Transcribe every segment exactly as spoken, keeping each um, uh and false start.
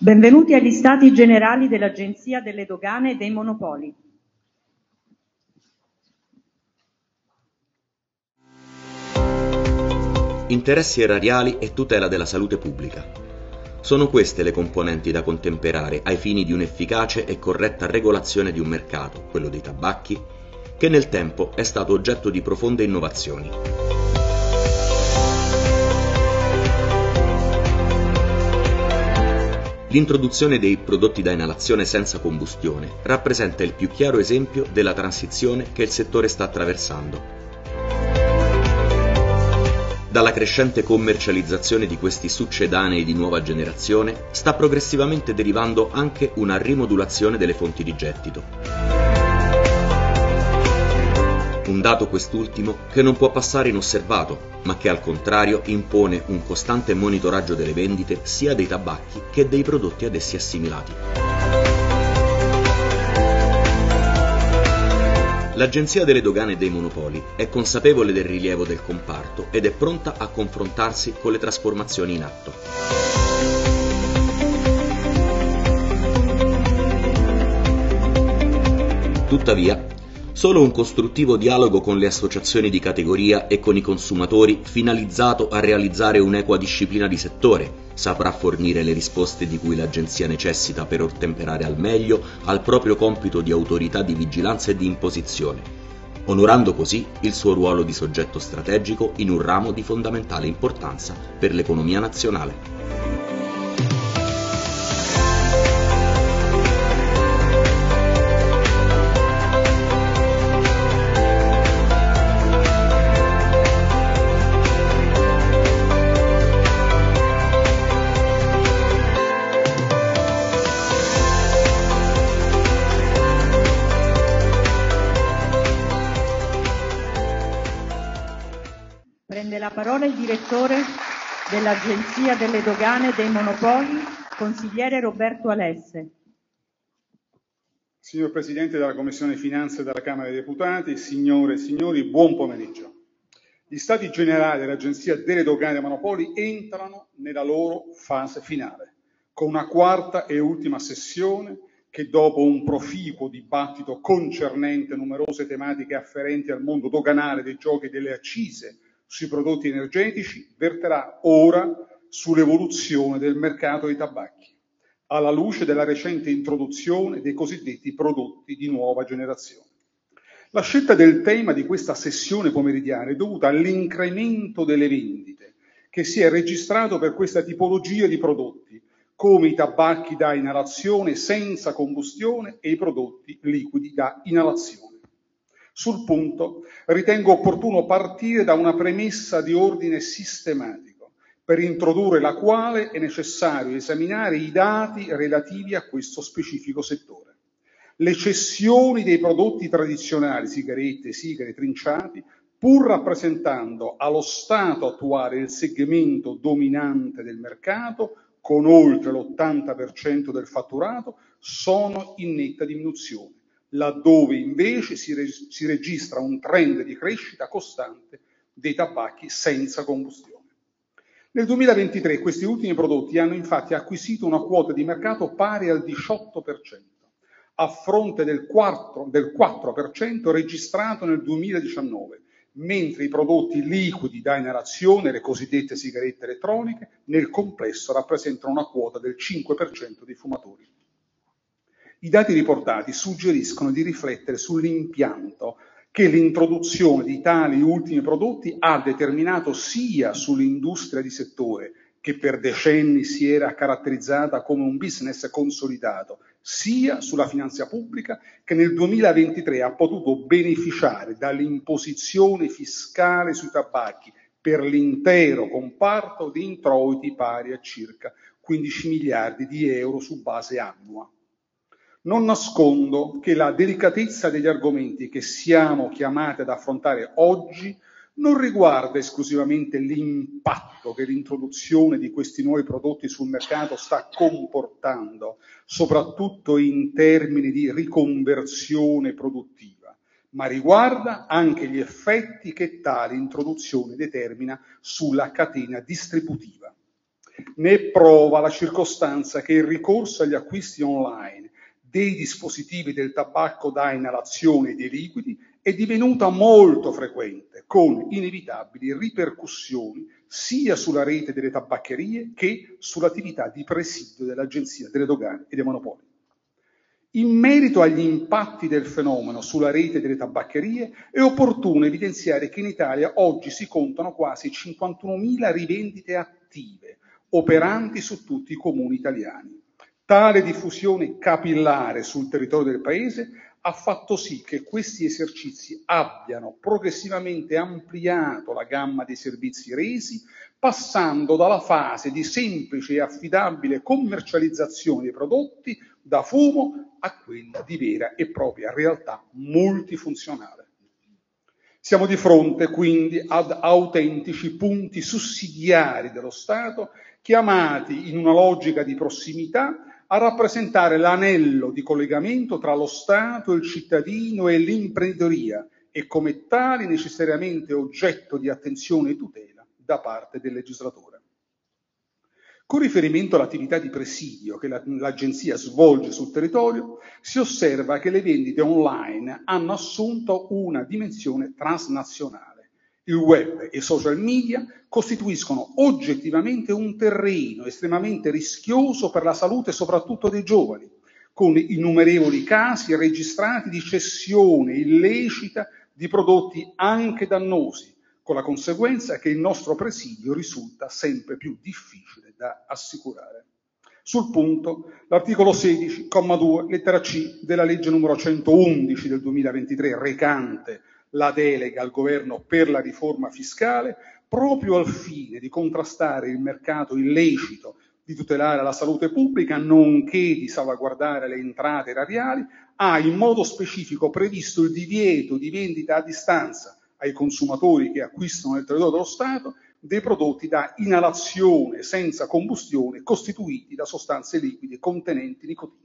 Benvenuti agli Stati Generali dell'Agenzia delle Dogane e dei Monopoli. Interessi erariali e tutela della salute pubblica. Sono queste le componenti da contemperare ai fini di un'efficace e corretta regolazione di un mercato, quello dei tabacchi, che nel tempo è stato oggetto di profonde innovazioni. L'introduzione dei prodotti da inalazione senza combustione rappresenta il più chiaro esempio della transizione che il settore sta attraversando. Dalla crescente commercializzazione di questi succedanei di nuova generazione sta progressivamente derivando anche una rimodulazione delle fonti di gettito. Un dato quest'ultimo che non può passare inosservato, ma che al contrario impone un costante monitoraggio delle vendite sia dei tabacchi che dei prodotti ad essi assimilati. L'Agenzia delle Dogane e dei Monopoli è consapevole del rilievo del comparto ed è pronta a confrontarsi con le trasformazioni in atto. Tuttavia, solo un costruttivo dialogo con le associazioni di categoria e con i consumatori finalizzato a realizzare un'equa disciplina di settore saprà fornire le risposte di cui l'Agenzia necessita per ottemperare al meglio al proprio compito di autorità di vigilanza e di imposizione, onorando così il suo ruolo di soggetto strategico in un ramo di fondamentale importanza per l'economia nazionale. Prende la parola il direttore dell'Agenzia delle Dogane e dei Monopoli, consigliere Roberto Alesse. Signor Presidente della Commissione Finanze della Camera dei Deputati, signore e signori, buon pomeriggio. Gli Stati Generali dell'Agenzia delle Dogane e dei Monopoli entrano nella loro fase finale, con una quarta e ultima sessione che, dopo un proficuo dibattito concernente numerose tematiche afferenti al mondo doganale dei giochi e delle accise sui prodotti energetici, verterà ora sull'evoluzione del mercato dei tabacchi, alla luce della recente introduzione dei cosiddetti prodotti di nuova generazione. La scelta del tema di questa sessione pomeridiana è dovuta all'incremento delle vendite che si è registrato per questa tipologia di prodotti, come i tabacchi da inalazione senza combustione e i prodotti liquidi da inalazione. Sul punto ritengo opportuno partire da una premessa di ordine sistematico, per introdurre la quale è necessario esaminare i dati relativi a questo specifico settore. Le cessioni dei prodotti tradizionali, sigarette, sigari, trinciati, pur rappresentando allo stato attuale il segmento dominante del mercato, con oltre l'ottanta per cento del fatturato, sono in netta diminuzione, laddove invece si, re- si registra un trend di crescita costante dei tabacchi senza combustione. Nel duemilaventitré questi ultimi prodotti hanno infatti acquisito una quota di mercato pari al diciotto per cento, a fronte del quattro, del quattro per cento registrato nel duemiladiciannove, mentre i prodotti liquidi da inalazione, le cosiddette sigarette elettroniche, nel complesso rappresentano una quota del cinque per cento dei fumatori. I dati riportati suggeriscono di riflettere sull'impianto che l'introduzione di tali ultimi prodotti ha determinato sia sull'industria di settore, che per decenni si era caratterizzata come un business consolidato, sia sulla finanza pubblica, che nel duemilaventitré ha potuto beneficiare dall'imposizione fiscale sui tabacchi per l'intero comparto di introiti pari a circa quindici miliardi di euro su base annua. Non nascondo che la delicatezza degli argomenti che siamo chiamati ad affrontare oggi non riguarda esclusivamente l'impatto che l'introduzione di questi nuovi prodotti sul mercato sta comportando, soprattutto in termini di riconversione produttiva, ma riguarda anche gli effetti che tale introduzione determina sulla catena distributiva. Ne è prova la circostanza che il ricorso agli acquisti online dei dispositivi del tabacco da inalazione e dei liquidi è divenuta molto frequente, con inevitabili ripercussioni sia sulla rete delle tabaccherie che sull'attività di presidio dell'Agenzia delle Dogane e dei Monopoli. In merito agli impatti del fenomeno sulla rete delle tabaccherie, è opportuno evidenziare che in Italia oggi si contano quasi cinquantunomila rivendite attive, operanti su tutti i comuni italiani. Tale diffusione capillare sul territorio del Paese ha fatto sì che questi esercizi abbiano progressivamente ampliato la gamma dei servizi resi, passando dalla fase di semplice e affidabile commercializzazione dei prodotti da fumo a quella di vera e propria realtà multifunzionale. Siamo di fronte quindi ad autentici punti sussidiari dello Stato, chiamati in una logica di prossimità a rappresentare l'anello di collegamento tra lo Stato, il cittadino e l'imprenditoria e come tali necessariamente oggetto di attenzione e tutela da parte del legislatore. Con riferimento all'attività di presidio che la, l'Agenzia svolge sul territorio, si osserva che le vendite online hanno assunto una dimensione transnazionale. Il web e i social media costituiscono oggettivamente un terreno estremamente rischioso per la salute soprattutto dei giovani, con innumerevoli casi registrati di cessione illecita di prodotti anche dannosi, con la conseguenza che il nostro presidio risulta sempre più difficile da assicurare. Sul punto, l'articolo sedici, comma due, lettera C della legge numero centoundici del duemilaventitré, recante la delega al governo per la riforma fiscale, proprio al fine di contrastare il mercato illecito, di tutelare la salute pubblica, nonché di salvaguardare le entrate erariali, ha in modo specifico previsto il divieto di vendita a distanza ai consumatori che acquistano nel territorio dello Stato dei prodotti da inalazione senza combustione costituiti da sostanze liquide contenenti nicotina.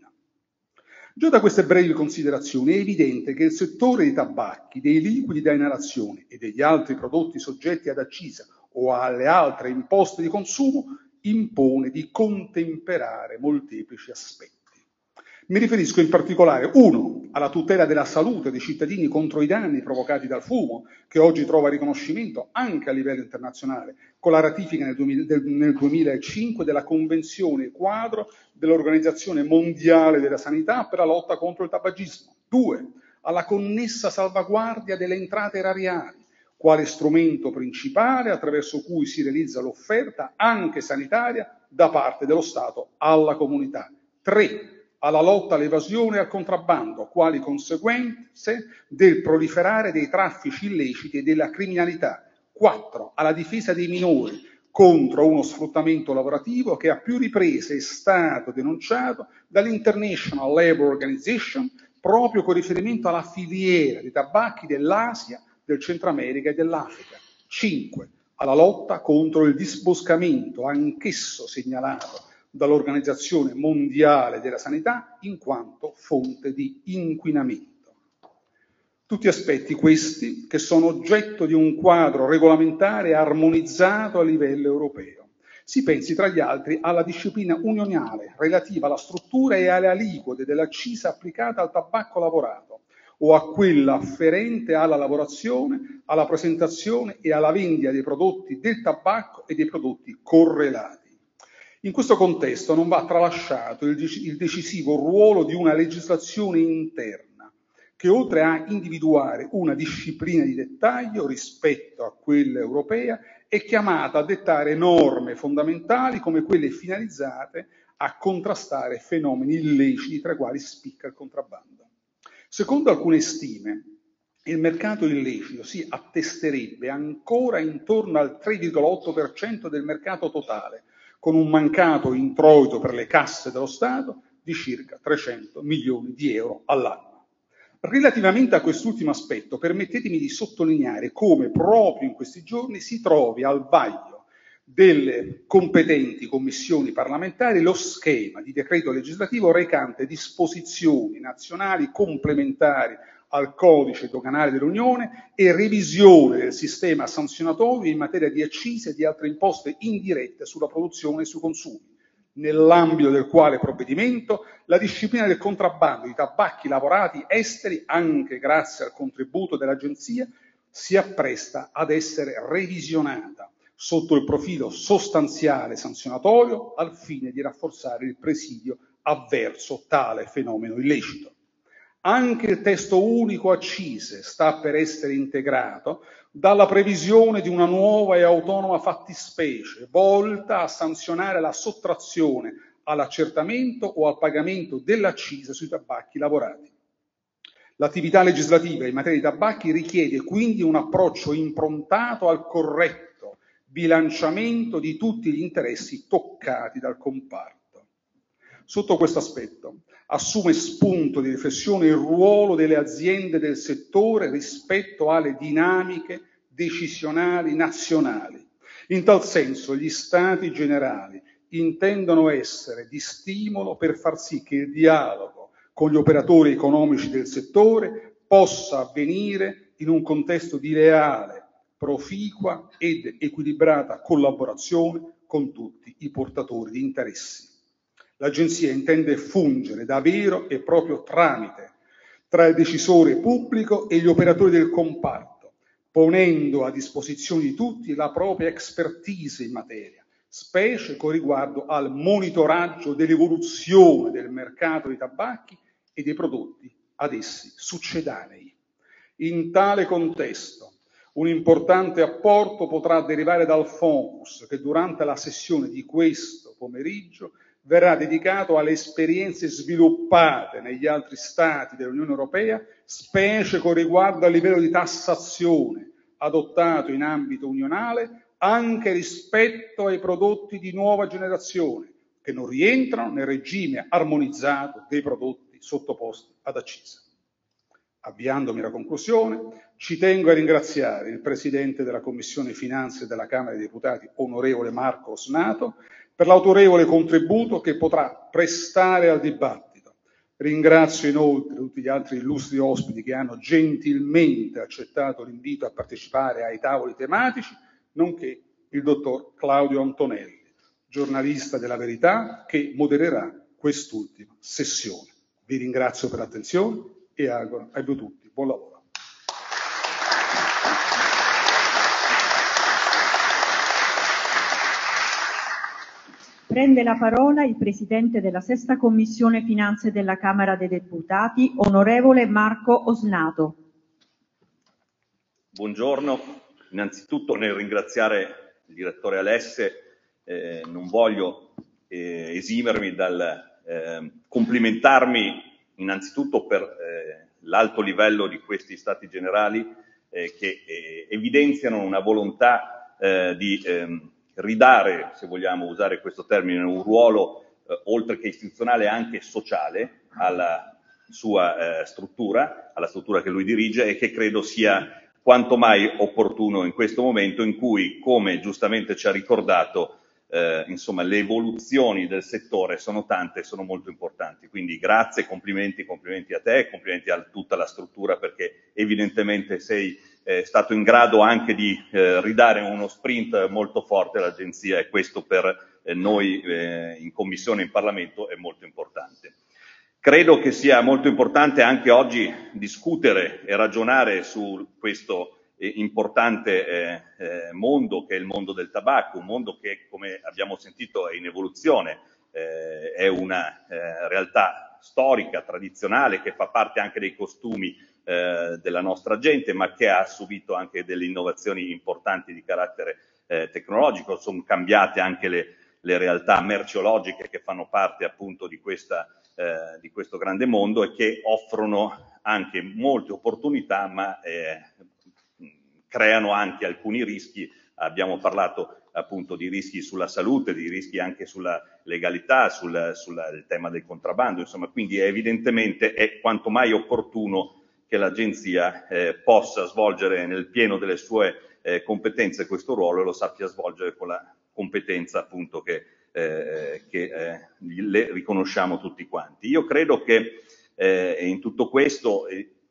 Già da queste brevi considerazioni è evidente che il settore dei tabacchi, dei liquidi da inalazione e degli altri prodotti soggetti ad accisa o alle altre imposte di consumo impone di contemperare molteplici aspetti. Mi riferisco in particolare, uno, alla tutela della salute dei cittadini contro i danni provocati dal fumo, che oggi trova riconoscimento anche a livello internazionale, con la ratifica nel, duemila, del, nel duemilacinque della Convenzione quadro dell'Organizzazione Mondiale della Sanità per la lotta contro il tabagismo. Due, alla connessa salvaguardia delle entrate erariali, quale strumento principale attraverso cui si realizza l'offerta anche sanitaria da parte dello Stato alla comunità. Tre, alla lotta all'evasione e al contrabbando, quali conseguenze del proliferare dei traffici illeciti e della criminalità. Quattro, alla difesa dei minori contro uno sfruttamento lavorativo che a più riprese è stato denunciato dall'International Labour Organization proprio con riferimento alla filiera dei tabacchi dell'Asia, del Centro America e dell'Africa. Cinque, alla lotta contro il disboscamento, anch'esso segnalato dall'Organizzazione Mondiale della Sanità in quanto fonte di inquinamento. Tutti aspetti questi che sono oggetto di un quadro regolamentare armonizzato a livello europeo. Si pensi tra gli altri alla disciplina unionale relativa alla struttura e alle aliquote dell'accisa applicata al tabacco lavorato o a quella afferente alla lavorazione, alla presentazione e alla vendita dei prodotti del tabacco e dei prodotti correlati. In questo contesto non va tralasciato il decisivo ruolo di una legislazione interna che, oltre a individuare una disciplina di dettaglio rispetto a quella europea, è chiamata a dettare norme fondamentali come quelle finalizzate a contrastare fenomeni illeciti tra i quali spicca il contrabbando. Secondo alcune stime, il mercato illecito si attesterebbe ancora intorno al tre virgola otto per cento del mercato totale, con un mancato introito per le casse dello Stato di circa trecento milioni di euro all'anno. Relativamente a quest'ultimo aspetto, permettetemi di sottolineare come proprio in questi giorni si trovi al vaglio delle competenti commissioni parlamentari lo schema di decreto legislativo recante disposizioni nazionali complementari al codice doganale dell'Unione e revisione del sistema sanzionatorio in materia di accise e di altre imposte indirette sulla produzione e sui consumi, nell'ambito del quale provvedimento la disciplina del contrabbando di tabacchi lavorati esteri, anche grazie al contributo dell'Agenzia, si appresta ad essere revisionata sotto il profilo sostanziale e sanzionatorio al fine di rafforzare il presidio avverso tale fenomeno illecito. Anche il testo unico accise sta per essere integrato dalla previsione di una nuova e autonoma fattispecie volta a sanzionare la sottrazione all'accertamento o al pagamento dell'accisa sui tabacchi lavorati. L'attività legislativa in materia di tabacchi richiede quindi un approccio improntato al corretto bilanciamento di tutti gli interessi toccati dal comparto. Sotto questo aspetto assume spunto di riflessione il ruolo delle aziende del settore rispetto alle dinamiche decisionali nazionali. In tal senso gli Stati generali intendono essere di stimolo per far sì che il dialogo con gli operatori economici del settore possa avvenire in un contesto di leale, proficua ed equilibrata collaborazione con tutti i portatori di interessi. L'Agenzia intende fungere da vero e proprio tramite tra il decisore pubblico e gli operatori del comparto, ponendo a disposizione di tutti la propria expertise in materia, specie con riguardo al monitoraggio dell'evoluzione del mercato dei tabacchi e dei prodotti ad essi succedanei. In tale contesto, un importante apporto potrà derivare dal focus che durante la sessione di questo pomeriggio verrà dedicato alle esperienze sviluppate negli altri Stati dell'Unione Europea, specie con riguardo al livello di tassazione adottato in ambito unionale anche rispetto ai prodotti di nuova generazione, che non rientrano nel regime armonizzato dei prodotti sottoposti ad accisa. Avviandomi alla conclusione, ci tengo a ringraziare il Presidente della Commissione Finanze della Camera dei Deputati, onorevole Marco Osnato, per l'autorevole contributo che potrà prestare al dibattito. Ringrazio inoltre tutti gli altri illustri ospiti che hanno gentilmente accettato l'invito a partecipare ai tavoli tematici, nonché il dottor Claudio Antonelli, giornalista della Verità, che modererà quest'ultima sessione. Vi ringrazio per l'attenzione e auguro a voi tutti buon lavoro. Prende la parola il Presidente della Sesta Commissione Finanze della Camera dei Deputati, onorevole Marco Osnato. Buongiorno. Innanzitutto nel ringraziare il direttore Alesse, eh, non voglio eh, esimermi dal eh, complimentarmi innanzitutto per eh, l'alto livello di questi Stati Generali eh, che eh, evidenziano una volontà eh, di ehm, ridare, se vogliamo usare questo termine, un ruolo eh, oltre che istituzionale anche sociale alla sua eh, struttura, alla struttura che lui dirige e che credo sia quanto mai opportuno in questo momento in cui, come giustamente ci ha ricordato, eh, insomma, le evoluzioni del settore sono tante e sono molto importanti. Quindi grazie, complimenti, complimenti a te, complimenti a tutta la struttura perché evidentemente sei eh, stato in grado anche di eh, ridare uno sprint molto forte all'Agenzia e questo per eh, noi eh, in Commissione e in Parlamento è molto importante. Credo che sia molto importante anche oggi discutere e ragionare su questo eh, importante eh, eh, mondo che è il mondo del tabacco, un mondo che, come abbiamo sentito, è in evoluzione, eh, è una eh, realtà storica, tradizionale, che fa parte anche dei costumi eh, della nostra gente, ma che ha subito anche delle innovazioni importanti di carattere eh, tecnologico. Sono cambiate anche le, le realtà merceologiche che fanno parte appunto di questa Eh, di questo grande mondo e che offrono anche molte opportunità ma eh, creano anche alcuni rischi. Abbiamo parlato appunto di rischi sulla salute, di rischi anche sulla legalità, sul, sul tema del contrabbando, insomma, quindi evidentemente è quanto mai opportuno che l'Agenzia eh, possa svolgere nel pieno delle sue eh, competenze questo ruolo e lo sappia svolgere con la competenza appunto che Eh, che eh, le riconosciamo tutti quanti. Io credo che eh, in tutto questo eh,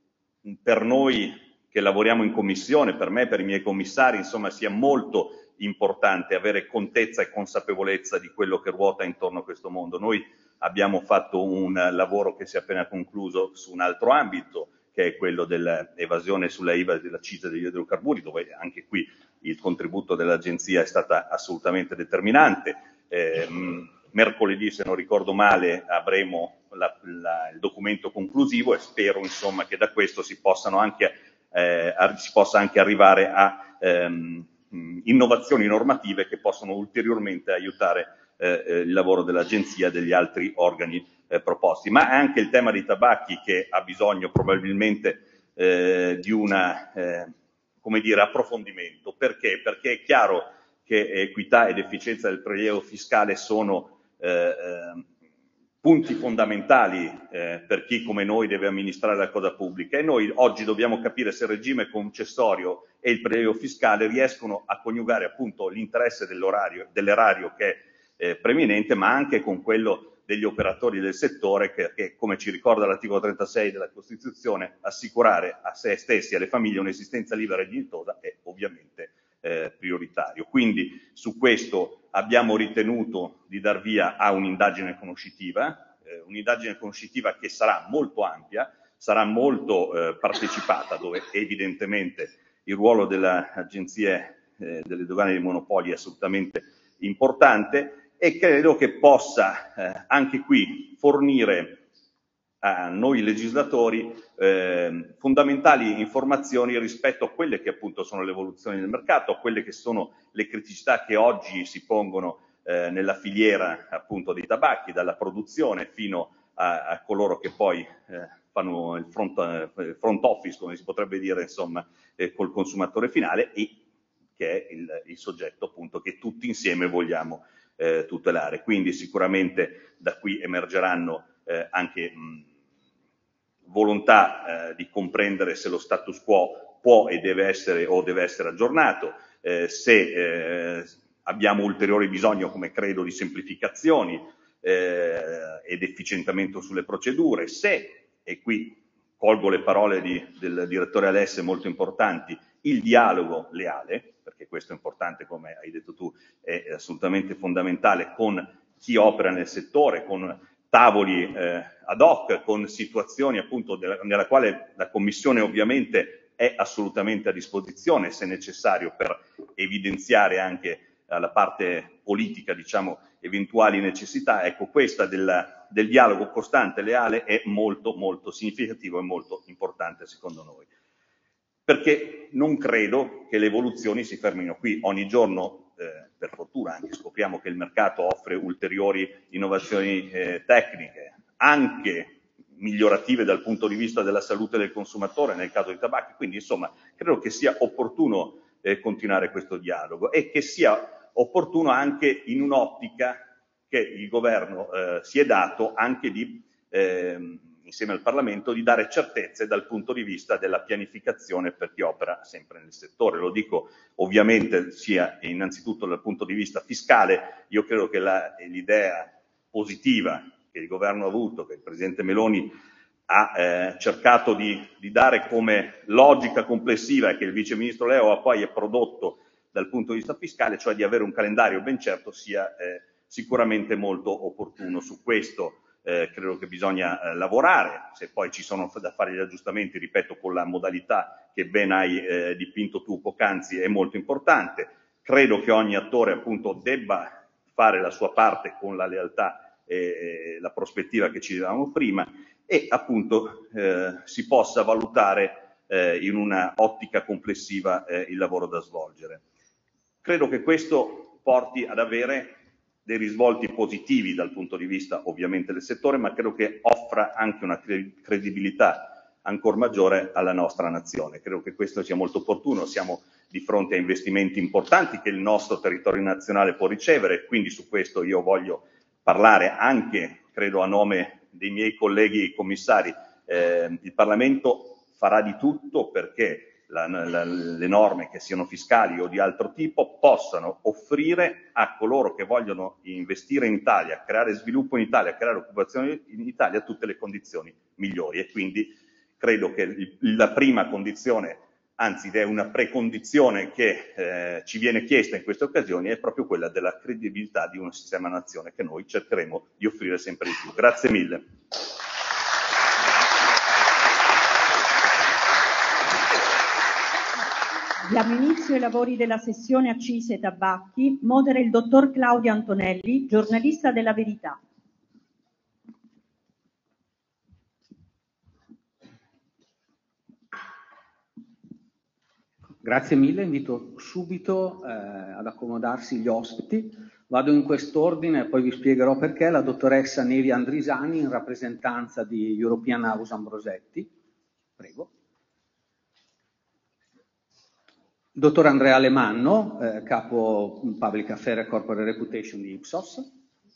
per noi che lavoriamo in commissione, per me, per i miei commissari, insomma, sia molto importante avere contezza e consapevolezza di quello che ruota intorno a questo mondo. Noi abbiamo fatto un lavoro che si è appena concluso su un altro ambito, che è quello dell'evasione sulla I V A e dell'accisa degli idrocarburi, dove anche qui il contributo dell'Agenzia è stata assolutamente determinante. Eh, mercoledì, se non ricordo male, avremo la, la, il documento conclusivo e spero, insomma, che da questo si possano anche eh, si possa anche arrivare a ehm, innovazioni normative che possono ulteriormente aiutare eh, il lavoro dell'Agenzia e degli altri organi eh, proposti. Ma anche il tema dei tabacchi, che ha bisogno probabilmente eh, di una, eh, come dire, approfondimento. Perché? Perché è chiaro che equità ed efficienza del prelievo fiscale sono eh, eh, punti fondamentali eh, per chi come noi deve amministrare la cosa pubblica, e noi oggi dobbiamo capire se il regime concessorio e il prelievo fiscale riescono a coniugare appunto l'interesse dell'orario, dell'erario che è eh, preminente, ma anche con quello degli operatori del settore che, che, come ci ricorda l'articolo trentasei della Costituzione, assicurare a se stessi e alle famiglie un'esistenza libera e dignitosa è ovviamente eh, prioritario. Quindi su questo abbiamo ritenuto di dar via a un'indagine conoscitiva, eh, un'indagine conoscitiva che sarà molto ampia, sarà molto eh, partecipata, dove evidentemente il ruolo dell'Agenzia eh, delle Dogane e dei Monopoli è assolutamente importante, e credo che possa eh, anche qui fornire a noi legislatori eh, fondamentali informazioni rispetto a quelle che appunto sono le evoluzioni del mercato, a quelle che sono le criticità che oggi si pongono eh, nella filiera appunto dei tabacchi, dalla produzione fino a, a coloro che poi eh, fanno il front, eh, front office, come si potrebbe dire, insomma, eh, col consumatore finale, e che è il, il soggetto appunto che tutti insieme vogliamo eh, tutelare. Quindi sicuramente da qui emergeranno eh, anche mh, volontà eh, di comprendere se lo status quo può e deve essere o deve essere aggiornato, eh, se eh, abbiamo ulteriori bisogno, come credo, di semplificazioni eh, ed efficientamento sulle procedure, se, e qui colgo le parole di, del direttore Alesse molto importanti, il dialogo leale, perché questo è importante, come hai detto tu, è assolutamente fondamentale, con chi opera nel settore, con tavoli eh, ad hoc, con situazioni appunto della, nella quale la Commissione ovviamente è assolutamente a disposizione, se necessario, per evidenziare anche alla parte politica, diciamo, eventuali necessità. Ecco, questa del, del dialogo costante e leale è molto, molto significativo e molto importante secondo noi. Perché non credo che le evoluzioni si fermino qui. Ogni giorno, eh, per fortuna, anche scopriamo che il mercato offre ulteriori innovazioni eh, tecniche, anche migliorative dal punto di vista della salute del consumatore nel caso dei tabacchi. Quindi, insomma, credo che sia opportuno eh, continuare questo dialogo, e che sia opportuno anche in un'ottica che il governo eh, si è dato anche di eh, insieme al Parlamento, di dare certezze dal punto di vista della pianificazione per chi opera sempre nel settore. Lo dico ovviamente sia innanzitutto dal punto di vista fiscale. Io credo che la, l'idea positiva che il governo ha avuto, che il Presidente Meloni ha eh, cercato di, di dare come logica complessiva, e che il Vice Ministro Leo ha poi prodotto dal punto di vista fiscale, cioè di avere un calendario ben certo, sia eh, sicuramente molto opportuno. Su questo Eh, credo che bisogna eh, lavorare, se poi ci sono da fare gli aggiustamenti, ripeto, con la modalità che ben hai eh, dipinto tu poc'anzi, è molto importante. Credo che ogni attore appunto debba fare la sua parte con la lealtà e la prospettiva che ci davamo prima, e appunto eh, si possa valutare eh, in una ottica complessiva eh, il lavoro da svolgere. Credo che questo porti ad avere dei risvolti positivi dal punto di vista ovviamente del settore, ma credo che offra anche una credibilità ancora maggiore alla nostra nazione. Credo che questo sia molto opportuno. Siamo di fronte a investimenti importanti che il nostro territorio nazionale può ricevere, quindi su questo io voglio parlare anche, credo, a nome dei miei colleghi commissari. Eh, il Parlamento farà di tutto perché La, la, le norme, che siano fiscali o di altro tipo, possano offrire a coloro che vogliono investire in Italia, creare sviluppo in Italia, creare occupazione in Italia, tutte le condizioni migliori, e quindi credo che il, la prima condizione, anzi è una precondizione che eh, ci viene chiesta in queste occasioni, è proprio quella della credibilità di un sistema nazione che noi cercheremo di offrire sempre di più. Grazie mille. Diamo inizio ai lavori della sessione Accise e Tabacchi. Modera il dottor Claudio Antonelli, giornalista della Verità. Grazie mille, invito subito eh, ad accomodarsi gli ospiti. Vado in quest'ordine e poi vi spiegherò perché. La dottoressa Nevia Andrisani in rappresentanza di European House Ambrosetti. Prego. Il dottor Andrea Alemanno, eh, capo Public Affairs e Corporate Reputation di Ipsos.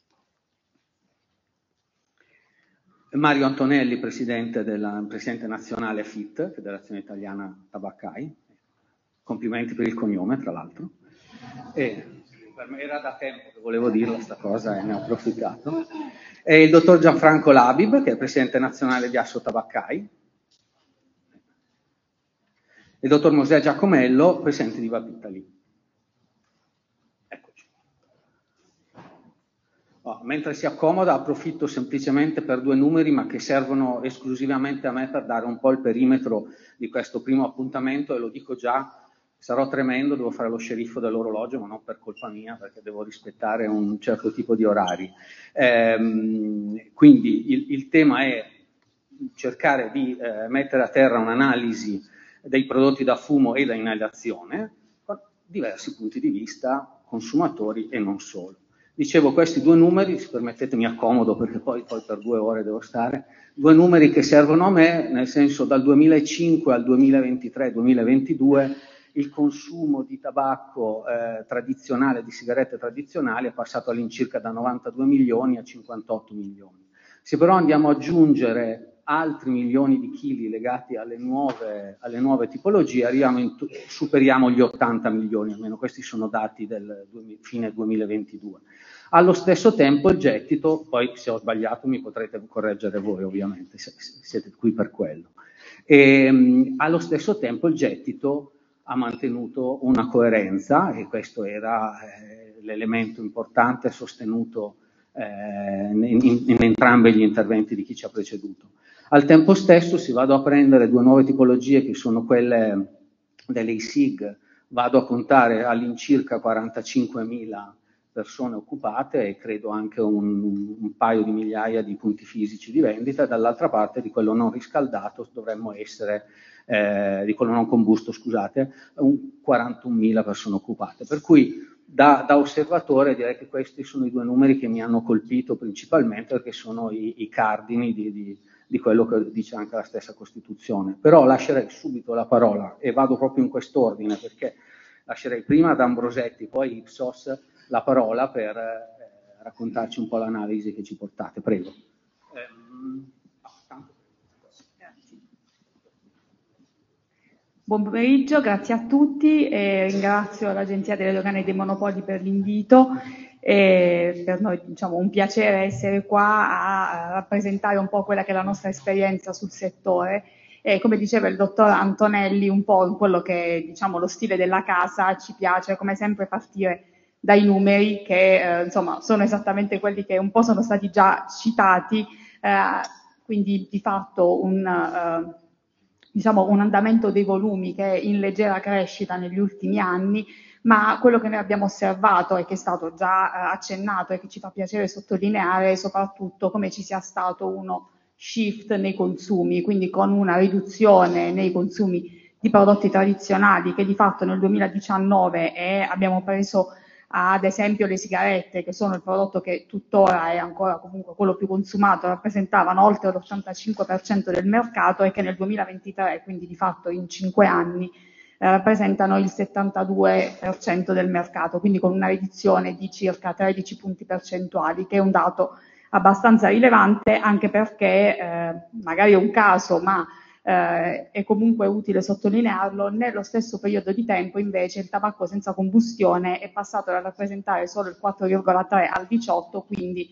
Mario Antonelli, presidente, della, presidente nazionale F I T, Federazione Italiana Tabaccai. Complimenti per il cognome, tra l'altro. E per me era da tempo che volevo dirla sta cosa e ne ho approfittato. E il dottor Gianfranco Labib, che è presidente nazionale di Asso Tabaccai. Il dottor Mosè Giacomello, presidente di Vapitali. Eccoci. Oh, mentre si accomoda approfitto semplicemente per due numeri, ma che servono esclusivamente a me per dare un po' il perimetro di questo primo appuntamento, e lo dico già, sarò tremendo, devo fare lo sceriffo dell'orologio, ma non per colpa mia, perché devo rispettare un certo tipo di orari. Ehm, quindi il, il tema è cercare di eh, mettere a terra un'analisi dei prodotti da fumo e da inalazione, con diversi punti di vista, consumatori e non solo. Dicevo, questi due numeri, se permettetemi accomodo perché poi, poi per due ore devo stare, due numeri che servono a me, nel senso dal duemilacinque al duemilaventitré duemilaventidue il consumo di tabacco eh, tradizionale, di sigarette tradizionali, è passato all'incirca da novantadue milioni a cinquantotto milioni. Se però andiamo ad aggiungere altri milioni di chili legati alle nuove, alle nuove tipologie, arriviamo in, superiamo gli ottanta milioni, almeno questi sono dati del fine duemilaventidue. Allo stesso tempo il gettito, poi se ho sbagliato mi potrete correggere voi ovviamente, se, se siete qui per quello. E, mh, allo stesso tempo il gettito ha mantenuto una coerenza, e questo era eh, l'elemento importante sostenuto eh, in, in, in entrambi gli interventi di chi ci ha preceduto. Al tempo stesso, se vado a prendere due nuove tipologie che sono quelle delle I S I G, vado a contare all'incirca quarantacinquemila persone occupate e credo anche un, un paio di migliaia di punti fisici di vendita, e dall'altra parte di quello non riscaldato dovremmo essere, eh, di quello non combusto, scusate, un quarantunomila persone occupate. Per cui da, da osservatore direi che questi sono i due numeri che mi hanno colpito principalmente, perché sono i, i cardini di, di di quello che dice anche la stessa Costituzione. Però lascerei subito la parola, e vado proprio in quest'ordine, perché lascerei prima ad Ambrosetti, poi Ipsos, la parola per eh, raccontarci un po' l'analisi che ci portate. Prego. Buon pomeriggio, grazie a tutti e ringrazio l'Agenzia delle Dogane e dei Monopoli per l'invito. E per noi, diciamo, un piacere essere qua a rappresentare un po' quella che è la nostra esperienza sul settore, e come diceva il dottor Antonelli, un po' in quello che è, diciamo, lo stile della casa, ci piace come sempre partire dai numeri che eh, insomma sono esattamente quelli che un po' sono stati già citati, eh, quindi di fatto un, eh, diciamo, un andamento dei volumi che è in leggera crescita negli ultimi anni. Ma quello che noi abbiamo osservato e che è stato già eh, accennato e che ci fa piacere sottolineare è soprattutto come ci sia stato uno shift nei consumi, quindi con una riduzione nei consumi di prodotti tradizionali che di fatto nel duemiladiciannove è, abbiamo preso ad esempio le sigarette, che sono il prodotto che tuttora è ancora comunque quello più consumato, rappresentavano oltre l'ottantacinque per cento del mercato, e che nel duemilaventitré, quindi di fatto in cinque anni, rappresentano il settantadue per cento del mercato, quindi con una riduzione di circa tredici punti percentuali, che è un dato abbastanza rilevante, anche perché eh, magari è un caso, ma eh, è comunque utile sottolinearlo, nello stesso periodo di tempo invece il tabacco senza combustione è passato da rappresentare solo il quattro virgola tre al diciotto, quindi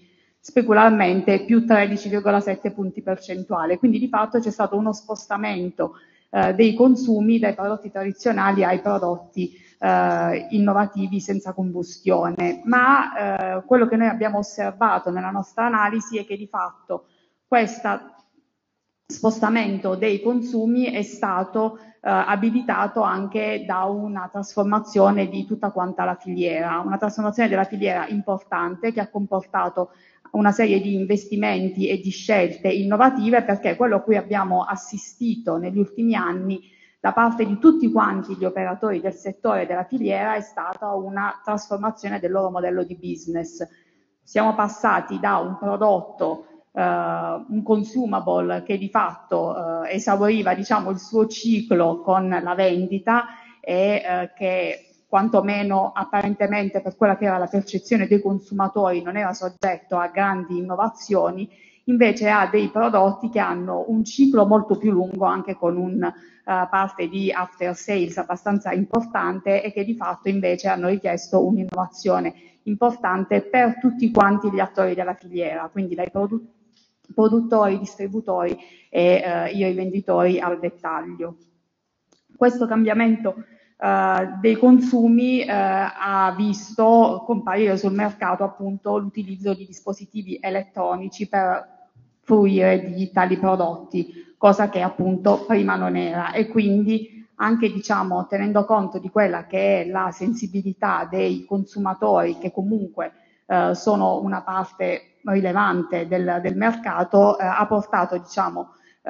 specularmente più tredici virgola sette punti percentuali. Quindi di fatto c'è stato uno spostamento eh, dei consumi dai prodotti tradizionali ai prodotti eh, innovativi senza combustione. Ma eh, quello che noi abbiamo osservato nella nostra analisi è che di fatto questo spostamento dei consumi è stato eh, abilitato anche da una trasformazione di tutta quanta la filiera, una trasformazione della filiera importante che ha comportato una serie di investimenti e di scelte innovative, perché quello a cui abbiamo assistito negli ultimi anni da parte di tutti quanti gli operatori del settore della filiera è stata una trasformazione del loro modello di business. Siamo passati da un prodotto Uh, un consumable che di fatto uh, esauriva, diciamo, il suo ciclo con la vendita e uh, che quantomeno apparentemente per quella che era la percezione dei consumatori non era soggetto a grandi innovazioni, invece ha dei prodotti che hanno un ciclo molto più lungo, anche con una uh, parte di after sales abbastanza importante, e che di fatto invece hanno richiesto un'innovazione importante per tutti quanti gli attori della filiera, quindi dai produttori produttori, distributori e eh, i rivenditori al dettaglio. Questo cambiamento eh, dei consumi eh, ha visto comparire sul mercato appunto l'utilizzo di dispositivi elettronici per fruire di tali prodotti, cosa che appunto prima non era, e quindi anche, diciamo, tenendo conto di quella che è la sensibilità dei consumatori, che comunque eh, sono una parte rilevante del, del mercato, eh, ha portato, diciamo, eh,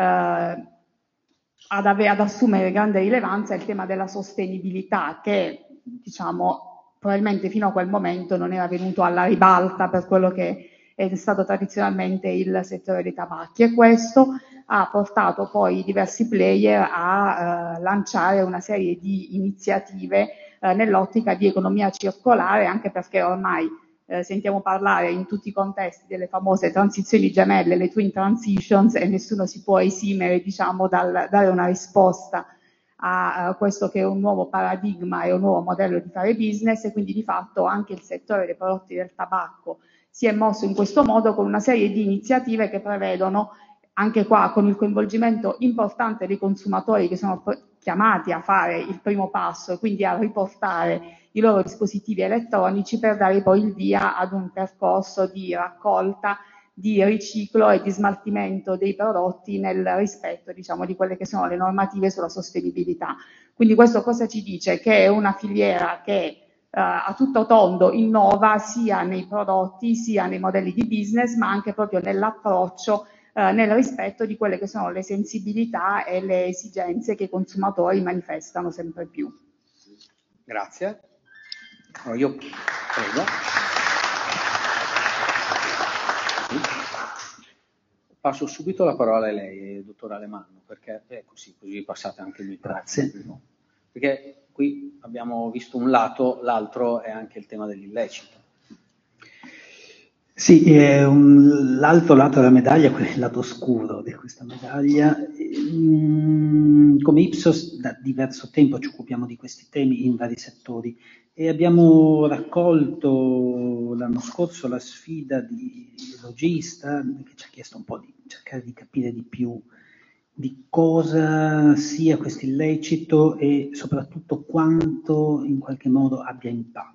ad, ave- ad assumere grande rilevanza il tema della sostenibilità, che, diciamo, probabilmente fino a quel momento non era venuto alla ribalta per quello che è stato tradizionalmente il settore dei tabacchi, e questo ha portato poi diversi player a eh, lanciare una serie di iniziative eh, nell'ottica di economia circolare, anche perché ormai Eh, sentiamo parlare in tutti i contesti delle famose transizioni gemelle, le twin transitions, e nessuno si può esimere, diciamo, dal dare una risposta a, a questo che è un nuovo paradigma e un nuovo modello di fare business, e quindi di fatto anche il settore dei prodotti del tabacco si è mosso in questo modo con una serie di iniziative che prevedono, anche qua con il coinvolgimento importante dei consumatori che sono chiamati a fare il primo passo e quindi a riportare i loro dispositivi elettronici, per dare poi il via ad un percorso di raccolta, di riciclo e di smaltimento dei prodotti nel rispetto, diciamo, di quelle che sono le normative sulla sostenibilità. Quindi questo cosa ci dice? Che è una filiera che eh, a tutto tondo innova sia nei prodotti sia nei modelli di business, ma anche proprio nell'approccio, eh, nel rispetto di quelle che sono le sensibilità e le esigenze che i consumatori manifestano sempre più. Grazie. Allora io prego. Passo subito la parola a lei, dottor Alemanno, perché è così, così passate anche il microfono. Grazie. Perché qui abbiamo visto un lato, l'altro è anche il tema dell'illecito. Sì, eh, un, l'altro lato della medaglia, quello è il lato scuro di questa medaglia. Mm, come Ipsos da diverso tempo ci occupiamo di questi temi in vari settori e abbiamo raccolto l'anno scorso la sfida di Logista, che ci ha chiesto un po' di cercare di capire di più di cosa sia questo illecito e soprattutto quanto in qualche modo abbia impatto.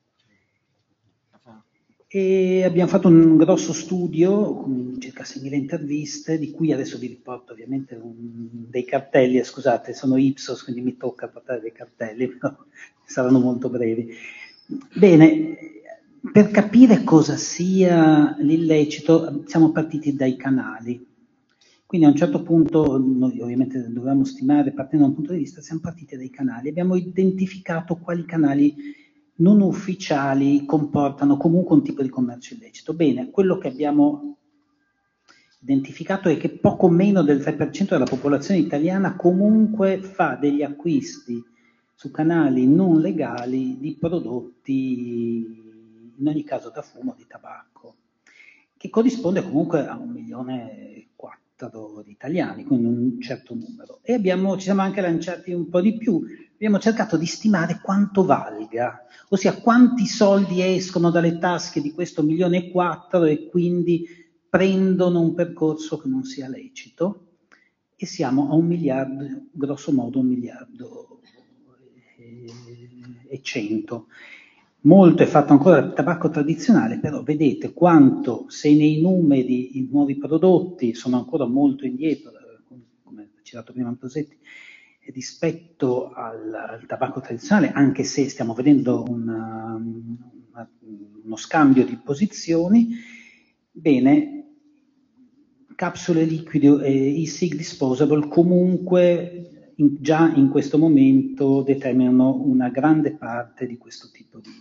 E abbiamo fatto un grosso studio con circa seimila interviste, di cui adesso vi riporto ovviamente un, dei cartelli, eh, scusate, sono Ipsos, quindi mi tocca portare dei cartelli, però saranno molto brevi. Bene, per capire cosa sia l'illecito siamo partiti dai canali. Quindi a un certo punto, noi ovviamente dovevamo stimare, partendo da un punto di vista, siamo partiti dai canali, abbiamo identificato quali canali non ufficiali comportano comunque un tipo di commercio illecito. Bene, quello che abbiamo identificato è che poco meno del tre per cento della popolazione italiana comunque fa degli acquisti su canali non legali di prodotti, in ogni caso da fumo, di tabacco, che corrisponde comunque a un milione e quattro di italiani, quindi un certo numero. E abbiamo, ci siamo anche lanciati un po' di più. abbiamo cercato di stimare quanto valga, ossia quanti soldi escono dalle tasche di questo milione e quattro e quindi prendono un percorso che non sia lecito, e siamo a un miliardo, grosso modo un miliardo e, e cento. Molto è fatto ancora dal tabacco tradizionale, però vedete quanto, se nei numeri i nuovi prodotti sono ancora molto indietro, come ha citato prima Ambrosetti, rispetto al, al tabacco tradizionale, anche se stiamo vedendo una, una, uno scambio di posizioni, bene, capsule liquide e e-cig disposable comunque in, già in questo momento determinano una grande parte di questo tipo di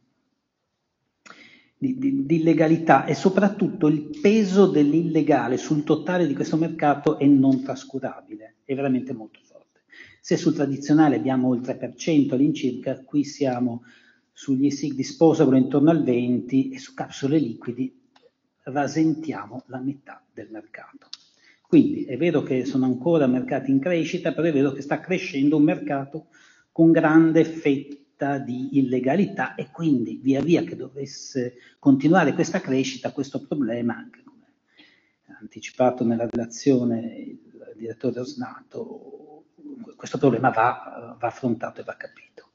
Di, di, di illegalità, e soprattutto il peso dell'illegale sul totale di questo mercato è non trascurabile, è veramente molto forte. Se sul tradizionale abbiamo il tre per cento all'incirca, qui siamo sugli e-cig disposable intorno al venti per cento e su capsule liquidi rasentiamo la metà del mercato. Quindi è vero che sono ancora mercati in crescita, però è vero che sta crescendo un mercato con grande fetta di illegalità, e quindi via via che dovesse continuare questa crescita, questo problema, anche come ha anticipato nella relazione il direttore Osnato, questo problema va, va affrontato e va capito.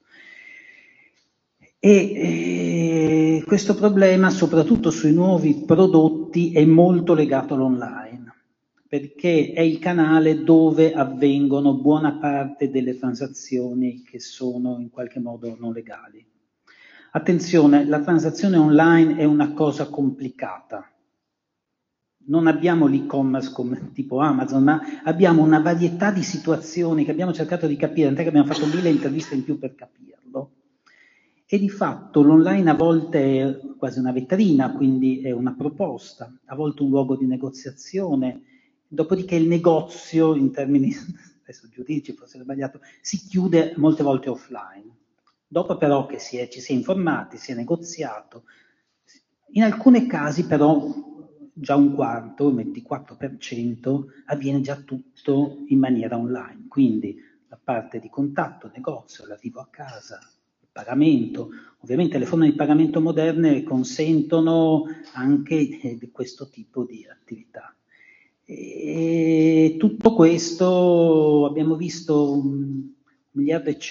E, e questo problema, soprattutto sui nuovi prodotti, è molto legato all'online, perché è il canale dove avvengono buona parte delle transazioni che sono in qualche modo non legali. Attenzione, la transazione online è una cosa complicata. Non abbiamo l'e-commerce come tipo Amazon, ma abbiamo una varietà di situazioni che abbiamo cercato di capire, tant'è che abbiamo fatto mille interviste in più per capirlo. E di fatto l'online a volte è quasi una vetrina, quindi è una proposta, a volte un luogo di negoziazione. Dopodiché il negozio, in termini, adesso giuridici forse è sbagliato, si chiude molte volte offline. Dopo però che si è, ci si è informati, si è negoziato, in alcuni casi però già un quarto, il ventiquattro per cento, avviene già tutto in maniera online. Quindi la parte di contatto, negozio, l'arrivo a casa, il pagamento. Ovviamente le forme di pagamento moderne consentono anche eh, di questo tipo di attività. E tutto questo abbiamo visto un miliardo e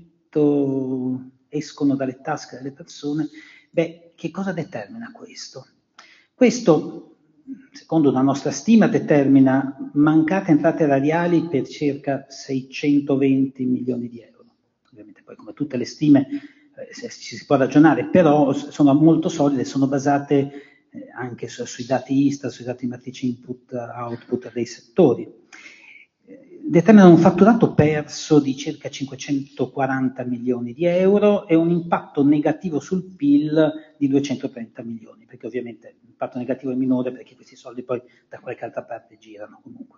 cento escono dalle tasche delle persone. Beh, che cosa determina questo? Questo, secondo la nostra stima, determina mancate entrate erariali per circa seicentoventi milioni di euro. Ovviamente poi, come tutte le stime, eh, ci si può ragionare, però sono molto solide, sono basate eh, anche su, sui dati Istat, sui dati matrici input-output dei settori. Eh, determinano un fatturato perso di circa cinquecentoquaranta milioni di euro e un impatto negativo sul P I L di duecentotrenta milioni, perché ovviamente l'impatto negativo è minore perché questi soldi poi da qualche altra parte girano comunque.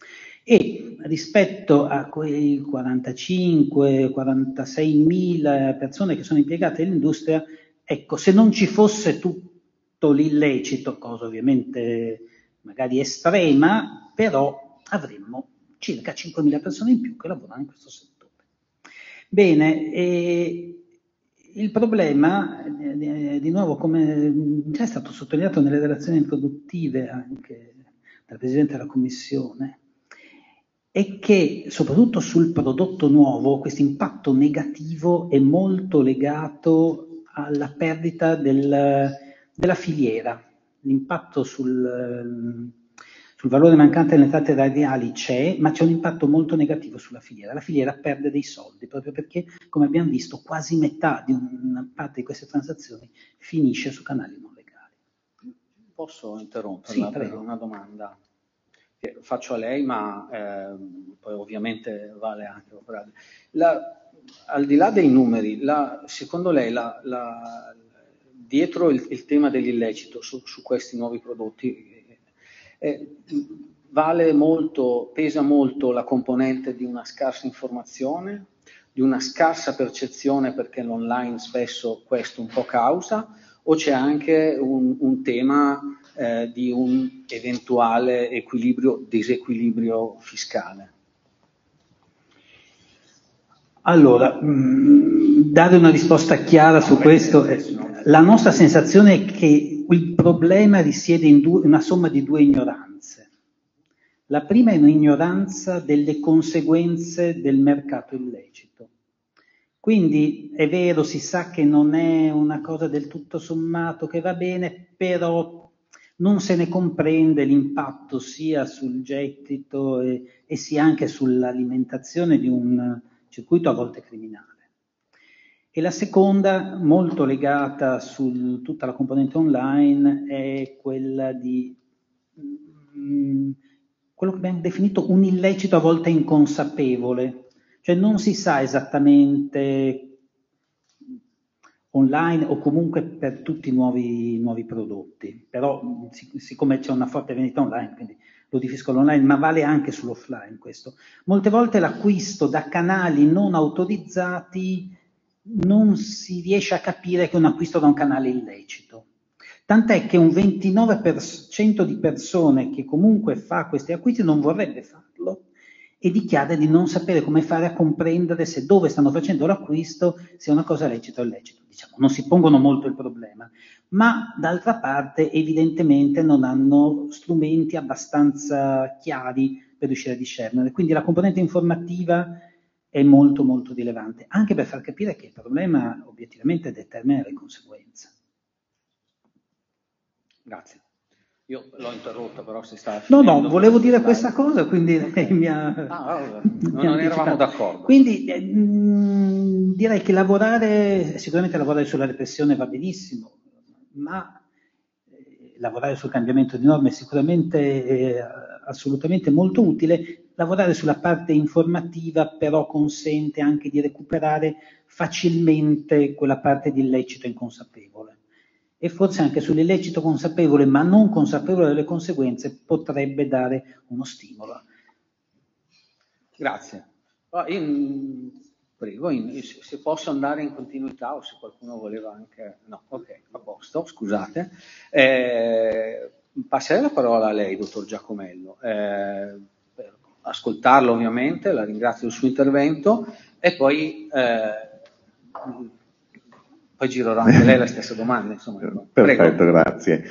E rispetto a quei quarantacinque quarantasei mila persone che sono impiegate nell'industria, ecco, se non ci fosse tutto l'illecito, cosa ovviamente magari estrema, però avremmo circa cinquemila persone in più che lavorano in questo settore. Bene, e il problema, eh, di nuovo, come già è stato sottolineato nelle relazioni introduttive anche dal Presidente della Commissione, è che soprattutto sul prodotto nuovo questo impatto negativo è molto legato alla perdita del, della filiera. L'impatto sul, sul valore mancante delle entrate erariali c'è, ma c'è un impatto molto negativo sulla filiera. La filiera perde dei soldi, proprio perché, come abbiamo visto, quasi metà di una parte di queste transazioni finisce su canali non legali. Posso interromperla sì, per una domanda? Che faccio a lei, ma eh, poi ovviamente vale anche per la, al di là dei numeri, la, secondo lei la, la, dietro il, il tema dell'illecito su, su questi nuovi prodotti eh, vale molto, pesa molto la componente di una scarsa informazione, di una scarsa percezione, perché l'online spesso questo un po' causa, o c'è anche un, un tema eh, di un eventuale equilibrio, disequilibrio fiscale? Allora, mh, dare una risposta chiara su questo, eh, la nostra sensazione è che il problema risiede in due, una somma di due ignoranze. La prima è un'ignoranza delle conseguenze del mercato illecito. Quindi è vero, si sa che non è una cosa del tutto sommato che va bene, però non se ne comprende l'impatto sia sul gettito e, e sia anche sull'alimentazione di un circuito a volte criminale. E la seconda, molto legata su tutta la componente online, è quella di mh, quello che abbiamo definito un illecito a volte inconsapevole. Cioè non si sa esattamente online o comunque per tutti i nuovi, nuovi prodotti, però sic- siccome c'è una forte vendita online, quindi lo diffisco l'online, ma vale anche sull'offline questo. Molte volte l'acquisto da canali non autorizzati non si riesce a capire che è un acquisto da un canale illecito. Tant'è che un ventinove per cento di persone che comunque fa questi acquisti non vorrebbe farlo e dichiara di non sapere come fare a comprendere se dove stanno facendo l'acquisto sia una cosa lecita o illecita. Diciamo, non si pongono molto il problema, ma d'altra parte evidentemente non hanno strumenti abbastanza chiari per riuscire a discernere. Quindi la componente informativa è molto molto rilevante, anche per far capire che il problema obiettivamente determina le conseguenze. Grazie. Io l'ho interrotto, però si sta No, no, volevo dire questa cosa, quindi lei mi ha... Ah, non, non eravamo d'accordo. Quindi eh, mh, direi che lavorare, sicuramente lavorare sulla repressione va benissimo, ma eh, lavorare sul cambiamento di norme è sicuramente eh, assolutamente molto utile. Lavorare sulla parte informativa però consente anche di recuperare facilmente quella parte di illecito inconsapevole. E forse anche sull'illecito consapevole ma non consapevole delle conseguenze potrebbe dare uno stimolo. Grazie. In, prego, in, se posso andare in continuità o se qualcuno voleva anche... No, ok, a posto, scusate. Eh, passerei la parola a lei, dottor Giacomello, eh, per ascoltarlo ovviamente, la ringrazio del suo intervento e poi... Eh, Poi girerò anche lei la stessa domanda. Insomma. Perfetto, Prego. grazie.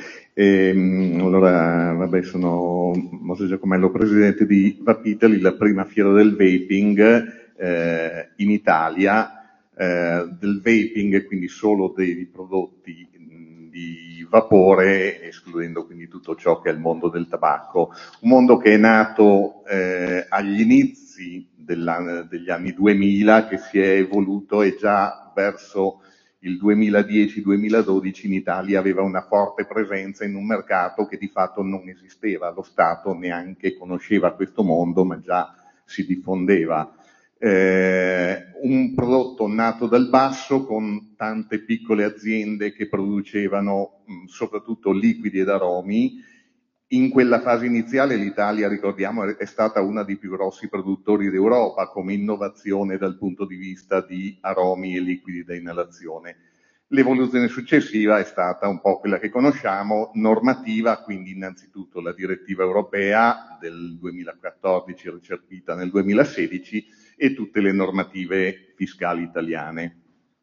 E, allora, vabbè, sono Mosè Giacomello, presidente di Vapitali, la prima fiera del vaping eh, in Italia, eh, del vaping, quindi solo dei prodotti mh, di vapore, escludendo quindi tutto ciò che è il mondo del tabacco. Un mondo che è nato eh, agli inizi degli anni duemila, che si è evoluto e già verso il duemiladieci duemiladodici in Italia aveva una forte presenza in un mercato che di fatto non esisteva, lo Stato neanche conosceva questo mondo, ma già si diffondeva. Eh, un prodotto nato dal basso con tante piccole aziende che producevano mh, soprattutto liquidi ed aromi. In quella fase iniziale l'Italia, ricordiamo, è stata una dei più grossi produttori d'Europa come innovazione dal punto di vista di aromi e liquidi da inalazione. L'evoluzione successiva è stata un po' quella che conosciamo, normativa, quindi innanzitutto la direttiva europea del duemilaquattordici recepita nel duemilasedici e tutte le normative fiscali italiane.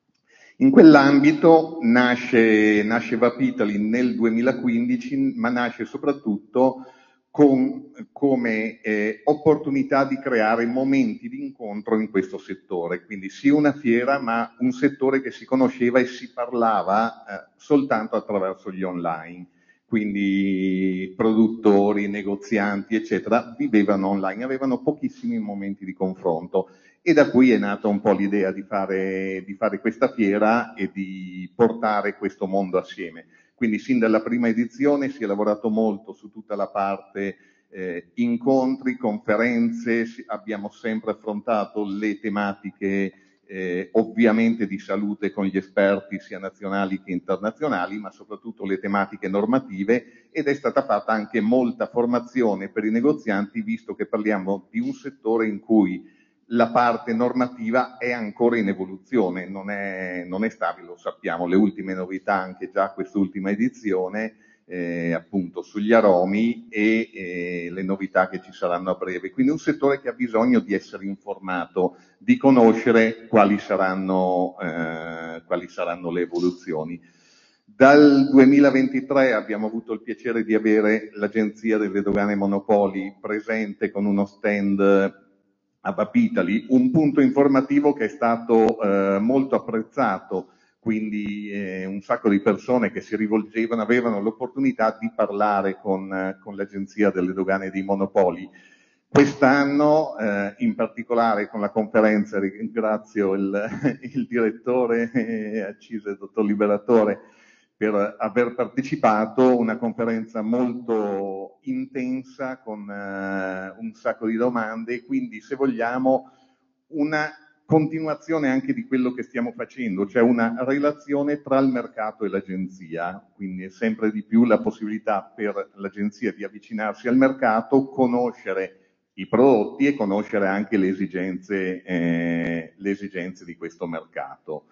In quell'ambito nasce, nasce Vapitali nel duemilaquindici, ma nasce soprattutto con, come eh, opportunità di creare momenti di incontro in questo settore, quindi sì una fiera, ma un settore che si conosceva e si parlava eh, soltanto attraverso gli online, quindi produttori, negozianti, eccetera, vivevano online, avevano pochissimi momenti di confronto. E da qui è nata un po' l'idea di fare, di fare questa fiera e di portare questo mondo assieme. Quindi sin dalla prima edizione si è lavorato molto su tutta la parte eh, incontri, conferenze, abbiamo sempre affrontato le tematiche eh, ovviamente di salute con gli esperti sia nazionali che internazionali, ma soprattutto le tematiche normative, ed è stata fatta anche molta formazione per i negozianti, visto che parliamo di un settore in cui la parte normativa è ancora in evoluzione, non è, non è stabile, lo sappiamo, le ultime novità, anche già quest'ultima edizione, eh, appunto sugli aromi e eh, le novità che ci saranno a breve. Quindi un settore che ha bisogno di essere informato, di conoscere quali saranno, eh, quali saranno le evoluzioni. Dal duemilaventitré abbiamo avuto il piacere di avere l'Agenzia delle Dogane e Monopoli presente con uno stand a Vapitali, un punto informativo che è stato eh, molto apprezzato, quindi eh, un sacco di persone che si rivolgevano, avevano l'opportunità di parlare con, eh, con l'Agenzia delle Dogane e dei Monopoli. Quest'anno, eh, in particolare con la conferenza, ringrazio il, il direttore eh, Accise, il dottor Liberatore, per aver partecipato, una conferenza molto intensa con eh, un sacco di domande e quindi, se vogliamo, una continuazione anche di quello che stiamo facendo, cioè una relazione tra il mercato e l'agenzia, quindi è sempre di più la possibilità per l'agenzia di avvicinarsi al mercato, conoscere i prodotti e conoscere anche le esigenze, eh, le esigenze di questo mercato.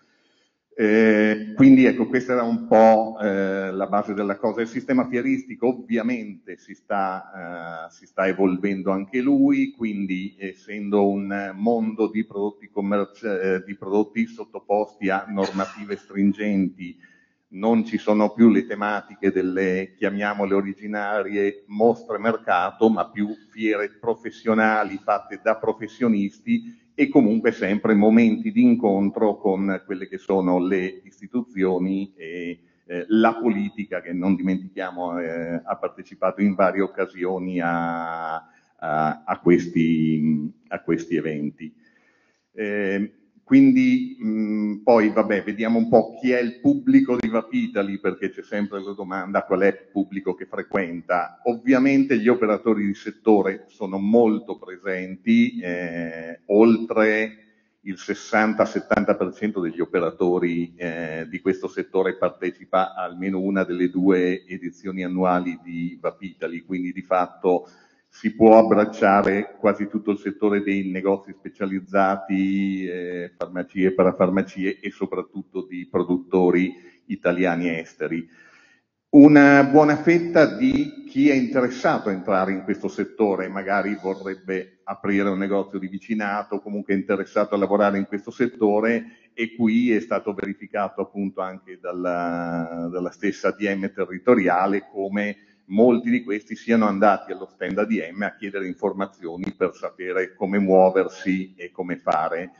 Eh, quindi ecco, questa era un po' eh, la base della cosa. Il sistema fieristico ovviamente si sta, eh, si sta evolvendo anche lui, quindi essendo un mondo di prodotti, eh, di prodotti sottoposti a normative stringenti, non ci sono più le tematiche delle, chiamiamole originarie, mostre mercato, ma più fiere professionali fatte da professionisti e comunque sempre momenti di incontro con quelle che sono le istituzioni e eh, la politica, che non dimentichiamo eh, ha partecipato in varie occasioni a, a, a, questi, a questi eventi. Eh, quindi mh, poi vabbè, vediamo un po' chi è il pubblico di Vapitali, perché c'è sempre la domanda qual è il pubblico che frequenta. Ovviamente gli operatori di settore sono molto presenti, eh, oltre il sessanta settanta per cento degli operatori eh, di questo settore partecipa a almeno una delle due edizioni annuali di Vapitali, quindi di fatto si può abbracciare quasi tutto il settore dei negozi specializzati, eh, farmacie, parafarmacie e soprattutto di produttori italiani e esteri. Una buona fetta di chi è interessato a entrare in questo settore, magari vorrebbe aprire un negozio di vicinato, comunque è interessato a lavorare in questo settore, e qui è stato verificato appunto anche dalla, dalla stessa A D M territoriale come molti di questi siano andati allo stand A D M a chiedere informazioni per sapere come muoversi e come fare.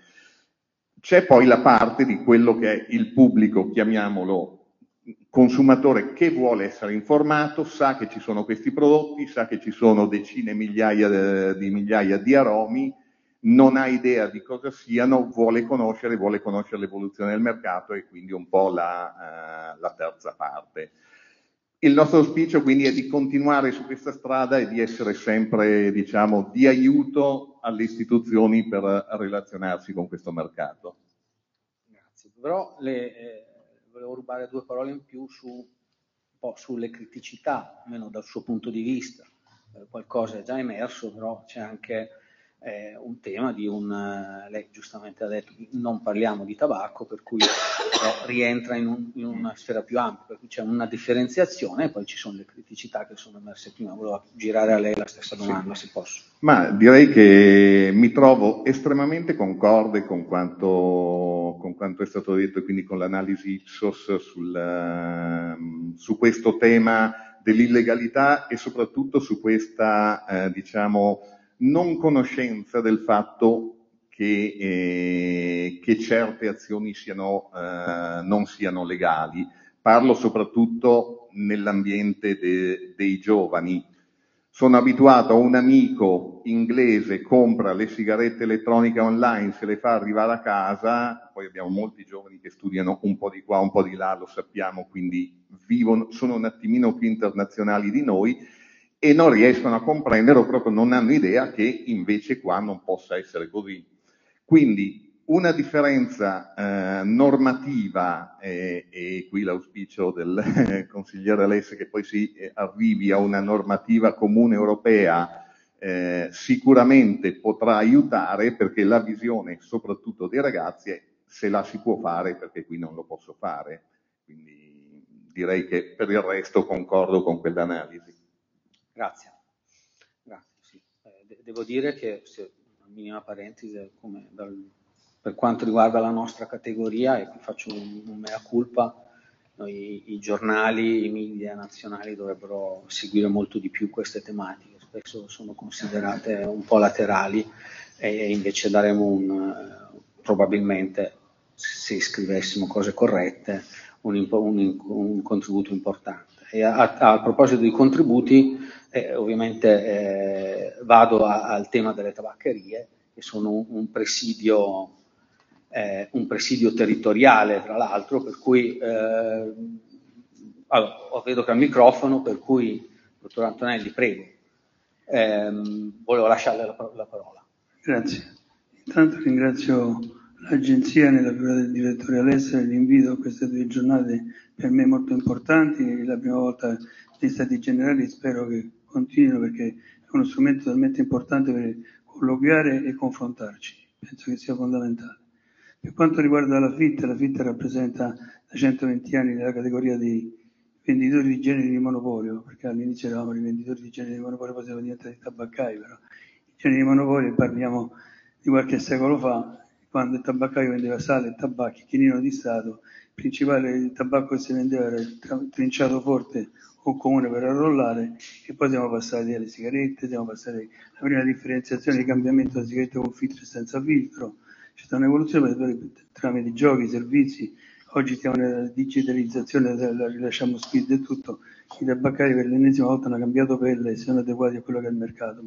C'è poi la parte di quello che è il pubblico, chiamiamolo consumatore, che vuole essere informato, sa che ci sono questi prodotti, sa che ci sono decine migliaia di migliaia di aromi, non ha idea di cosa siano, vuole conoscere, vuole conoscere l'evoluzione del mercato, e quindi un po' la, uh, la terza parte. Il nostro auspicio quindi è di continuare su questa strada e di essere sempre, diciamo, di aiuto alle istituzioni per relazionarsi con questo mercato. Grazie. Però le, eh, volevo rubare due parole in più su, un po' sulle criticità, almeno dal suo punto di vista. Eh, qualcosa è già emerso, però c'è anche eh, un tema di un, eh, lei giustamente ha detto, non parliamo di tabacco, per cui però rientra in, un, in una sfera più ampia, per cui c'è una differenziazione e poi ci sono le criticità che sono emerse prima. Volevo girare a lei la stessa domanda, sì, se posso. Ma direi che mi trovo estremamente concorde con quanto, con quanto è stato detto, e quindi con l'analisi Ipsos sul, su questo tema dell'illegalità e soprattutto su questa, eh, diciamo, non conoscenza del fatto che, eh, che certe azioni siano, eh, non siano legali. Parlo soprattutto nell'ambiente de, dei giovani. Sono abituato a un amico inglese, compra le sigarette elettroniche online, se le fa arrivare a casa, poi abbiamo molti giovani che studiano un po' di qua, un po' di là, lo sappiamo, quindi vivono, sono un attimino più internazionali di noi, e non riescono a comprendere o proprio non hanno idea che invece qua non possa essere così. Quindi una differenza eh, normativa, eh, e qui l'auspicio del eh, consigliere Alessi che poi si eh, arrivi a una normativa comune europea, eh, sicuramente potrà aiutare, perché la visione soprattutto dei ragazzi è: se la si può fare, perché qui non lo posso fare. Quindi direi che per il resto concordo con quell'analisi. Grazie. Grazie sì. eh, de- devo dire che, se, una minima parentesi, come dal, per quanto riguarda la nostra categoria, e qui faccio un, un mea culpa, noi, i giornali, i media nazionali dovrebbero seguire molto di più queste tematiche, spesso sono considerate un po' laterali, e invece daremo un, eh, probabilmente, se scrivessimo cose corrette, un, impo- un, un contributo importante. E a, a, a proposito di contributi, eh, ovviamente eh, vado a, al tema delle tabaccherie, che sono un, un presidio Eh, un presidio territoriale, tra l'altro, per cui eh, allora, vedo che al microfono, per cui, dottor Antonelli, prego, eh, volevo lasciarle la, la parola. Grazie. Intanto ringrazio l'Agenzia nella figura del direttore Alessia e l'invito a queste due giornate per me molto importanti, la prima volta nei Stati Generali, spero che continuino perché è uno strumento talmente importante per colloquiare e confrontarci, penso che sia fondamentale. Per quanto riguarda la F I T, la F I T rappresenta da centoventi anni la categoria dei venditori di generi di monopolio, perché all'inizio eravamo i venditori di generi di monopolio, poi siamo diventati tabaccai, però i generi di monopolio parliamo di qualche secolo fa, quando il tabaccaio vendeva sale e tabacchi, chinino di Stato, il principale tabacco che si vendeva era il trinciato forte o comune per arrollare, e poi siamo passati alle sigarette, siamo passati alla prima differenziazione di cambiamento da sigarette con filtro e senza filtro. C'è stata un'evoluzione tramite giochi, servizi, oggi stiamo nella digitalizzazione, la rilasciamo speed e tutto, i tabaccari per l'ennesima volta hanno cambiato pelle e sono adeguati a quello che è il mercato.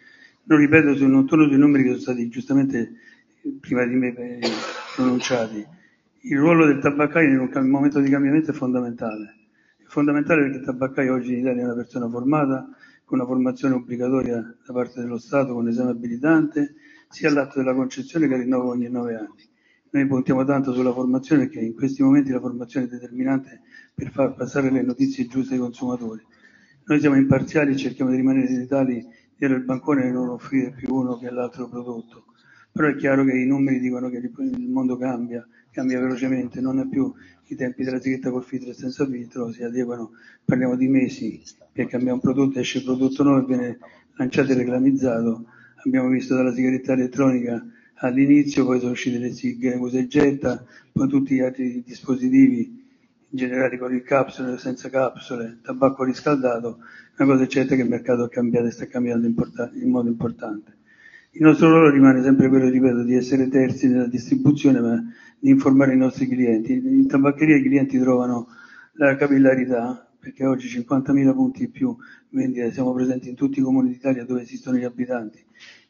Non ripeto, su, non torno sui numeri che sono stati giustamente prima di me pronunciati. Il ruolo del tabaccaio in un momento di cambiamento è fondamentale. È fondamentale perché il tabaccaio oggi in Italia è una persona formata, con una formazione obbligatoria da parte dello Stato, con esame abilitante, sia all'atto della concezione che al rinnovo ogni nove anni. Noi puntiamo tanto sulla formazione perché in questi momenti la formazione è determinante per far passare le notizie giuste ai consumatori. Noi siamo imparziali e cerchiamo di rimanere tali, dietro il bancone e non offrire più uno che l'altro prodotto. Però è chiaro che i numeri dicono che il mondo cambia, cambia velocemente, non è più i tempi della sigaretta col filtro e senza filtro, si adeguano, parliamo di mesi, per cambiare un prodotto, esce il prodotto nuovo e viene lanciato e reclamizzato. Abbiamo visto dalla sigaretta elettronica all'inizio, poi sono uscite le sighe usa e getta, poi tutti gli altri dispositivi generati con il capsule, senza capsule, tabacco riscaldato. Una cosa è certa che il mercato è cambiato e sta cambiando in modo importante. Il nostro ruolo rimane sempre quello, ripeto, di essere terzi nella distribuzione, ma di informare i nostri clienti. In tabaccheria i clienti trovano la capillarità, perché oggi cinquantamila punti in più vendita, siamo presenti in tutti i comuni d'Italia dove esistono gli abitanti.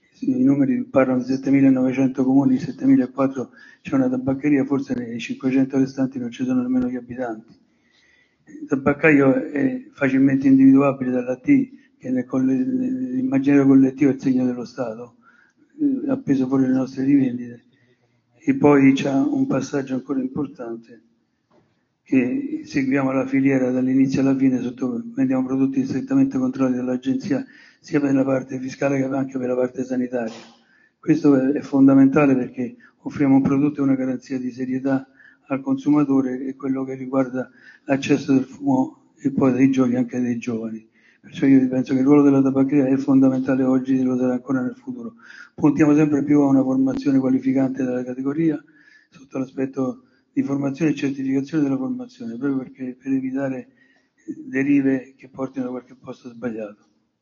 I numeri parlano di settemilanovecento comuni, settemilaquattrocento c'è una tabaccheria, forse nei cinquecento restanti non ci sono nemmeno gli abitanti. Il tabaccaio è facilmente individuabile dalla T, che nell'immaginario collettivo è il segno dello Stato, appeso fuori le nostre rivendite. E poi c'è un passaggio ancora importante, che seguiamo la filiera dall'inizio alla fine, sotto, vendiamo prodotti strettamente controllati dall'agenzia, sia per la parte fiscale che anche per la parte sanitaria. Questo è fondamentale perché offriamo un prodotto e una garanzia di serietà al consumatore e quello che riguarda l'accesso del fumo e poi dei giochi anche dei giovani. Perciò io penso che il ruolo della tabaccheria è fondamentale oggi e lo sarà ancora nel futuro. Puntiamo sempre più a una formazione qualificante della categoria sotto l'aspetto di formazione e certificazione della formazione, proprio perché per evitare derive che portino da qualche posto sbagliato.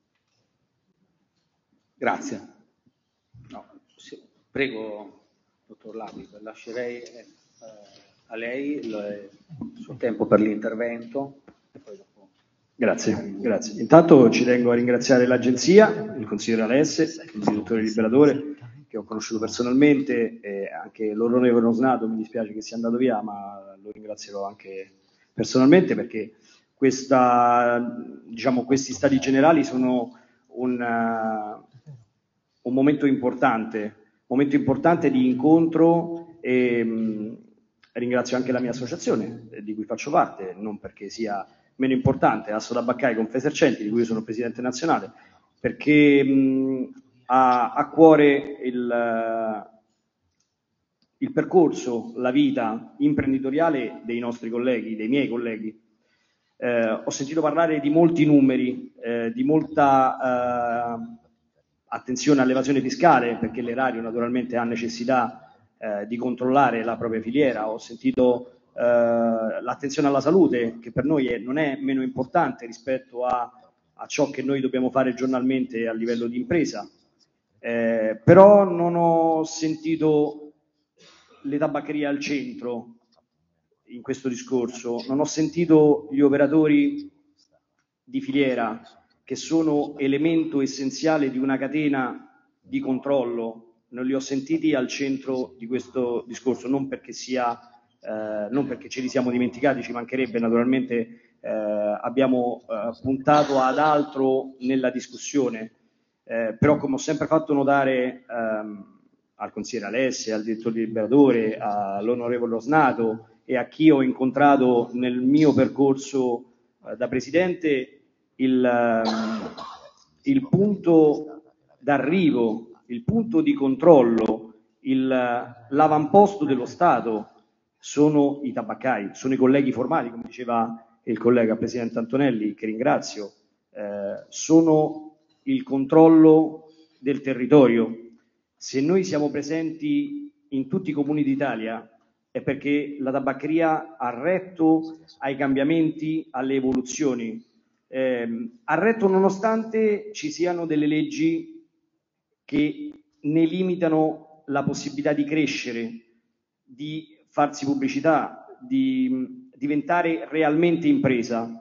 Grazie. No, sì, prego, dottor Labi, lascerei eh, a lei il, il suo tempo per l'intervento. E poi dopo... Grazie, grazie. Intanto ci tengo a ringraziare l'Agenzia, il consigliere Alesse, il direttore Liberatore, che ho conosciuto personalmente, e anche l'onorevole Rosnato, mi dispiace che sia andato via, ma lo ringrazierò anche personalmente perché questa, diciamo, questi stati generali sono un, uh, un momento importante, momento importante di incontro e mh, ringrazio anche la mia associazione di cui faccio parte, non perché sia meno importante, Asso Tabaccai Confesercenti, di cui io sono presidente nazionale, perché mh, ha a cuore il, il percorso, la vita imprenditoriale dei nostri colleghi, dei miei colleghi, Eh, ho sentito parlare di molti numeri, eh, di molta eh, attenzione all'evasione fiscale, perché l'erario naturalmente ha necessità eh, di controllare la propria filiera. Ho sentito eh, l'attenzione alla salute, che per noi è, non è meno importante rispetto a, a ciò che noi dobbiamo fare giornalmente a livello di impresa. Eh, però non ho sentito le tabaccherie al centro in questo discorso, non ho sentito gli operatori di filiera, che sono elemento essenziale di una catena di controllo, non li ho sentiti al centro di questo discorso, non perché sia, eh, non perché ce li siamo dimenticati, ci mancherebbe, naturalmente eh, abbiamo eh, puntato ad altro nella discussione, eh, però come ho sempre fatto notare ehm, al consigliere Alessi, al direttore liberatore, all'onorevole Rosnato e a chi ho incontrato nel mio percorso eh, da presidente, il, eh, il punto d'arrivo, il punto di controllo, il, l'avamposto dello Stato sono i tabaccai, sono i colleghi formali, come diceva il collega Presidente Antonelli, che ringrazio, eh, sono il controllo del territorio. Se noi siamo presenti in tutti i comuni d'Italia è perché la tabaccheria ha retto ai cambiamenti, alle evoluzioni, eh, ha retto nonostante ci siano delle leggi che ne limitano la possibilità di crescere, di farsi pubblicità, di diventare realmente impresa.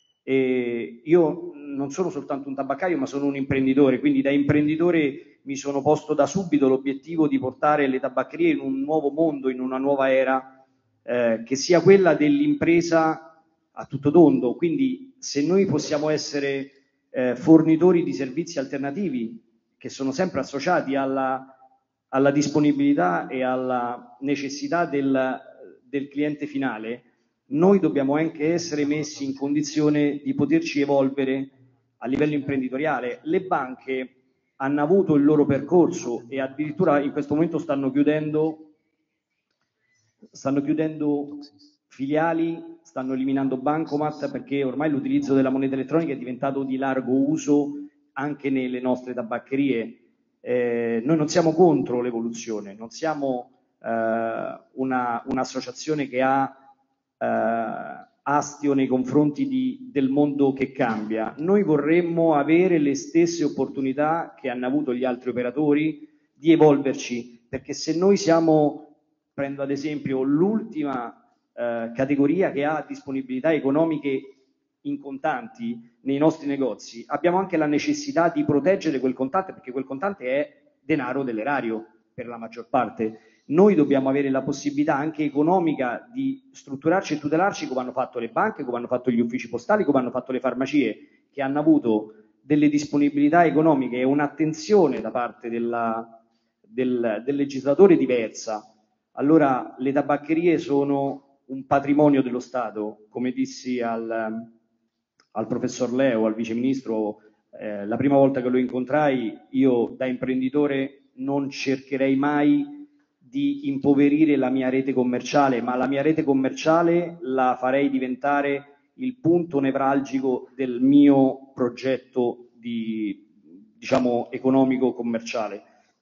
E io non sono soltanto un tabaccaio, ma sono un imprenditore, quindi da imprenditore mi sono posto da subito l'obiettivo di portare le tabaccherie in un nuovo mondo, in una nuova era, eh, che sia quella dell'impresa a tutto tondo. Quindi se noi possiamo essere eh, fornitori di servizi alternativi che sono sempre associati alla, alla disponibilità e alla necessità del, del cliente finale, noi dobbiamo anche essere messi in condizione di poterci evolvere a livello imprenditoriale. Le banche hanno avuto il loro percorso e addirittura in questo momento stanno chiudendo, stanno chiudendo filiali, stanno eliminando bancomat, perché ormai l'utilizzo della moneta elettronica è diventato di largo uso anche nelle nostre tabaccherie. Eh, noi non siamo contro l'evoluzione, non siamo eh, una, un'associazione che ha eh, astio nei confronti di, del mondo che cambia. Noi vorremmo avere le stesse opportunità che hanno avuto gli altri operatori di evolverci, perché se noi siamo, prendo ad esempio l'ultima eh, categoria che ha disponibilità economiche in contanti nei nostri negozi, abbiamo anche la necessità di proteggere quel contante, perché quel contante è denaro dell'erario per la maggior parte. Noi dobbiamo avere la possibilità anche economica di strutturarci e tutelarci, come hanno fatto le banche, come hanno fatto gli uffici postali, come hanno fatto le farmacie, che hanno avuto delle disponibilità economiche e un'attenzione da parte della, del, del legislatore diversa. Allora le tabaccherie sono un patrimonio dello Stato, come dissi al, al professor Leo, al viceministro, eh, la prima volta che lo incontrai, io da imprenditore non cercherei mai di impoverire la mia rete commerciale, ma la mia rete commerciale la farei diventare il punto nevralgico del mio progetto di, diciamo, economico-commerciale.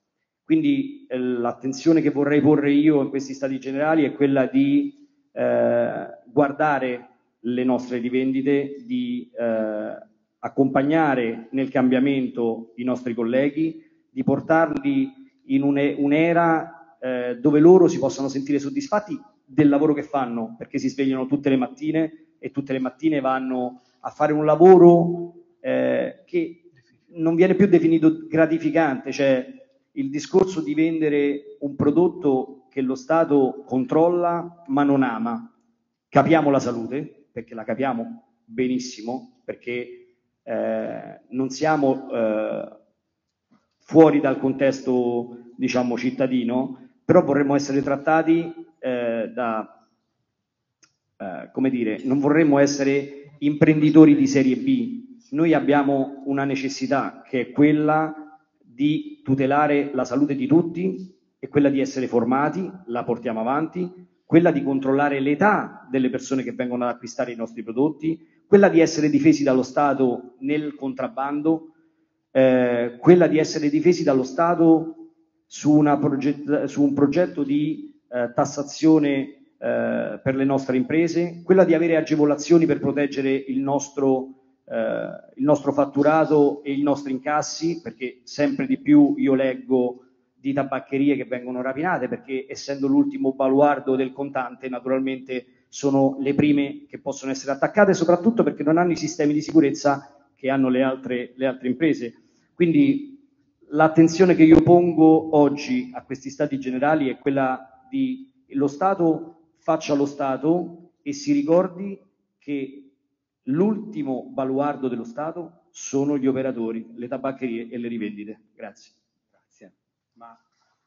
Quindi eh, l'attenzione che vorrei porre io in questi stati generali è quella di eh, guardare le nostre rivendite, di eh, accompagnare nel cambiamento i nostri colleghi, di portarli in un'era Eh, dove loro si possano sentire soddisfatti del lavoro che fanno, perché si svegliano tutte le mattine e tutte le mattine vanno a fare un lavoro eh, che non viene più definito gratificante, cioè il discorso di vendere un prodotto che lo Stato controlla ma non ama. Capiamo la salute, perché la capiamo benissimo, perché eh, non siamo eh, fuori dal contesto, diciamo, cittadino, però vorremmo essere trattati eh, da, eh, come dire, non vorremmo essere imprenditori di serie B. Noi abbiamo una necessità che è quella di tutelare la salute di tutti e quella di essere formati, la portiamo avanti, quella di controllare l'età delle persone che vengono ad acquistare i nostri prodotti, quella di essere difesi dallo Stato nel contrabbando, eh, quella di essere difesi dallo Stato su, una progett- su un progetto di eh, tassazione eh, per le nostre imprese, quella di avere agevolazioni per proteggere il nostro, eh, il nostro fatturato e i nostri incassi, perché sempre di più io leggo di tabaccherie che vengono rapinate, perché essendo l'ultimo baluardo del contante naturalmente sono le prime che possono essere attaccate, soprattutto perché non hanno i sistemi di sicurezza che hanno le altre, le altre imprese. Quindi l'attenzione che io pongo oggi a questi stati generali è quella di lo Stato faccia lo Stato e si ricordi che l'ultimo baluardo dello Stato sono gli operatori, le tabaccherie e le rivendite. Grazie. Grazie. Ma...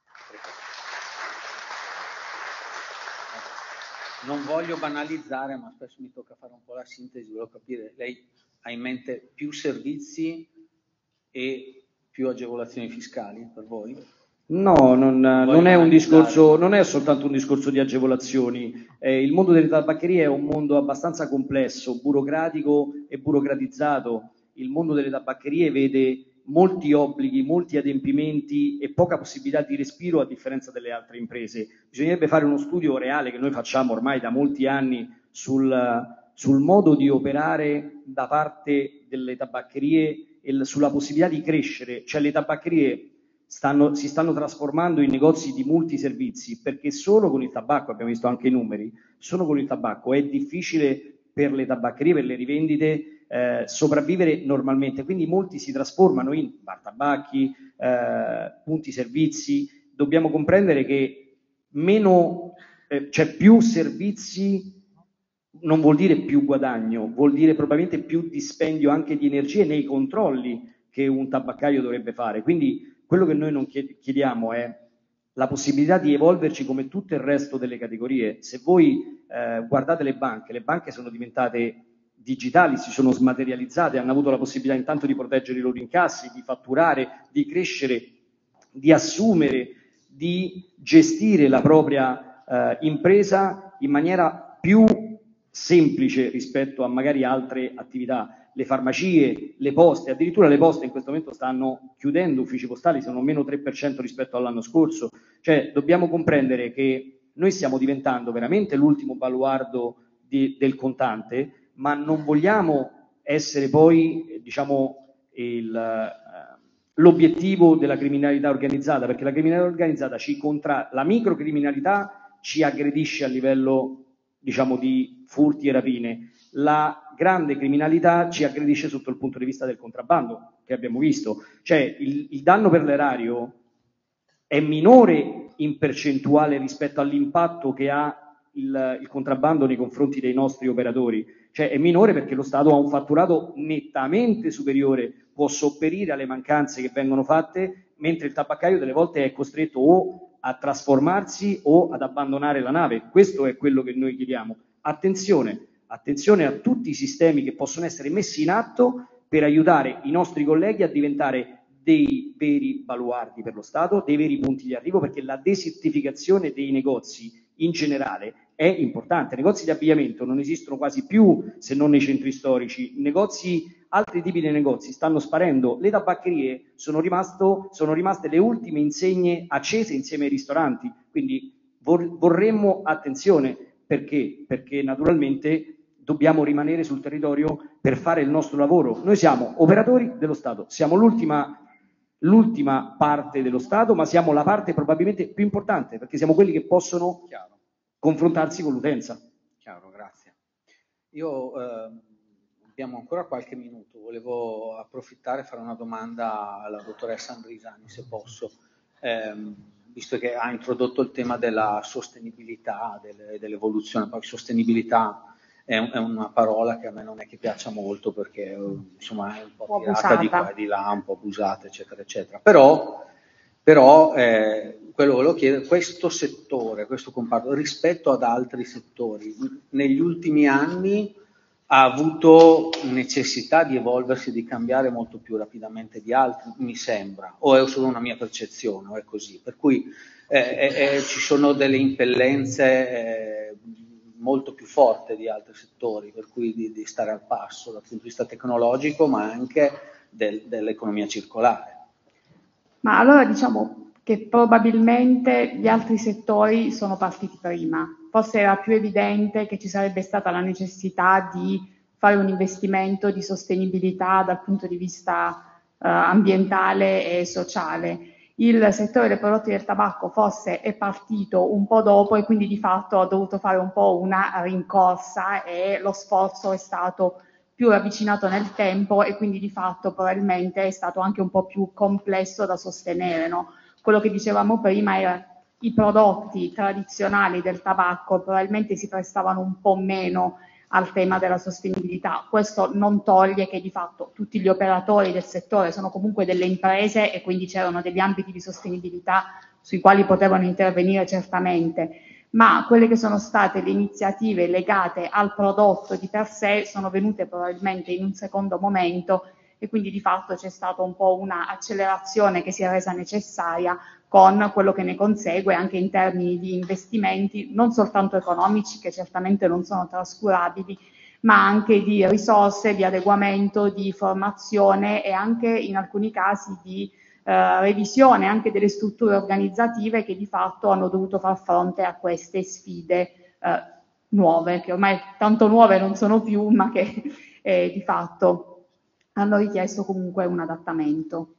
Non voglio banalizzare, ma spesso mi tocca fare un po' la sintesi, volevo capire, lei ha in mente più servizi e più agevolazioni fiscali per voi? No, non, non è un discorso, non è soltanto un discorso di agevolazioni. Eh, il mondo delle tabaccherie è un mondo abbastanza complesso, burocratico e burocratizzato. Il mondo delle tabaccherie vede molti obblighi, molti adempimenti e poca possibilità di respiro a differenza delle altre imprese. Bisognerebbe fare uno studio reale che noi facciamo ormai da molti anni sul, sul modo di operare da parte delle tabaccherie e sulla possibilità di crescere. Cioè le tabaccherie stanno, si stanno trasformando in negozi di multiservizi, perché solo con il tabacco, abbiamo visto anche i numeri, solo con il tabacco è difficile per le tabaccherie, per le rivendite, Eh, sopravvivere normalmente, quindi molti si trasformano in bar tabacchi, eh, punti servizi. Dobbiamo comprendere che meno, eh, cioè più servizi non vuol dire più guadagno, vuol dire probabilmente più dispendio anche di energie nei controlli che un tabaccaio dovrebbe fare. Quindi quello che noi non chiediamo è la possibilità di evolverci come tutto il resto delle categorie. Se voi eh, guardate le banche, le banche sono diventate digitali, si sono smaterializzate, hanno avuto la possibilità intanto di proteggere i loro incassi, di fatturare, di crescere, di assumere, di gestire la propria eh, impresa in maniera più semplice rispetto a magari altre attività. Le farmacie, le poste, addirittura le poste in questo momento stanno chiudendo, uffici postali sono meno tre per cento rispetto all'anno scorso. Cioè dobbiamo comprendere che noi stiamo diventando veramente l'ultimo baluardo di, del contante, ma non vogliamo essere poi, diciamo, il, eh, l'obiettivo della criminalità organizzata, perché la criminalità organizzata ci contra, la microcriminalità ci aggredisce a livello, diciamo, di furti e rapine, la grande criminalità ci aggredisce sotto il punto di vista del contrabbando, che abbiamo visto. Cioè il, il danno per l'erario è minore in percentuale rispetto all'impatto che ha il, il contrabbando nei confronti dei nostri operatori. Cioè è minore perché lo Stato ha un fatturato nettamente superiore, può sopperire alle mancanze che vengono fatte, mentre il tabaccaio delle volte è costretto o a trasformarsi o ad abbandonare la nave. Questo è quello che noi chiediamo. Attenzione, attenzione a tutti i sistemi che possono essere messi in atto per aiutare i nostri colleghi a diventare dei veri baluardi per lo Stato, dei veri punti di arrivo, perché la desertificazione dei negozi in generale è importante. Negozi di abbigliamento non esistono quasi più se non nei centri storici, negozi, altri tipi di negozi stanno sparendo, le tabaccherie sono, rimasto, sono rimaste le ultime insegne accese insieme ai ristoranti, quindi vor, vorremmo attenzione, perché? Perché naturalmente dobbiamo rimanere sul territorio per fare il nostro lavoro. Noi siamo operatori dello Stato, siamo l'ultima l'ultima parte dello Stato, ma siamo la parte probabilmente più importante, perché siamo quelli che possono Chiaro. confrontarsi con l'utenza. Chiaro, grazie. Io eh, abbiamo ancora qualche minuto, volevo approfittare e fare una domanda alla dottoressa Andrisani, se posso, eh, visto che ha introdotto il tema della sostenibilità, delle, dell'evoluzione. Poi sostenibilità è, è una parola che a me non è che piaccia molto, perché insomma è un po' tirata di qua e di là, un po' abusata, eccetera, eccetera. Però, però eh, quello che volevo chiedere, questo settore, questo comparto, rispetto ad altri settori, negli ultimi anni ha avuto necessità di evolversi, di cambiare molto più rapidamente di altri, mi sembra, o è solo una mia percezione, o è così. Per cui eh, eh, ci sono delle impellenze eh, molto più forte di altri settori, per cui di, di stare al passo dal punto di vista tecnologico, ma anche del, dell'economia circolare. Ma allora diciamo che probabilmente gli altri settori sono partiti prima. Forse era più evidente che ci sarebbe stata la necessità di fare un investimento di sostenibilità dal punto di vista eh, ambientale e sociale. Il settore dei prodotti del tabacco forse è partito un po' dopo e quindi di fatto ha dovuto fare un po' una rincorsa e lo sforzo è stato più ravvicinato nel tempo e quindi di fatto probabilmente è stato anche un po' più complesso da sostenere, no? Quello che dicevamo prima era i prodotti tradizionali del tabacco probabilmente si prestavano un po' meno al tema della sostenibilità. Questo non toglie che di fatto tutti gli operatori del settore sono comunque delle imprese e quindi c'erano degli ambiti di sostenibilità sui quali potevano intervenire certamente, ma quelle che sono state le iniziative legate al prodotto di per sé sono venute probabilmente in un secondo momento e quindi di fatto c'è stata un po' una accelerazione che si è resa necessaria con quello che ne consegue anche in termini di investimenti non soltanto economici, che certamente non sono trascurabili, ma anche di risorse, di adeguamento, di formazione e anche in alcuni casi di eh, revisione anche delle strutture organizzative che di fatto hanno dovuto far fronte a queste sfide eh, nuove, che ormai tanto nuove non sono più, ma che eh, di fatto hanno richiesto comunque un adattamento.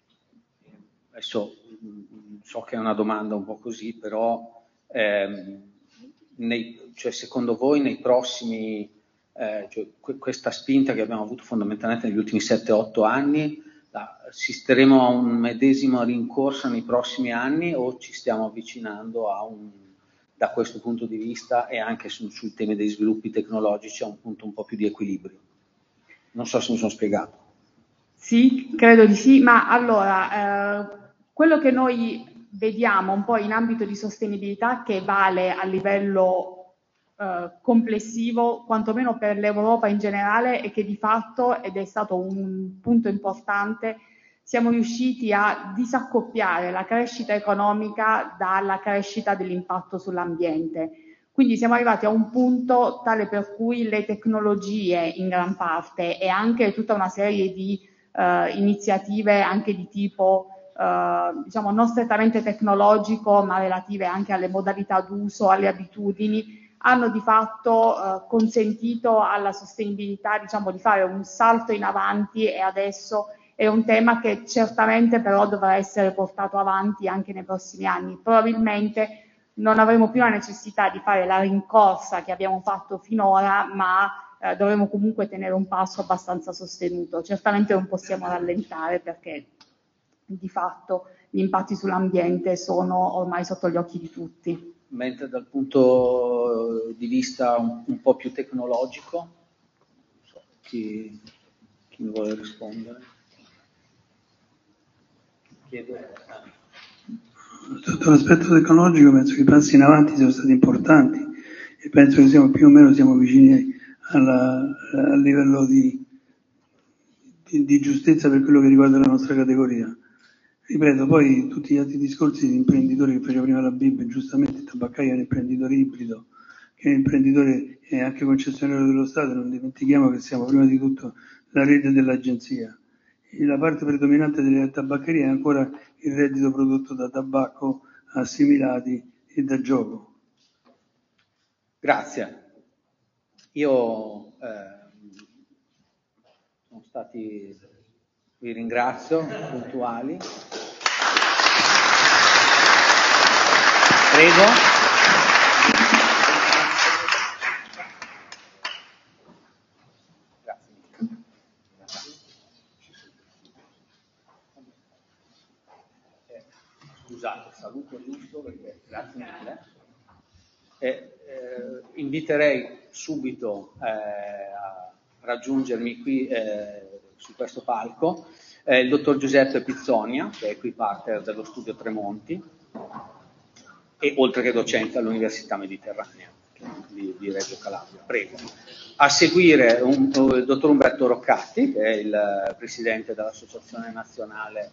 Adesso so che è una domanda un po' così, però ehm, nei, cioè, secondo voi nei prossimi, eh, cioè, questa spinta che abbiamo avuto fondamentalmente negli ultimi sette otto anni, la, assisteremo a un medesimo rincorsa nei prossimi anni o ci stiamo avvicinando a un, da questo punto di vista e anche su, sui temi degli sviluppi tecnologici, a un punto un po' più di equilibrio? Non so se mi sono spiegato. Sì, credo di sì, ma allora, eh, quello che noi vediamo un po' in ambito di sostenibilità che vale a livello eh, complessivo, quantomeno per l'Europa in generale, è che di fatto, ed è stato un punto importante, siamo riusciti a disaccoppiare la crescita economica dalla crescita dell'impatto sull'ambiente. Quindi siamo arrivati a un punto tale per cui le tecnologie in gran parte e anche tutta una serie di uh, iniziative anche di tipo uh, diciamo non strettamente tecnologico ma relative anche alle modalità d'uso, alle abitudini, hanno di fatto uh, consentito alla sostenibilità diciamo di fare un salto in avanti e adesso è un tema che certamente però dovrà essere portato avanti anche nei prossimi anni. Probabilmente non avremo più la necessità di fare la rincorsa che abbiamo fatto finora, ma eh, dovremo comunque tenere un passo abbastanza sostenuto. Certamente non possiamo rallentare perché di fatto gli impatti sull'ambiente sono ormai sotto gli occhi di tutti. Mentre dal punto di vista un, un po' più tecnologico, non so, chi, chi mi vuole rispondere? Chiedo. Sotto l'aspetto tecnologico penso che i passi in avanti siano stati importanti e penso che siamo più o meno siamo vicini alla, al livello di, di, di giustezza per quello che riguarda la nostra categoria. Ripeto, poi tutti gli altri discorsi di imprenditori che faceva prima la B I B, giustamente il tabaccaio è un imprenditore ibrido, che è un imprenditore e anche concessionario dello Stato, non dimentichiamo che siamo prima di tutto la rete dell'agenzia. E la parte predominante delle tabaccherie è ancora il reddito prodotto da tabacco, assimilati e da gioco. Grazie. Io eh, sono stati, vi ringrazio, puntuali. Prego. Scusate, saluto giusto perché grazie mille. E, eh, inviterei subito eh, a raggiungermi qui eh, su questo palco eh, il dottor Giuseppe Pizzonia, che è qui partner dello studio Tremonti, e oltre che docente all'Università Mediterranea di, di Reggio Calabria. Prego. A seguire un, il dottor Umberto Roccatti, che è il presidente dell'Associazione Nazionale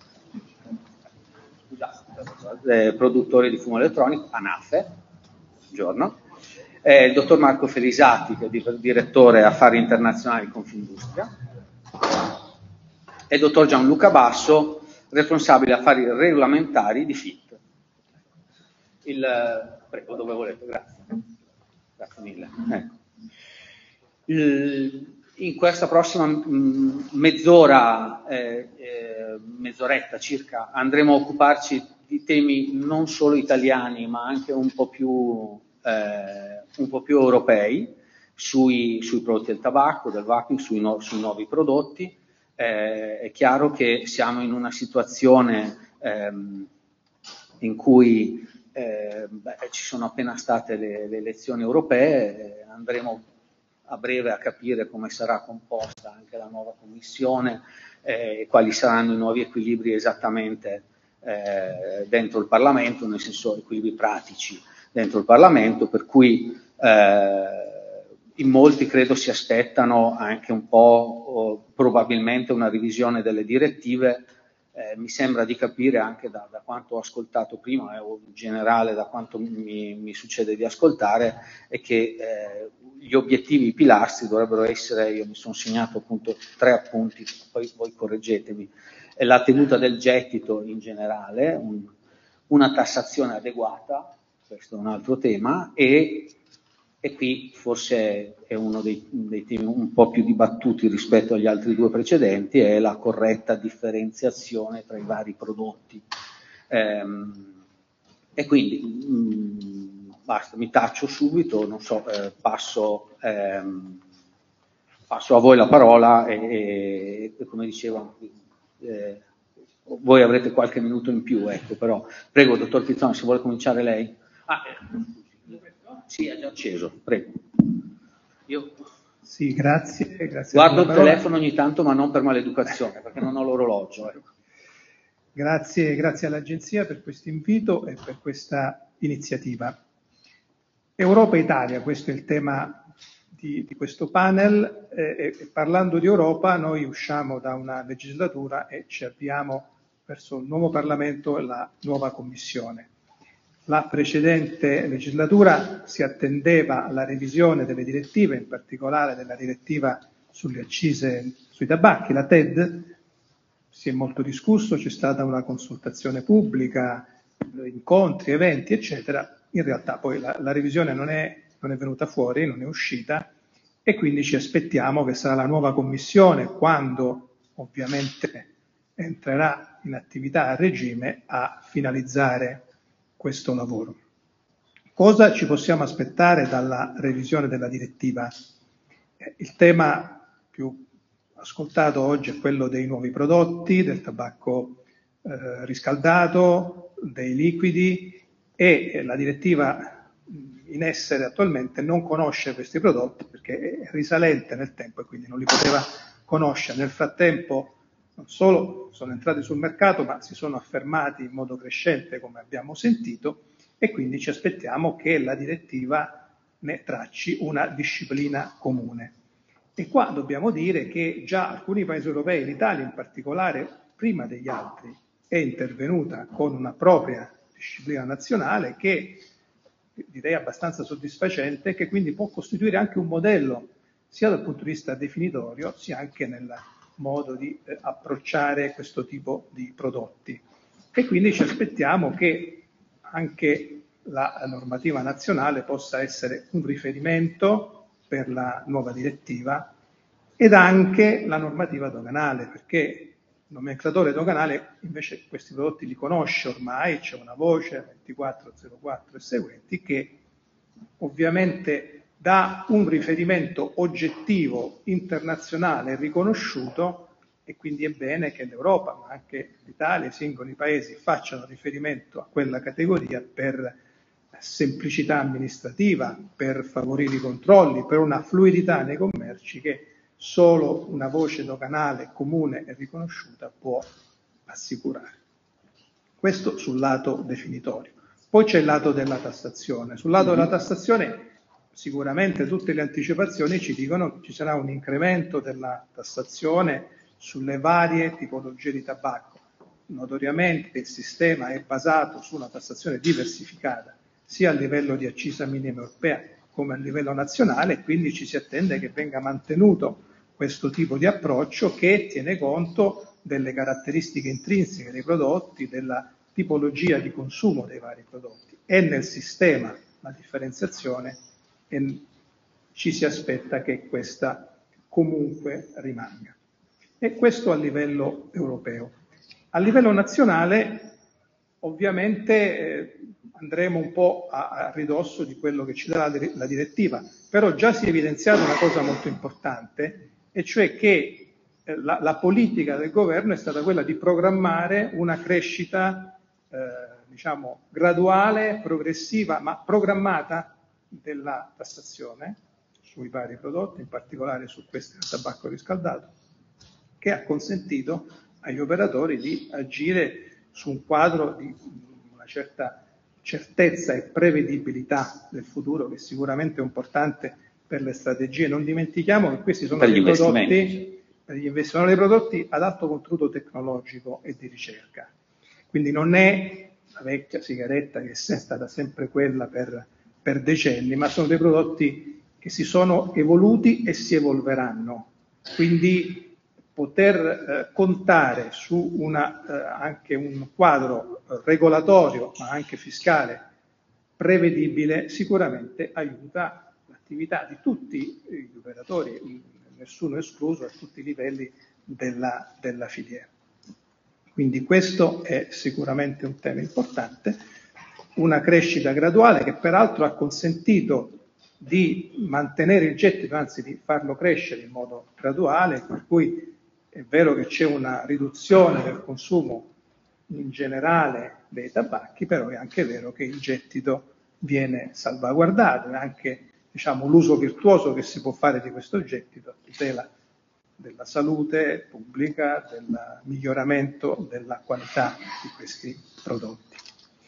Scusate, eh, produttori di fumo elettronico, ANAFE, buongiorno. eh, il dottor Marco Felisati, che è direttore affari internazionali Confindustria, e il dottor Gianluca Basso, responsabile affari regolamentari di F I T. Il, prego, dove volete, grazie. Grazie mille. Ecco. Il, in questa prossima mh, mezz'ora, eh, eh, mezz'oretta circa, andremo a occuparci di temi non solo italiani, ma anche un po' più, eh, un po' più europei, sui, sui prodotti del tabacco, del vaping, sui, no, sui nuovi prodotti. Eh, è chiaro che siamo in una situazione ehm, in cui eh, beh, ci sono appena state le, le elezioni europee, eh, andremo a breve a capire come sarà composta anche la nuova commissione e eh, quali saranno i nuovi equilibri esattamente eh, dentro il Parlamento, nel senso equilibri pratici dentro il Parlamento, per cui eh, in molti credo si aspettano anche un po' o, probabilmente una revisione delle direttive. Eh, mi sembra di capire anche da, da quanto ho ascoltato prima, eh, o in generale da quanto mi, mi succede di ascoltare, è che eh, gli obiettivi, i pilastri dovrebbero essere, io mi sono segnato appunto tre appunti, poi voi correggetemi, è la tenuta del gettito in generale, un, una tassazione adeguata, questo è un altro tema, e E qui forse è uno dei, dei temi un po' più dibattuti rispetto agli altri due precedenti, è la corretta differenziazione tra i vari prodotti. Ehm, e quindi mh, basta, mi taccio subito, non so, eh, passo, ehm, passo a voi la parola e, e, e come dicevo, eh, voi avrete qualche minuto in più, ecco, però prego, dottor Pizzone, se vuole cominciare lei. Ah, eh. Sì, è già acceso, prego. Io... Sì, grazie. grazie Guardo il telefono ogni tanto, ma non per maleducazione, perché non ho l'orologio. Ecco. Grazie, grazie all'Agenzia per questo invito e per questa iniziativa. Europa e Italia, questo è il tema di, di questo panel. Eh, e parlando di Europa, noi usciamo da una legislatura e ci avviamo verso il nuovo Parlamento e la nuova Commissione. La precedente legislatura si attendeva alla revisione delle direttive, in particolare della direttiva sulle accise sui tabacchi, la T E D. Si è molto discusso, c'è stata una consultazione pubblica, incontri, eventi, eccetera. In realtà poi la, la revisione non è, non è venuta fuori, non è uscita, e quindi ci aspettiamo che sarà la nuova Commissione, quando ovviamente entrerà in attività a regime, a finalizzare questo lavoro. Cosa ci possiamo aspettare dalla revisione della direttiva? Il tema più ascoltato oggi è quello dei nuovi prodotti, del tabacco eh, riscaldato, dei liquidi, e la direttiva in essere attualmente non conosce questi prodotti perché è risalente nel tempo e quindi non li poteva conoscere. Nel frattempo non solo sono entrati sul mercato, ma si sono affermati in modo crescente, come abbiamo sentito, e quindi ci aspettiamo che la direttiva ne tracci una disciplina comune. E qua dobbiamo dire che già alcuni paesi europei, l'Italia in particolare, prima degli altri, è intervenuta con una propria disciplina nazionale che direi abbastanza soddisfacente, che quindi può costituire anche un modello sia dal punto di vista definitorio, sia anche nel modo di eh, approcciare questo tipo di prodotti. E quindi ci aspettiamo che anche la normativa nazionale possa essere un riferimento per la nuova direttiva ed anche la normativa doganale, perché il nomenclatore doganale invece questi prodotti li conosce ormai, c'è una voce ventiquattro zero quattro e seguenti che ovviamente dà un riferimento oggettivo internazionale riconosciuto, e quindi è bene che l'Europa, ma anche l'Italia, i singoli paesi facciano riferimento a quella categoria per semplicità amministrativa, per favorire i controlli, per una fluidità nei commerci che solo una voce doganale comune e riconosciuta può assicurare. Questo sul lato definitorio. Poi c'è il lato della tassazione. Sul lato della tassazione sicuramente tutte le anticipazioni ci dicono che ci sarà un incremento della tassazione sulle varie tipologie di tabacco. Notoriamente il sistema è basato su una tassazione diversificata, sia a livello di accisa minima europea, come a livello nazionale, e quindi ci si attende che venga mantenuto questo tipo di approccio che tiene conto delle caratteristiche intrinseche dei prodotti, della tipologia di consumo dei vari prodotti. È nel sistema la differenziazione e ci si aspetta che questa comunque rimanga. E questo a livello europeo. A livello nazionale ovviamente eh, andremo un po' a, a ridosso di quello che ci darà la direttiva, però già si è evidenziata una cosa molto importante, e cioè che eh, la, la politica del governo è stata quella di programmare una crescita eh, diciamo graduale, progressiva, ma programmata della tassazione sui vari prodotti, in particolare su questo del tabacco riscaldato, che ha consentito agli operatori di agire su un quadro di una certa certezza e prevedibilità del futuro, che sicuramente è importante per le strategie. Non dimentichiamo che questi sono dei prodotti, per gli investimenti, sono dei prodotti ad alto contenuto tecnologico e di ricerca. Quindi non è la vecchia sigaretta che è stata sempre quella per, per decenni, ma sono dei prodotti che si sono evoluti e si evolveranno. Quindi poter eh, contare su una, eh, anche un quadro regolatorio, ma anche fiscale, prevedibile, sicuramente aiuta l'attività di tutti gli operatori, nessuno escluso, a tutti i livelli della, della filiera. Quindi questo è sicuramente un tema importante, una crescita graduale che peraltro ha consentito di mantenere il gettito, anzi di farlo crescere in modo graduale, per cui è vero che c'è una riduzione del consumo in generale dei tabacchi, però è anche vero che il gettito viene salvaguardato e anche diciamo, l'uso virtuoso che si può fare di questo gettito a tutela della salute pubblica, del miglioramento della qualità di questi prodotti.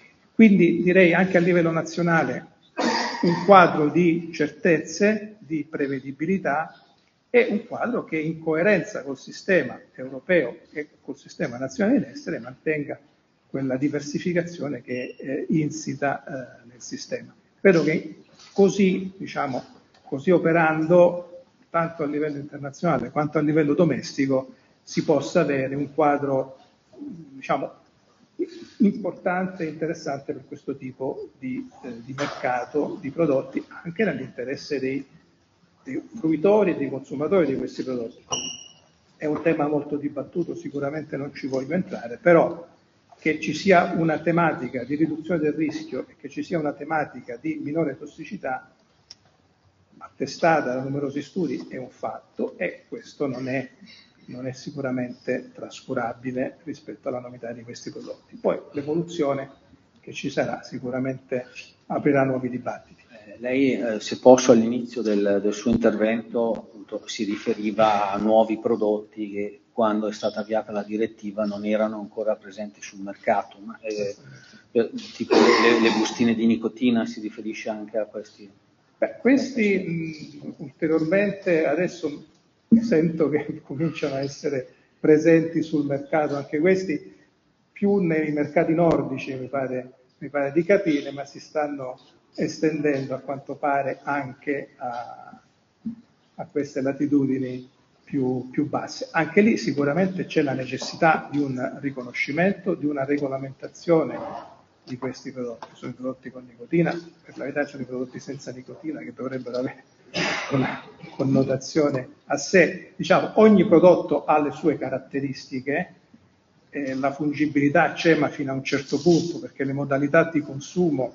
Quindi direi anche a livello nazionale un quadro di certezze, di prevedibilità e un quadro che in coerenza col sistema europeo e col sistema nazionale di essere mantenga quella diversificazione che è insita eh, nel sistema. Credo che così, diciamo, così operando, tanto a livello internazionale quanto a livello domestico, si possa avere un quadro, diciamo, importante e interessante per questo tipo di, eh, di mercato, di prodotti, anche nell'interesse dei, dei fruitori e dei consumatori di questi prodotti. È un tema molto dibattuto, sicuramente non ci voglio entrare, però che ci sia una tematica di riduzione del rischio e che ci sia una tematica di minore tossicità attestata da numerosi studi è un fatto, e questo non è, non è sicuramente trascurabile rispetto alla novità di questi prodotti. Poi l'evoluzione che ci sarà sicuramente aprirà nuovi dibattiti. Eh, lei, eh, se posso, all'inizio del, del suo intervento appunto, si riferiva a nuovi prodotti che quando è stata avviata la direttiva non erano ancora presenti sul mercato, ma eh, eh, tipo le, le bustine di nicotina, si riferisce anche a questi? Beh, questi mh, ulteriormente adesso sento che cominciano a essere presenti sul mercato, anche questi più nei mercati nordici mi pare, mi pare di capire, ma si stanno estendendo a quanto pare anche a, a queste latitudini più, più basse. Anche lì sicuramente c'è la necessità di un riconoscimento, di una regolamentazione di questi prodotti. Sono i prodotti con nicotina, per la verità sono i prodotti senza nicotina che dovrebbero avere una connotazione a sé. Diciamo, ogni prodotto ha le sue caratteristiche, eh, la fungibilità c'è ma fino a un certo punto, perché le modalità di consumo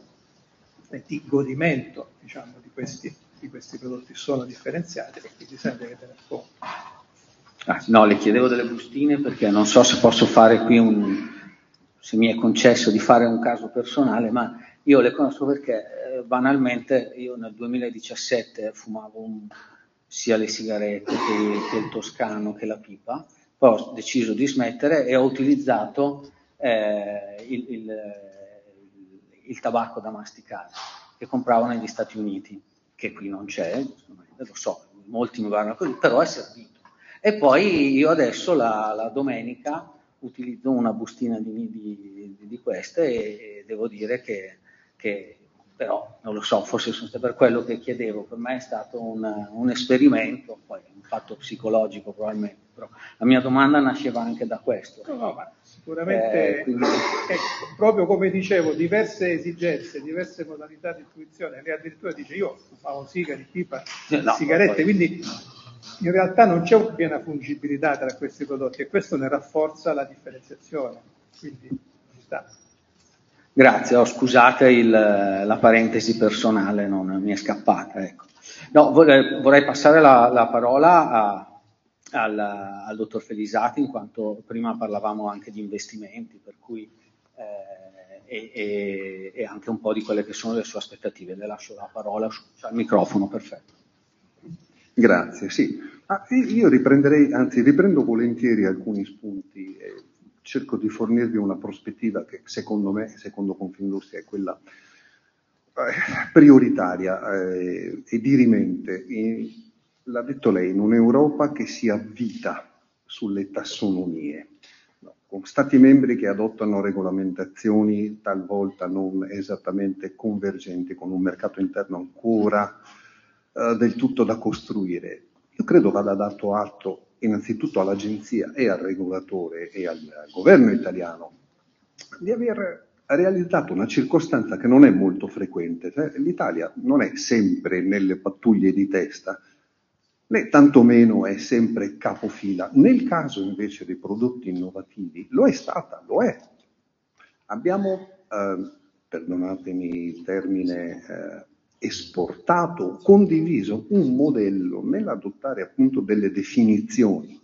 e di godimento, diciamo, di questi, di questi prodotti sono differenziate e quindi si deve tener conto. Ah, no, le chiedevo delle bustine perché non so se posso fare qui un, se mi è concesso di fare un caso personale, ma io le conosco perché eh, banalmente io nel duemiladiciassette fumavo un, sia le sigarette che, che il toscano che la pipa, poi ho deciso di smettere e ho utilizzato eh, il, il, il tabacco da masticare che compravo negli Stati Uniti, che qui non c'è, lo so, molti mi guardano così, però è servito. E poi io adesso la, la domenica utilizzo una bustina di, di, di queste e, e devo dire che, che però non lo so, forse sono per quello che chiedevo, per me è stato un, un esperimento, poi un fatto psicologico probabilmente, però la mia domanda nasceva anche da questo. No, no, ma sicuramente, eh, quindi... ecco, proprio come dicevo, diverse esigenze, diverse modalità di fruizione, lei addirittura dice io favo sigari, pipa, no, sigarette, poi... quindi in realtà non c'è una piena fungibilità tra questi prodotti e questo ne rafforza la differenziazione, quindi ci sta. Grazie, oh, scusate il, la parentesi personale, non mi è scappata. Ecco. No, vorrei, vorrei passare la, la parola a, al, al dottor Felisati, in quanto prima parlavamo anche di investimenti, per cui eh, e, e, e anche un po' di quelle che sono le sue aspettative. Le lascio la parola, c'è il microfono, perfetto. Grazie, sì. Ah, io riprenderei, anzi riprendo volentieri alcuni spunti e cerco di fornirvi una prospettiva che secondo me, secondo Confindustria, è quella eh, prioritaria eh, e dirimente. In, l'ha detto lei, in un'Europa che si avvita sulle tassonomie, no, con Stati membri che adottano regolamentazioni talvolta non esattamente convergenti, con un mercato interno ancora eh, del tutto da costruire. Io credo vada dato atto innanzitutto all'agenzia e al regolatore e al governo italiano di aver realizzato una circostanza che non è molto frequente. Cioè, l'Italia non è sempre nelle pattuglie di testa, né tantomeno è sempre capofila. Nel caso invece dei prodotti innovativi lo è stata, lo è. Abbiamo, eh, perdonatemi il termine, eh, esportato, condiviso un modello nell'adottare appunto delle definizioni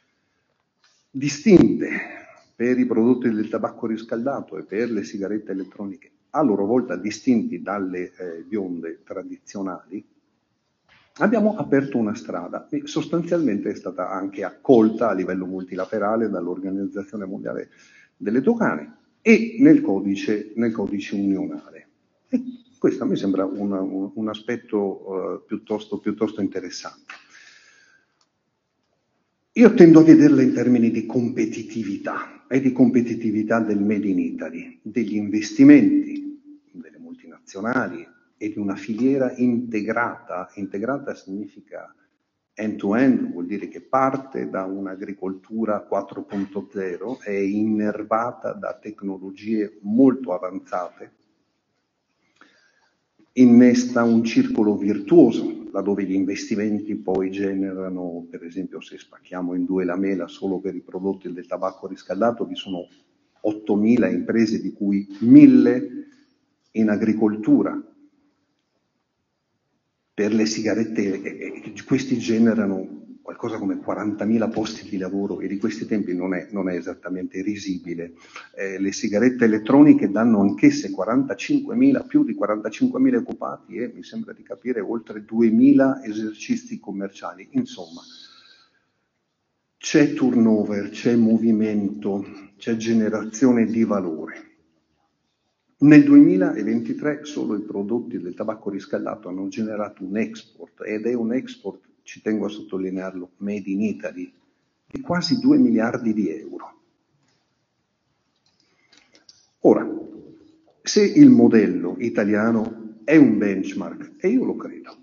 distinte per i prodotti del tabacco riscaldato e per le sigarette elettroniche, a loro volta distinti dalle eh, bionde tradizionali. Abbiamo aperto una strada e sostanzialmente è stata anche accolta a livello multilaterale dall'Organizzazione Mondiale delle Dogane e nel codice, nel codice unionale. E questo a me sembra un, un, un aspetto uh, piuttosto, piuttosto interessante. Io tendo a vederla in termini di competitività e di competitività del Made in Italy, degli investimenti delle multinazionali e di una filiera integrata. Integrata significa end-to-end, vuol dire che parte da un'agricoltura quattro punto zero, è innervata da tecnologie molto avanzate, innesta un circolo virtuoso, laddove gli investimenti poi generano, per esempio se spacchiamo in due la mela solo per i prodotti del tabacco riscaldato, vi sono ottomila imprese, di cui mille in agricoltura. Per le sigarette, eh, questi generano qualcosa come quarantamila posti di lavoro e di questi tempi non è, non è esattamente risibile. Eh, le sigarette elettroniche danno anch'esse quarantacinquemila, più di quarantacinquemila occupati e mi sembra di capire oltre duemila esercizi commerciali. Insomma, c'è turnover, c'è movimento, c'è generazione di valore. Nel duemilaventitré solo i prodotti del tabacco riscaldato hanno generato un export, ed è un export, ci tengo a sottolinearlo, made in Italy, di quasi due miliardi di euro. Ora, se il modello italiano è un benchmark, e io lo credo,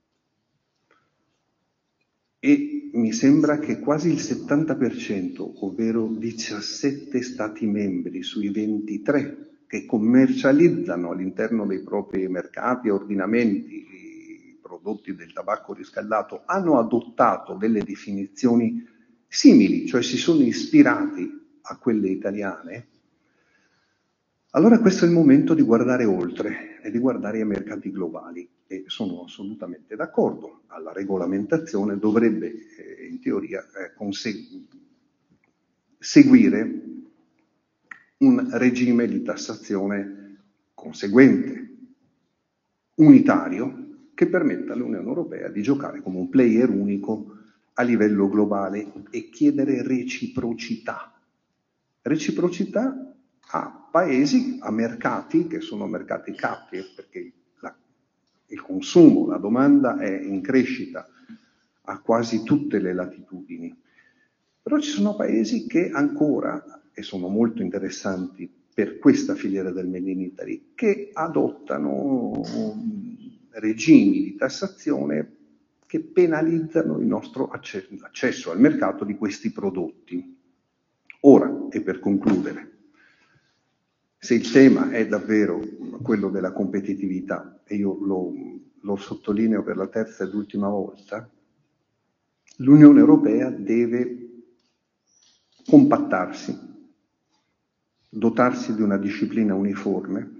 e mi sembra che quasi il settanta per cento, ovvero diciassette Stati membri sui ventitré, che commercializzano all'interno dei propri mercati e ordinamenti i prodotti del tabacco riscaldato, hanno adottato delle definizioni simili, cioè si sono ispirati a quelle italiane, allora questo è il momento di guardare oltre e di guardare ai mercati globali. E sono assolutamente d'accordo, alla regolamentazione dovrebbe eh, in teoria eh, consegu- seguire un regime di tassazione conseguente, unitario, che permetta all'Unione Europea di giocare come un player unico a livello globale e chiedere reciprocità. Reciprocità a paesi, a mercati che sono mercati capri, perché la, il consumo, la domanda è in crescita a quasi tutte le latitudini. Però ci sono paesi che ancora, e sono molto interessanti per questa filiera del Made in Italy, che adottano regimi di tassazione che penalizzano il nostro accesso al mercato di questi prodotti. Ora, e per concludere, se il tema è davvero quello della competitività, e io lo, lo sottolineo per la terza ed ultima volta, l'Unione Europea deve compattarsi, dotarsi di una disciplina uniforme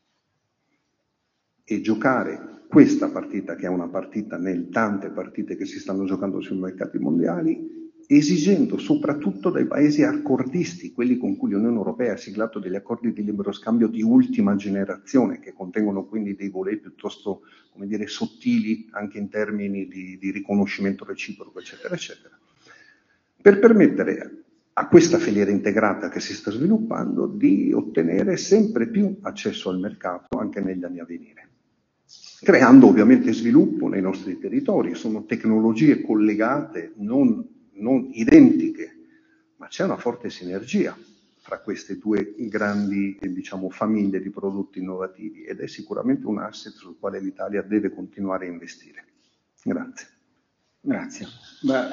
e giocare questa partita, che è una partita nelle tante partite che si stanno giocando sui mercati mondiali, esigendo soprattutto dai paesi accordisti, quelli con cui l'Unione Europea ha siglato degli accordi di libero scambio di ultima generazione, che contengono quindi dei volet piuttosto, come dire, sottili anche in termini di, di riconoscimento reciproco, eccetera, eccetera, per permettere a questa filiera integrata che si sta sviluppando di ottenere sempre più accesso al mercato anche negli anni a venire, creando ovviamente sviluppo nei nostri territori. Sono tecnologie collegate, non, non identiche, ma c'è una forte sinergia fra queste due grandi, diciamo, famiglie di prodotti innovativi, ed è sicuramente un asset sul quale l'Italia deve continuare a investire. Grazie. Grazie. Beh,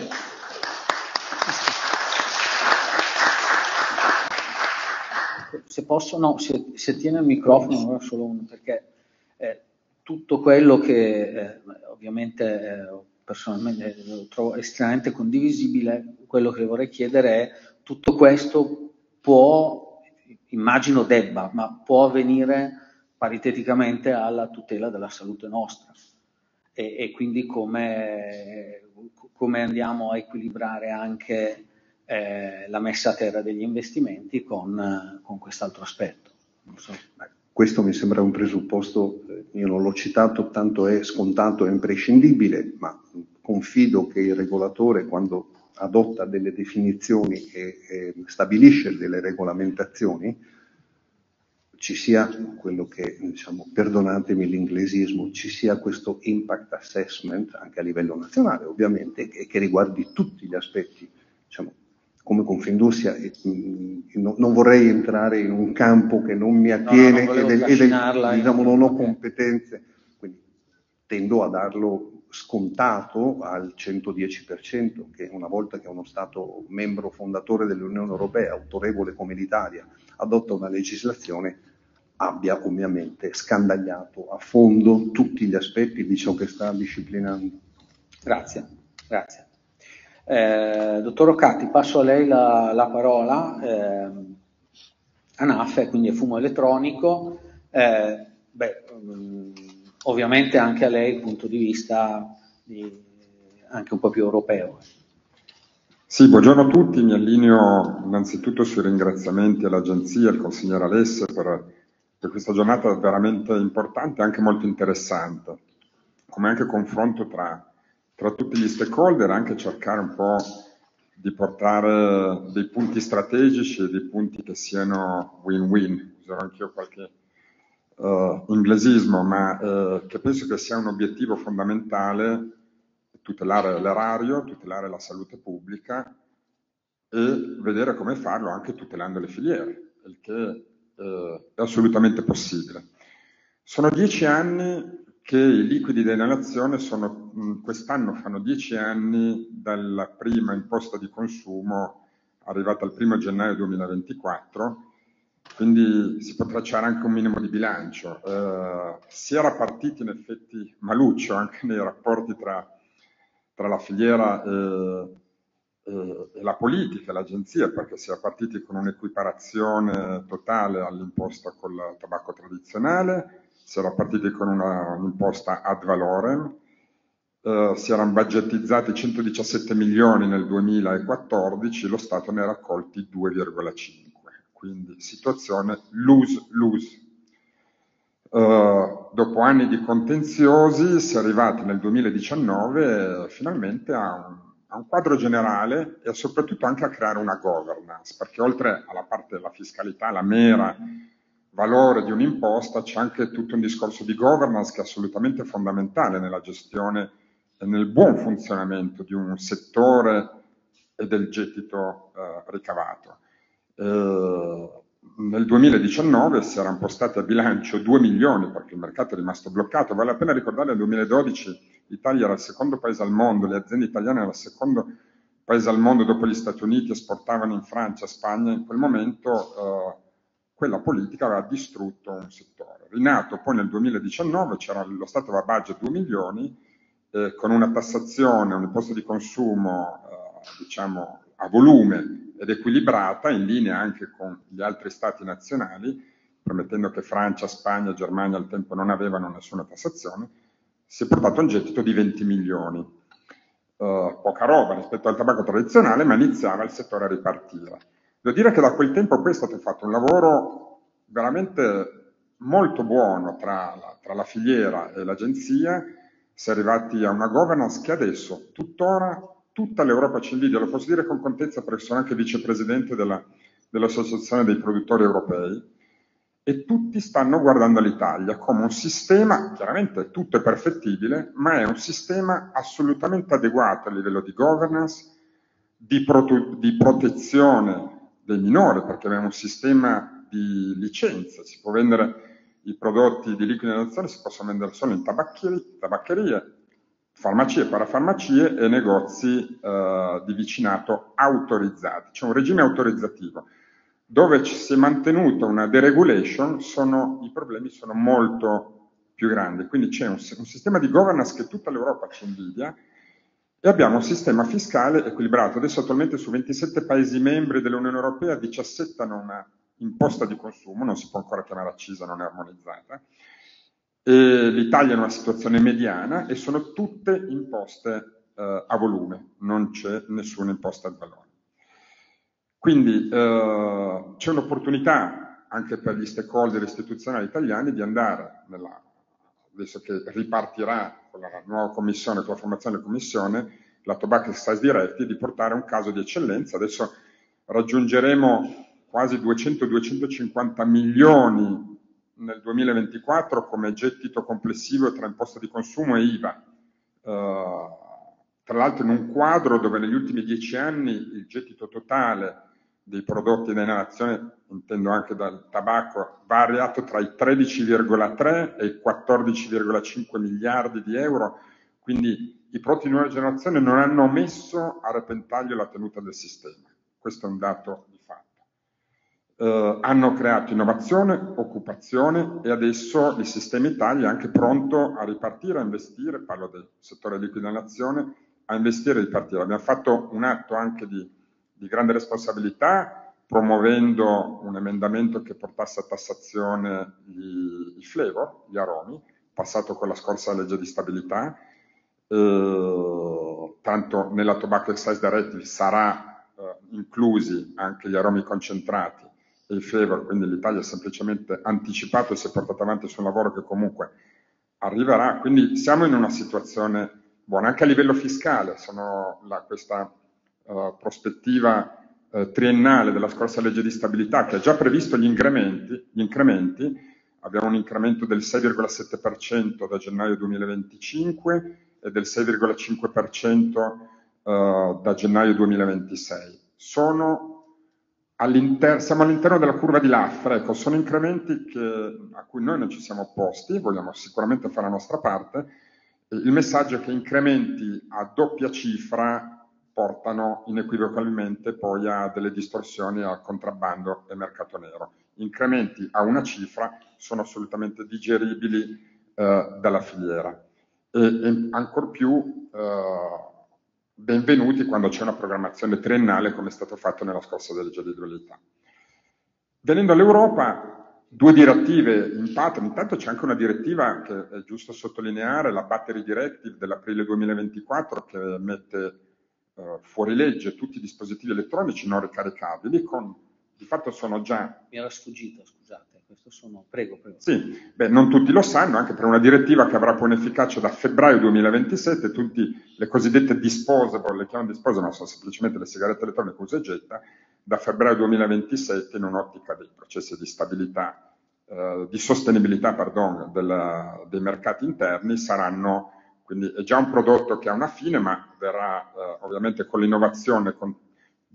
se posso, no, se, se tiene il microfono, non solo uno, perché eh, tutto quello che eh, ovviamente eh, personalmente lo trovo estremamente condivisibile, quello che vorrei chiedere è: tutto questo può, immagino debba, ma può avvenire pariteticamente alla tutela della salute nostra, e, e quindi come, come andiamo a equilibrare anche eh, la messa a terra degli investimenti con, con quest'altro aspetto. Non so. Questo mi sembra un presupposto, io non l'ho citato, tanto è scontato e imprescindibile, ma confido che il regolatore, quando adotta delle definizioni e, e stabilisce delle regolamentazioni, ci sia quello che, diciamo, perdonatemi l'inglesismo, ci sia questo impact assessment anche a livello nazionale, ovviamente, che, che riguardi tutti gli aspetti, diciamo. Come Confindustria eh, no, non vorrei entrare in un campo che non mi attiene, no, no, non e, del, e diciamo, non ho competenze, quindi tendo a darlo scontato al centodieci per cento, che una volta che uno Stato membro fondatore dell'Unione Europea, autorevole come l'Italia, adotta una legislazione, abbia ovviamente scandagliato a fondo tutti gli aspetti di ciò che sta disciplinando. Grazie, grazie. Eh, dottor Roccati, passo a lei la, la parola. Eh, ANAF, quindi è fumo elettronico, eh, beh, mh, ovviamente anche a lei il punto di vista di, anche un po' più europeo. Sì, buongiorno a tutti, mi allineo innanzitutto sui ringraziamenti all'Agenzia, al consigliere Alesse per, per questa giornata veramente importante e anche molto interessante, come anche confronto tra tra tutti gli stakeholder, anche cercare un po' di portare dei punti strategici e dei punti che siano win-win. Userò anch'io qualche uh, inglesismo, ma uh, che penso che sia un obiettivo fondamentale: tutelare l'erario, tutelare la salute pubblica e vedere come farlo anche tutelando le filiere, il che uh, è assolutamente possibile. Sono dieci anni che i liquidi della nazione sono, quest'anno fanno dieci anni dalla prima imposta di consumo arrivata il primo gennaio duemilaventiquattro, quindi si può tracciare anche un minimo di bilancio. Eh, si era partiti in effetti maluccio anche nei rapporti tra, tra la filiera e, e, e la politica, l'agenzia, perché si era partiti con un'equiparazione totale all'imposta col tabacco tradizionale, si era partiti con una, un'imposta ad valorem, eh, si erano budgetizzati centodiciassette milioni nel duemilaquattordici, lo Stato ne ha raccolti due virgola cinque, quindi situazione lose-lose. Uh, dopo anni di contenziosi si è arrivati nel duemiladiciannove eh, finalmente a un, a un quadro generale e soprattutto anche a creare una governance, perché oltre alla parte della fiscalità, la mera valore di un'imposta, c'è anche tutto un discorso di governance che è assolutamente fondamentale nella gestione e nel buon funzionamento di un settore e del gettito eh, ricavato. Eh, nel duemiladiciannove si erano postati a bilancio due milioni perché il mercato è rimasto bloccato. Vale la pena ricordare che nel duemiladodici l'Italia era il secondo paese al mondo, le aziende italiane erano il secondo paese al mondo dopo gli Stati Uniti, esportavano in Francia, Spagna. In quel momento eh, quella politica aveva distrutto un settore. Rinato poi nel duemiladiciannove, c'era, lo Stato aveva budget due milioni, eh, con una tassazione, un imposto di consumo eh, diciamo a volume ed equilibrata, in linea anche con gli altri stati nazionali, permettendo che Francia, Spagna e Germania al tempo non avevano nessuna tassazione, si è portato a un gettito di venti milioni. Uh, poca roba rispetto al tabacco tradizionale, ma iniziava il settore a ripartire. Devo dire che da quel tempo poi è stato fatto un lavoro veramente molto buono tra la, tra la filiera e l'agenzia. Si è arrivati a una governance che adesso, tuttora, tutta l'Europa ci invidia. Lo posso dire con contezza perché sono anche vicepresidente della, dell'Associazione dei produttori europei, e tutti stanno guardando l'Italia come un sistema, chiaramente tutto è perfettibile, ma è un sistema assolutamente adeguato a livello di governance, di, prote- di protezione dei minori, perché abbiamo un sistema di licenze, si può vendere i prodotti di liquidazione, si possono vendere solo in tabaccherie, tabaccherie farmacie, parafarmacie e negozi eh, di vicinato autorizzati. C'è un regime autorizzativo. Dove ci si è mantenuta una deregulation, sono, i problemi sono molto più grandi. Quindi c'è un, un sistema di governance che tutta l'Europa ci invidia, e abbiamo un sistema fiscale equilibrato. Adesso attualmente su ventisette Paesi membri dell'Unione Europea, diciassette hanno una imposta di consumo, non si può ancora chiamare accisa, non è armonizzata. E l'Italia è in una situazione mediana e sono tutte imposte eh, a volume, non c'è nessuna imposta al valore. Quindi eh, c'è un'opportunità anche per gli stakeholder istituzionali italiani di andare, nella, adesso che ripartirà con la nuova commissione, con la formazione della commissione, la Tobacco Excise Directive, di portare un caso di eccellenza. Adesso raggiungeremo quasi duecento duecentocinquanta milioni nel duemilaventiquattro come gettito complessivo tra imposta di consumo e I V A. Uh, tra l'altro in un quadro dove negli ultimi dieci anni il gettito totale dei prodotti da inalazione, intendo anche dal tabacco, variato tra i tredici virgola tre e i quattordici virgola cinque miliardi di euro, quindi i prodotti di nuova generazione non hanno messo a repentaglio la tenuta del sistema. Questo è un dato di fatto. Eh, hanno creato innovazione, occupazione, e adesso il sistema Italia è anche pronto a ripartire, a investire, parlo del settore liquido nazione, a investire e ripartire. Abbiamo fatto un atto anche di di grande responsabilità, promuovendo un emendamento che portasse a tassazione gli, il flavor, gli aromi, passato con la scorsa legge di stabilità. Eh, tanto nella Tobacco Excise Directive sarà eh, inclusi anche gli aromi concentrati e il flavor, quindi l'Italia ha semplicemente anticipato e si è portato avanti su un lavoro che comunque arriverà. Quindi siamo in una situazione buona, anche a livello fiscale. Sono la, questa Uh, prospettiva uh, triennale della scorsa legge di stabilità, che ha già previsto gli incrementi, gli incrementi. Abbiamo un incremento del sei virgola sette per cento da gennaio duemilaventicinque e del sei virgola cinque per cento uh, da gennaio duemilaventisei. Sono all'inter- siamo all'interno della curva di Laffer, ecco, sono incrementi che, a cui noi non ci siamo opposti, vogliamo sicuramente fare la nostra parte. Il messaggio è che incrementi a doppia cifra portano inequivocabilmente poi a delle distorsioni al contrabbando e mercato nero. Incrementi a una cifra sono assolutamente digeribili eh, dalla filiera e, e ancor più eh, benvenuti quando c'è una programmazione triennale come è stato fatto nella scorsa legge di dualità. Venendo all'Europa, due direttive in pattern. Intanto c'è anche una direttiva che è giusto sottolineare, la Battery Directive dell'aprile duemilaventiquattro, che mette fuori legge tutti i dispositivi elettronici non ricaricabili, con, di fatto sono già... Mi era sfuggito, scusate, questo sono... Prego, prego. Sì, beh, non tutti lo sanno, anche per una direttiva che avrà poi un'efficacia da febbraio duemilaventisette, tutte le cosiddette disposable, le chiamano disposable, ma sono semplicemente le sigarette elettroniche usa e getta, da febbraio duemilaventisette in un'ottica dei processi di stabilità, eh, di sostenibilità, pardon, della, dei mercati interni, saranno... Quindi è già un prodotto che ha una fine, ma verrà eh, ovviamente con l'innovazione con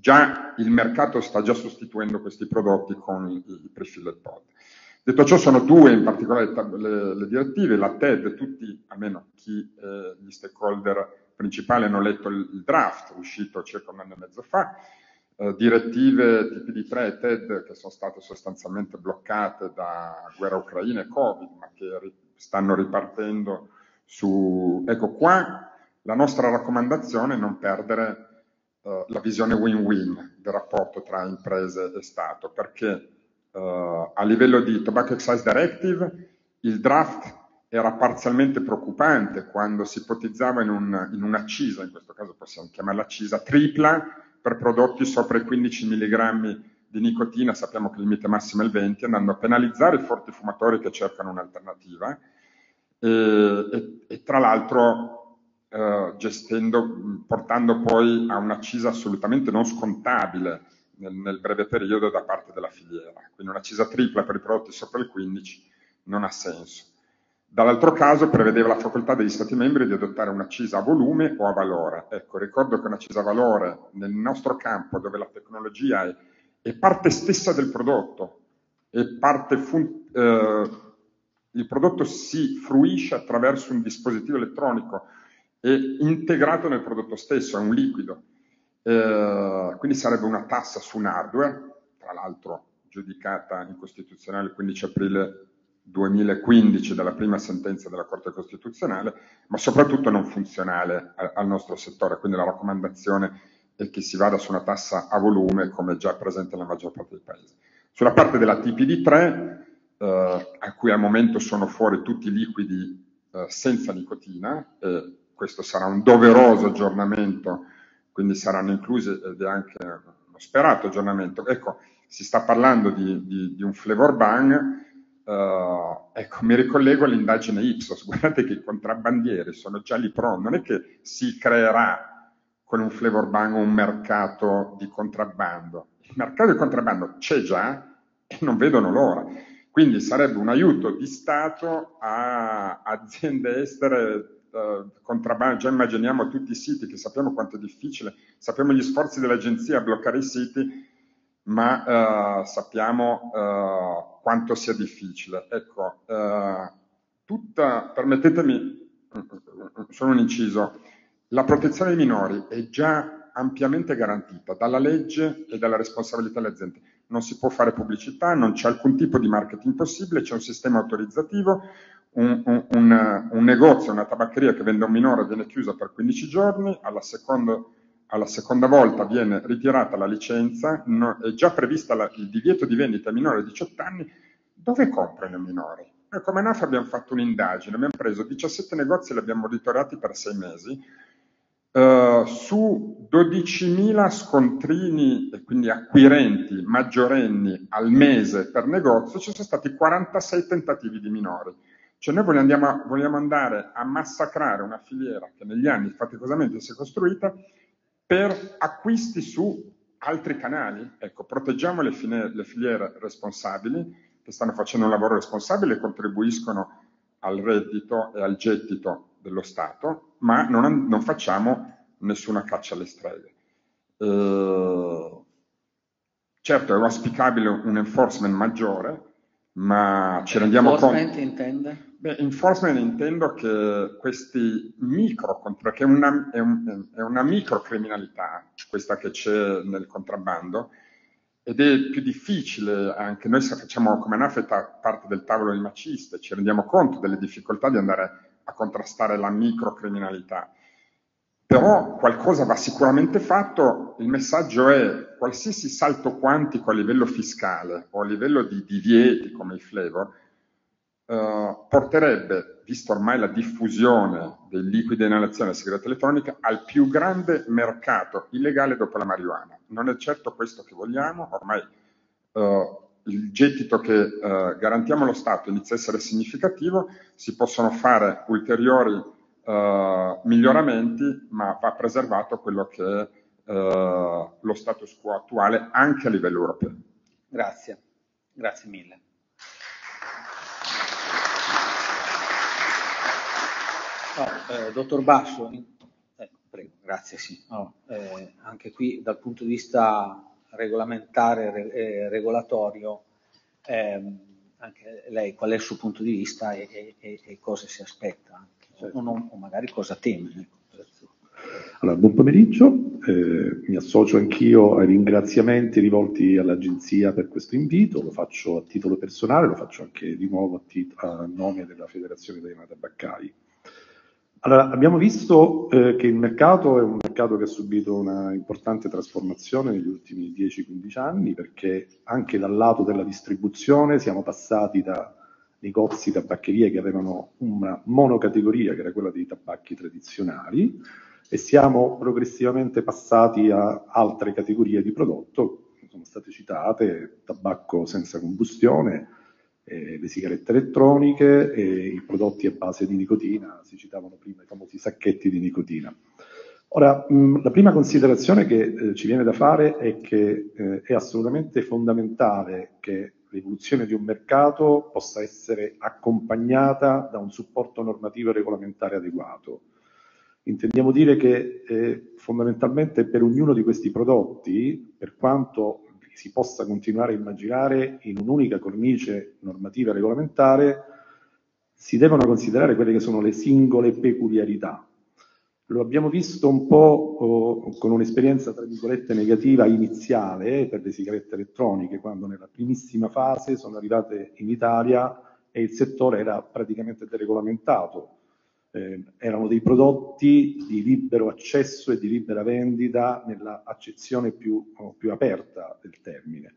già il mercato sta già sostituendo questi prodotti con i, i pre-filled pod. Detto ciò, sono due in particolare le, le direttive, la T E D, tutti, almeno chi, eh, gli stakeholder principali hanno letto il, il draft uscito circa un anno e mezzo fa, eh, direttive T P D tre e T E D che sono state sostanzialmente bloccate da guerra ucraina e Covid, ma che ri, stanno ripartendo su... Ecco, qua la nostra raccomandazione è non perdere uh, la visione win-win del rapporto tra imprese e Stato, perché uh, a livello di Tobacco Excise Directive il draft era parzialmente preoccupante quando si ipotizzava in, un, in un'accisa, in questo caso possiamo chiamarla accisa tripla, per prodotti sopra i quindici milligrammi di nicotina, sappiamo che il limite massimo è il venti, andando a penalizzare i forti fumatori che cercano un'alternativa e, e, e tra l'altro eh, gestendo, portando poi a un'accisa assolutamente non scontabile nel, nel breve periodo da parte della filiera. Quindi un'accisa tripla per i prodotti sopra il quindici non ha senso. Dall'altro caso prevedeva la facoltà degli Stati membri di adottare un'accisa a volume o a valore. Ecco, ricordo che un'accisa a valore nel nostro campo, dove la tecnologia è, è parte stessa del prodotto, è parte fun- eh, il prodotto si fruisce attraverso un dispositivo elettronico, è integrato nel prodotto stesso, è un liquido. Eh, quindi sarebbe una tassa su un hardware, tra l'altro giudicata incostituzionale il quindici aprile duemilaquindici dalla prima sentenza della Corte Costituzionale, ma soprattutto non funzionale a, al nostro settore, quindi la raccomandazione è che si vada su una tassa a volume come già presente nella maggior parte dei paesi. Sulla parte della T P D tre, eh, a cui al momento sono fuori tutti i liquidi eh, senza nicotina, eh, questo sarà un doveroso aggiornamento, quindi saranno inclusi ed è anche uno sperato aggiornamento. Ecco, si sta parlando di, di, di un flavor ban. Uh, ecco, mi ricollego all'indagine Ipsos, guardate che i contrabbandieri sono già lì pronti, non è che si creerà con un flavor ban un mercato di contrabbando, il mercato di contrabbando c'è già e non vedono l'ora, quindi sarebbe un aiuto di Stato a aziende estere, uh, contrabbando, già immaginiamo tutti i siti, che sappiamo quanto è difficile, sappiamo gli sforzi dell'agenzia a bloccare i siti, ma uh, sappiamo uh, quanto sia difficile. Ecco, uh, tutta, permettetemi, solo un inciso, la protezione dei minori è già ampiamente garantita dalla legge e dalla responsabilità delle aziende. Non si può fare pubblicità, non c'è alcun tipo di marketing possibile, c'è un sistema autorizzativo, un, un, un, un negozio, una tabaccheria che vende un minore viene chiusa per quindici giorni, alla seconda alla seconda volta viene ritirata la licenza, no, è già prevista la, il divieto di vendita a minori di diciotto anni, dove comprano i minori? Noi come N A F abbiamo fatto un'indagine, abbiamo preso diciassette negozi e li abbiamo monitorati per sei mesi, uh, su dodicimila scontrini, e quindi acquirenti maggiorenni al mese per negozio, ci sono stati quarantasei tentativi di minori. Cioè noi vogliamo, vogliamo andare a massacrare una filiera che negli anni faticosamente si è costruita per acquisti su altri canali. Ecco, proteggiamo le, fine, le filiere responsabili che stanno facendo un lavoro responsabile e contribuiscono al reddito e al gettito dello Stato, ma non, non facciamo nessuna caccia alle streghe. Eh, certo, è auspicabile un enforcement maggiore, ma ci rendiamo conto... Enforcement intende? Beh, enforcement intendo che questi micro, perché è una, è un, è una microcriminalità questa che c'è nel contrabbando, ed è più difficile, anche noi se facciamo come N A F parte del tavolo di maciste, ci rendiamo conto delle difficoltà di andare a contrastare la microcriminalità. Però qualcosa va sicuramente fatto, il messaggio è qualsiasi salto quantico a livello fiscale o a livello di divieti come il flavor, Uh, porterebbe, visto ormai la diffusione dei liquidi di inalazione della sigaretta elettronica, al più grande mercato illegale dopo la marijuana. Non è certo questo che vogliamo, ormai uh, il gettito che uh, garantiamo allo Stato inizia a essere significativo, si possono fare ulteriori uh, miglioramenti, ma va preservato quello che è uh, lo status quo attuale anche a livello europeo. Grazie, grazie mille. Oh, eh, dottor Basso, eh, prego, grazie. Grazie, sì. No, eh, anche qui dal punto di vista regolamentare e eh, regolatorio, ehm, anche lei qual è il suo punto di vista e, e, e cosa si aspetta, anche, certo. o, non, o magari cosa teme. Ecco. Allora, buon pomeriggio, eh, mi associo anch'io ai ringraziamenti rivolti all'Agenzia per questo invito, lo faccio a titolo personale, lo faccio anche di nuovo a, tit- a nome della Federazione Italiana Tabaccai. Allora, abbiamo visto eh, che il mercato è un mercato che ha subito una importante trasformazione negli ultimi dieci quindici anni, perché anche dal lato della distribuzione siamo passati da negozi, tabaccherie che avevano una monocategoria, che era quella dei tabacchi tradizionali, e siamo progressivamente passati a altre categorie di prodotto, sono state citate, tabacco senza combustione, eh, le sigarette elettroniche e i prodotti a base di nicotina, si citavano prima i famosi sacchetti di nicotina. Ora, mh, la prima considerazione che eh, ci viene da fare è che eh, è assolutamente fondamentale che l'evoluzione di un mercato possa essere accompagnata da un supporto normativo e regolamentare adeguato. Intendiamo dire che eh, fondamentalmente per ognuno di questi prodotti, per quanto si possa continuare a immaginare in un'unica cornice normativa e regolamentare, si devono considerare quelle che sono le singole peculiarità. Lo abbiamo visto un po' oh, con un'esperienza, tra virgolette, negativa iniziale eh, per le sigarette elettroniche, quando nella primissima fase sono arrivate in Italia e il settore era praticamente deregolamentato. Eh, erano dei prodotti di libero accesso e di libera vendita nella accezione più, oh, più aperta del termine.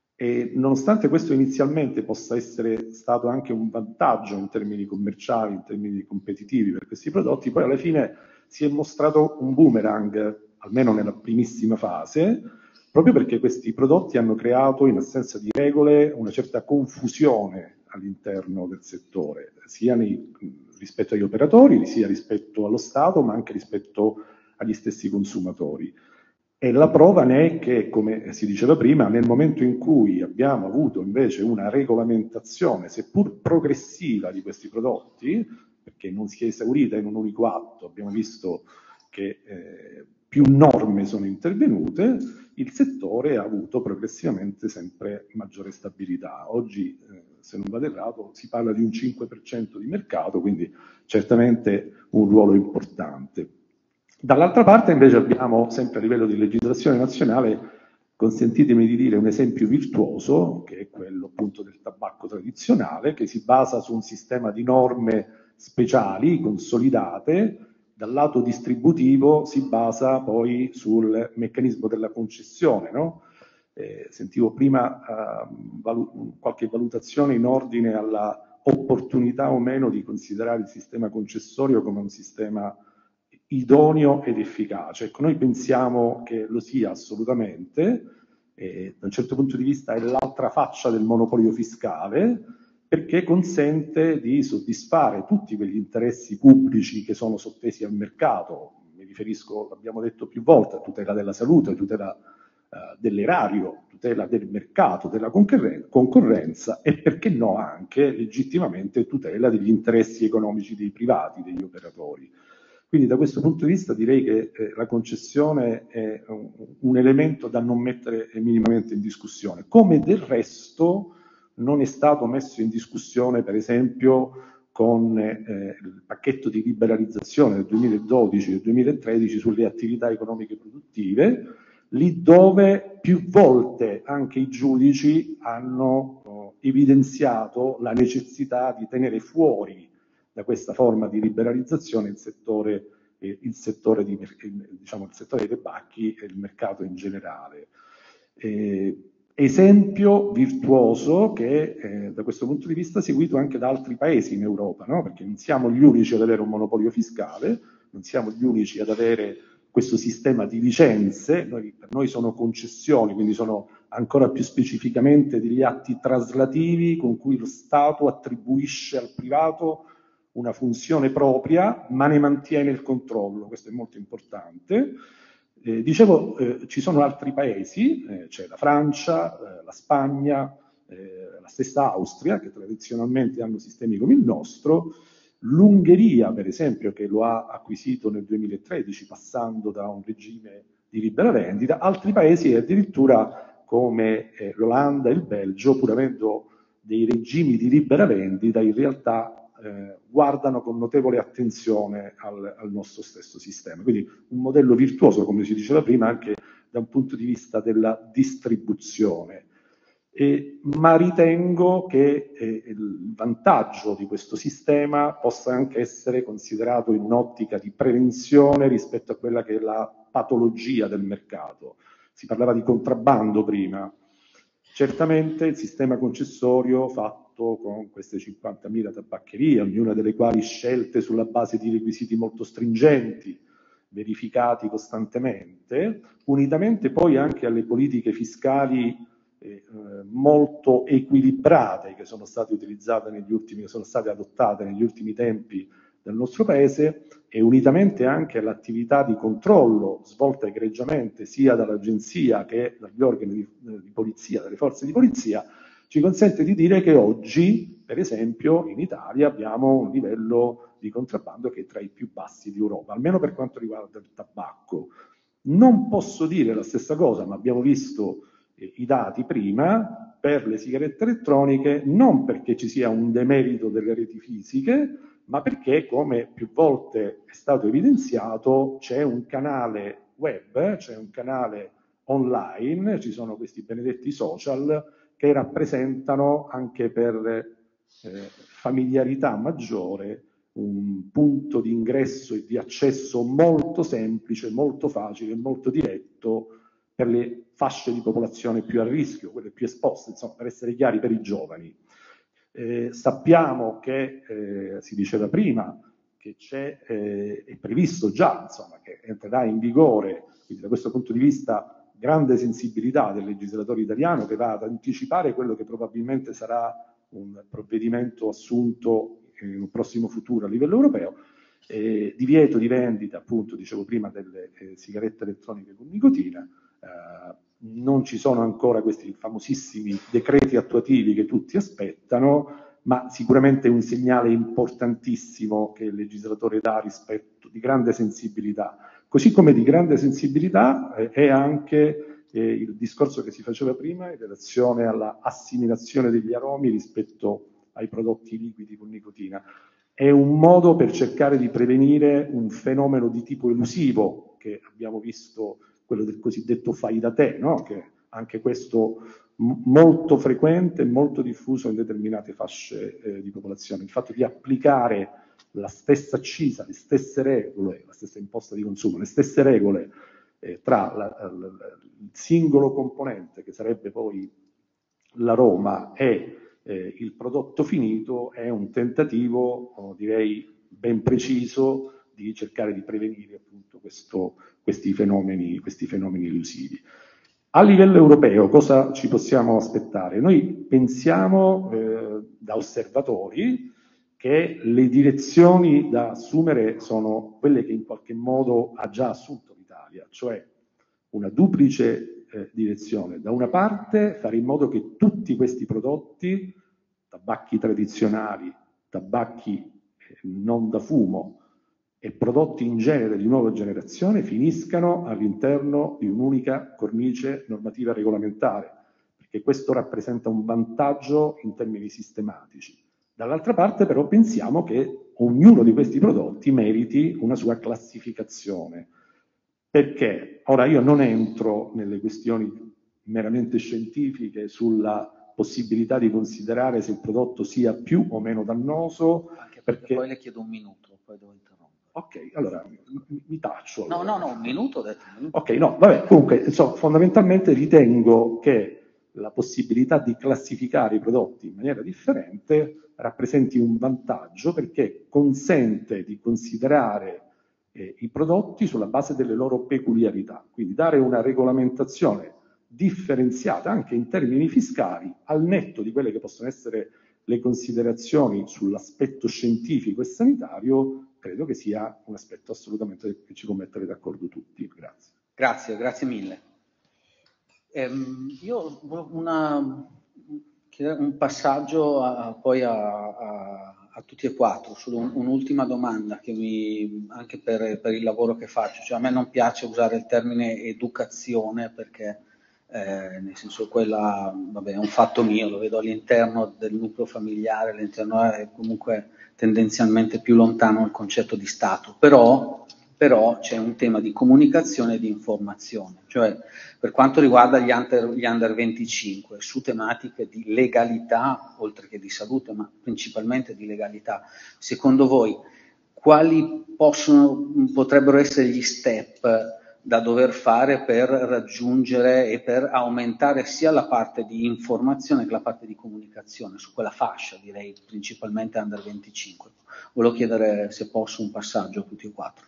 E nonostante questo inizialmente possa essere stato anche un vantaggio in termini commerciali, in termini competitivi per questi prodotti, poi alla fine si è mostrato un boomerang, almeno nella primissima fase, proprio perché questi prodotti hanno creato, in assenza di regole, una certa confusione all'interno del settore, sia nei, rispetto agli operatori, sia rispetto allo Stato, ma anche rispetto agli stessi consumatori. E la prova ne è che, come si diceva prima, nel momento in cui abbiamo avuto invece una regolamentazione, seppur progressiva, di questi prodotti, perché non si è esaurita in un unico atto, abbiamo visto che eh, più norme sono intervenute, il settore ha avuto progressivamente sempre maggiore stabilità. Oggi, eh, se non vado errato, si parla di un cinque per cento di mercato, quindi certamente un ruolo importante. Dall'altra parte invece abbiamo, sempre a livello di legislazione nazionale, consentitemi di dire un esempio virtuoso, che è quello appunto del tabacco tradizionale, che si basa su un sistema di norme speciali, consolidate. Dal lato distributivo si basa poi sul meccanismo della concessione, no? Eh, sentivo prima eh, valu- qualche valutazione in ordine alla opportunità o meno di considerare il sistema concessorio come un sistema idoneo ed efficace. Ecco, noi pensiamo che lo sia assolutamente, e da un certo punto di vista è l'altra faccia del monopolio fiscale, perché consente di soddisfare tutti quegli interessi pubblici che sono sottesi al mercato. Mi riferisco, l'abbiamo detto più volte, a tutela della salute, tutela eh, dell'erario, tutela del mercato, della concorren- concorrenza e, perché no, anche legittimamente tutela degli interessi economici dei privati, degli operatori. Quindi da questo punto di vista direi che eh, la concessione è un, un elemento da non mettere minimamente in discussione, come del resto non è stato messo in discussione, per esempio, con eh, il pacchetto di liberalizzazione del duemiladodici e del duemilatredici sulle attività economiche produttive, lì dove più volte anche i giudici hanno oh, evidenziato la necessità di tenere fuori da questa forma di liberalizzazione il settore, eh, il settore, di, diciamo, il settore dei tabacchi e il mercato in generale. Eh, esempio virtuoso che eh, da questo punto di vista è seguito anche da altri paesi in Europa, no? Perché non siamo gli unici ad avere un monopolio fiscale, non siamo gli unici ad avere questo sistema di licenze, noi, per noi sono concessioni, quindi sono ancora più specificamente degli atti traslativi con cui lo Stato attribuisce al privato una funzione propria, ma ne mantiene il controllo, questo è molto importante. Eh, dicevo, eh, ci sono altri paesi, eh, c'è la Francia, eh, la Spagna, eh, la stessa Austria, che tradizionalmente hanno sistemi come il nostro, L'Ungheria, per esempio, che lo ha acquisito nel duemilatredici passando da un regime di libera vendita, altri paesi addirittura come eh, l'Olanda e il Belgio, pur avendo dei regimi di libera vendita, in realtà eh, guardano con notevole attenzione al, al nostro stesso sistema. Quindi un modello virtuoso, come si diceva prima, anche da un punto di vista della distribuzione. Eh, ma ritengo che eh, il vantaggio di questo sistema possa anche essere considerato in un'ottica di prevenzione rispetto a quella che è la patologia del mercato. Si parlava di contrabbando prima. Certamente il sistema concessorio fatto con queste cinquantamila tabaccherie, ognuna delle quali scelte sulla base di requisiti molto stringenti, verificati costantemente, unitamente poi anche alle politiche fiscali Eh, molto equilibrate che sono state utilizzate negli ultimi, che sono state adottate negli ultimi tempi del nostro Paese, e unitamente anche all'attività di controllo svolta egregiamente sia dall'agenzia che dagli organi di, di polizia, dalle forze di polizia, ci consente di dire che oggi, per esempio, in Italia abbiamo un livello di contrabbando che è tra i più bassi d'Europa, almeno per quanto riguarda il tabacco. Non posso dire la stessa cosa, ma abbiamo visto i dati prima per le sigarette elettroniche, non perché ci sia un demerito delle reti fisiche, ma perché, come più volte è stato evidenziato, c'è un canale web, c'è un canale online, ci sono questi benedetti social che rappresentano anche per eh, familiarità maggiore un punto di ingresso e di accesso molto semplice, molto facile, molto diretto per le fasce di popolazione più a rischio, quelle più esposte, insomma, per essere chiari, per i giovani. Eh, sappiamo che, eh, si diceva prima, che c'è, eh, è previsto già, insomma, che entrerà in vigore, quindi da questo punto di vista grande sensibilità del legislatore italiano che va ad anticipare quello che probabilmente sarà un provvedimento assunto in un prossimo futuro a livello europeo, eh, divieto di vendita, appunto, dicevo prima, delle eh, sigarette elettroniche con nicotina. Uh, non ci sono ancora questi famosissimi decreti attuativi che tutti aspettano, ma sicuramente è un segnale importantissimo che il legislatore dà rispetto di grande sensibilità. Così come di grande sensibilità eh, è anche eh, il discorso che si faceva prima in relazione alla assimilazione degli aromi rispetto ai prodotti liquidi con nicotina. È un modo per cercare di prevenire un fenomeno di tipo elusivo che abbiamo visto, quello del cosiddetto fai da te, no? Che anche questo m- molto frequente e molto diffuso in determinate fasce eh, di popolazione. Il fatto di applicare la stessa accisa, le stesse regole, la stessa imposta di consumo, le stesse regole eh, tra la, la, la, il singolo componente, che sarebbe poi l'aroma, e eh, il prodotto finito, è un tentativo, oh, direi, ben preciso di cercare di prevenire appunto questo, questi fenomeni, questi fenomeni elusivi. A livello europeo cosa ci possiamo aspettare? Noi pensiamo eh, da osservatori che le direzioni da assumere sono quelle che in qualche modo ha già assunto l'Italia, cioè una duplice eh, direzione. Da una parte fare in modo che tutti questi prodotti, tabacchi tradizionali, tabacchi eh, non da fumo, e prodotti in genere di nuova generazione finiscano all'interno di un'unica cornice normativa regolamentare, perché questo rappresenta un vantaggio in termini sistematici. Dall'altra parte però pensiamo che ognuno di questi prodotti meriti una sua classificazione. Perché? Ora io non entro nelle questioni meramente scientifiche sulla possibilità di considerare se il prodotto sia più o meno dannoso. Anche perché, perché... poi le chiedo un minuto, poi devo interrompere. Ok, allora mi, mi taccio. No, allora. no, no, un minuto ho detto. Un minuto. Ok, no, vabbè, comunque, insomma, fondamentalmente ritengo che la possibilità di classificare i prodotti in maniera differente rappresenti un vantaggio, perché consente di considerare eh, i prodotti sulla base delle loro peculiarità, quindi dare una regolamentazione differenziata anche in termini fiscali, al netto di quelle che possono essere le considerazioni sull'aspetto scientifico e sanitario. Credo che sia un aspetto assolutamente che ci può mettere d'accordo tutti. Grazie. Grazie, grazie mille. Ehm, io volevo una, un passaggio a, poi a, a, a tutti e quattro, solo un, un'ultima domanda che mi, anche per, per il lavoro che faccio, cioè a me non piace usare il termine educazione perché eh, nel senso quella vabbè, è un fatto mio, lo vedo all'interno del nucleo familiare, all'interno è comunque tendenzialmente più lontano il concetto di Stato, però, però c'è un tema di comunicazione e di informazione, cioè per quanto riguarda gli under, gli under venticinque, su tematiche di legalità, oltre che di salute, ma principalmente di legalità, secondo voi quali possono, potrebbero essere gli step da dover fare per raggiungere e per aumentare sia la parte di informazione che la parte di comunicazione su quella fascia, direi principalmente under venticinque? Volevo chiedere se posso un passaggio a tutti e quattro.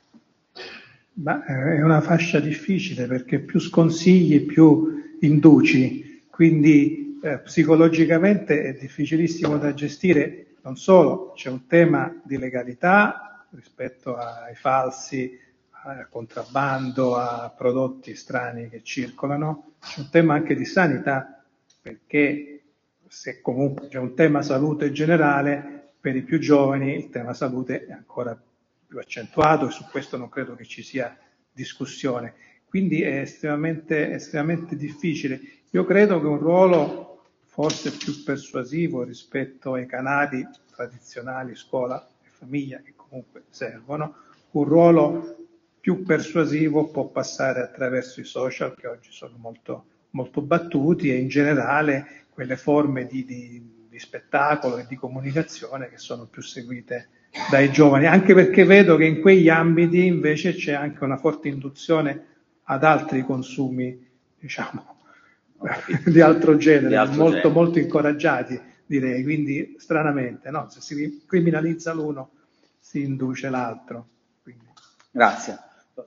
Ma è una fascia difficile perché più sconsigli più induci, quindi eh, psicologicamente è difficilissimo da gestire. Non solo, c'è un tema di legalità rispetto ai falsi, al contrabbando, a prodotti strani che circolano, c'è un tema anche di sanità, perché se comunque c'è un tema salute generale, per i più giovani il tema salute è ancora più accentuato e su questo non credo che ci sia discussione. Quindi è estremamente, estremamente difficile. Io credo che un ruolo forse più persuasivo rispetto ai canali tradizionali, scuola e famiglia, che comunque servono, un ruolo più persuasivo può passare attraverso i social, che oggi sono molto, molto battuti, e in generale quelle forme di, di, di spettacolo e di comunicazione che sono più seguite dai giovani, anche perché vedo che in quegli ambiti invece c'è anche una forte induzione ad altri consumi, diciamo, di altro genere, di altro molto, genere. molto incoraggiati, direi, quindi stranamente, no? Se si criminalizza l'uno si induce l'altro. Quindi. Grazie.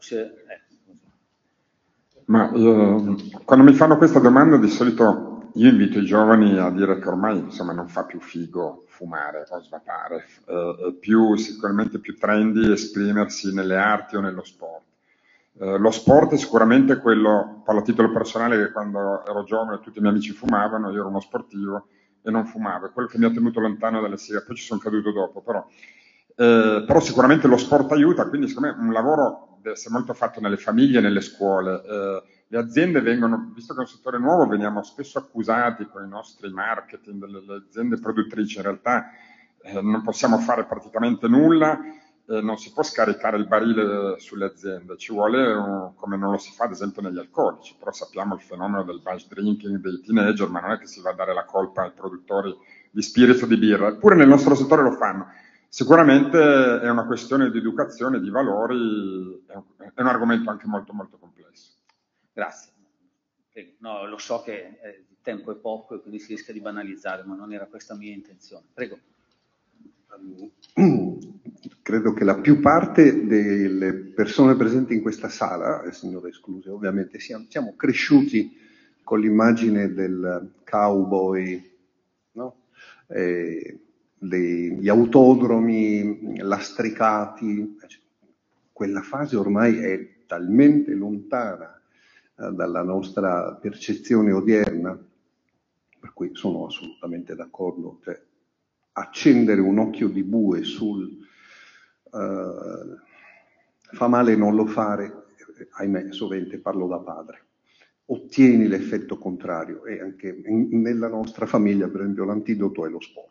Ma io, quando mi fanno questa domanda di solito io invito i giovani a dire che ormai insomma non fa più figo fumare o svapare, eh, è più, sicuramente più trendy esprimersi nelle arti o nello sport. Eh, lo sport è sicuramente quello, parlo a titolo personale, che quando ero giovane tutti i miei amici fumavano, io ero uno sportivo e non fumavo, è quello che mi ha tenuto lontano dalle sigarette, poi ci sono caduto dopo, però, eh, però sicuramente lo sport aiuta, quindi secondo me un lavoro deve essere molto fatto nelle famiglie e nelle scuole. Eh, le aziende vengono, visto che è un settore nuovo, veniamo spesso accusati con i nostri marketing delle aziende produttrici, in realtà eh, non possiamo fare praticamente nulla, eh, non si può scaricare il barile sulle aziende, ci vuole, uh, come non lo si fa ad esempio negli alcolici, però sappiamo il fenomeno del binge drinking dei teenager, ma non è che si va a dare la colpa ai produttori di spirito o di birra, eppure nel nostro settore lo fanno. Sicuramente è una questione di educazione, di valori, è un, è un argomento anche molto molto complesso. Grazie. No, lo so che eh, il tempo è poco e quindi si rischia di banalizzare, ma non era questa mia intenzione. Prego. Credo che la più parte delle persone presenti in questa sala, le signore escluse ovviamente, siamo, siamo cresciuti con l'immagine del cowboy, no? Eh, degli autodromi lastricati. Quella fase ormai è talmente lontana eh, dalla nostra percezione odierna, per cui sono assolutamente d'accordo. Cioè, accendere un occhio di bue sul uh, fa male non lo fare, ahimè, sovente parlo da padre, ottieni l'effetto contrario, e anche in, nella nostra famiglia, per esempio, l'antidoto è lo sport.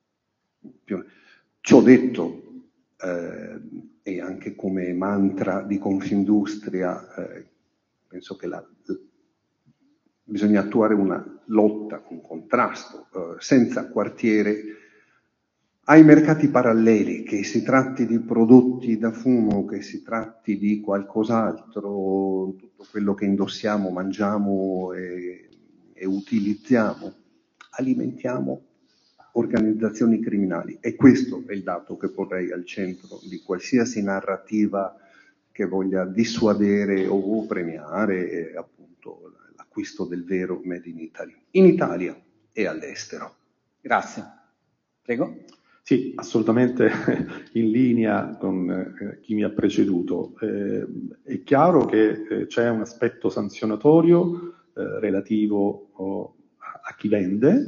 Ciò detto, eh, e anche come mantra di Confindustria, eh, penso che la, bisogna attuare una lotta, un contrasto eh, senza quartiere ai mercati paralleli, che si tratti di prodotti da fumo, che si tratti di qualcos'altro, tutto quello che indossiamo, mangiamo e, e utilizziamo, alimentiamo organizzazioni criminali. E questo è il dato che porrei al centro di qualsiasi narrativa che voglia dissuadere o premiare eh, appunto l'acquisto del vero Made in Italy, in Italia e all'estero. Grazie. Prego. Sì, assolutamente in linea con eh, chi mi ha preceduto. Eh, è chiaro che eh, c'è un aspetto sanzionatorio eh, relativo oh, a chi vende,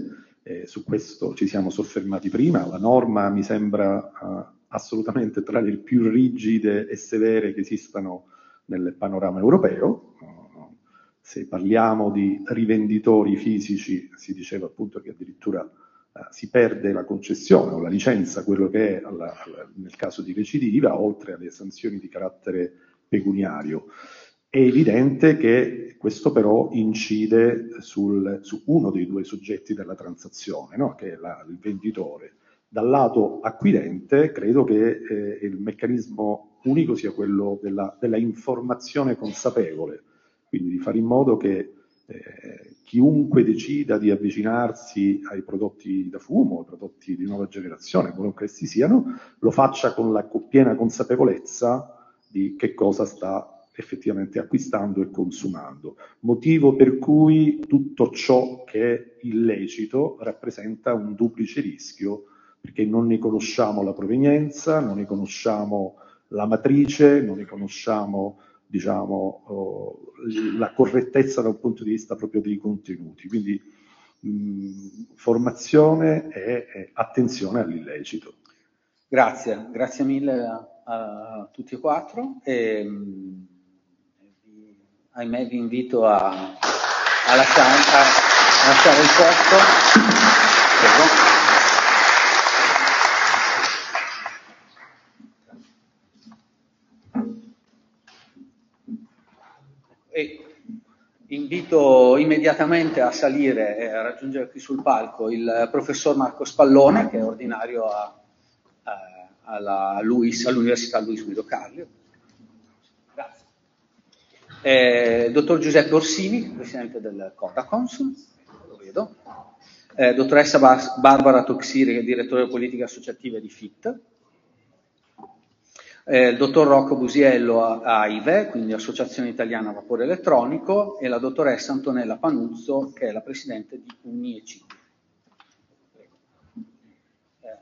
Eh, su questo ci siamo soffermati prima. La norma mi sembra uh, assolutamente tra le più rigide e severe che esistano nel panorama europeo. Uh, se parliamo di rivenditori fisici, si diceva appunto che addirittura uh, si perde la concessione o la licenza, quello che è alla, alla, nel caso di recidiva, oltre alle sanzioni di carattere pecuniario. È evidente che questo però incide sul, su uno dei due soggetti della transazione, no? Che è la, il venditore. Dal lato acquirente credo che eh, il meccanismo unico sia quello della, della informazione consapevole, quindi di fare in modo che eh, chiunque decida di avvicinarsi ai prodotti da fumo, ai prodotti di nuova generazione, qualunque essi siano, lo faccia con la piena consapevolezza di che cosa sta effettivamente acquistando e consumando, motivo per cui tutto ciò che è illecito rappresenta un duplice rischio, perché non ne conosciamo la provenienza, non ne conosciamo la matrice, non ne conosciamo, diciamo, oh, la correttezza dal punto di vista proprio dei contenuti. Quindi mh, formazione e, e attenzione all'illecito. Grazie, grazie mille a, a tutti e quattro. E, mh, ahimè vi invito a, a, lasciare, a lasciare il posto. Prego. E invito immediatamente a salire e a raggiungere qui sul palco il professor Marco Spallone, che è ordinario a, a, alla LUISS, all'Università Luis Guido Carli. Grazie. Eh, dottor Giuseppe Orsini, presidente del Codacons, lo vedo. Eh, dottoressa Bar- Barbara Toxiri, che è direttore delle politiche associative di F I T. Eh, il dottor Rocco Busiello a I V E, quindi Associazione Italiana Vapore Elettronico, e la dottoressa Antonella Panuzzo, che è la presidente di UNIECID. Eh.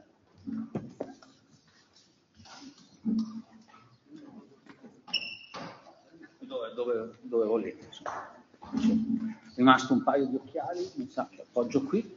Dove, dove, dove volete? È rimasto un paio di occhiali, mi sa che appoggio qui.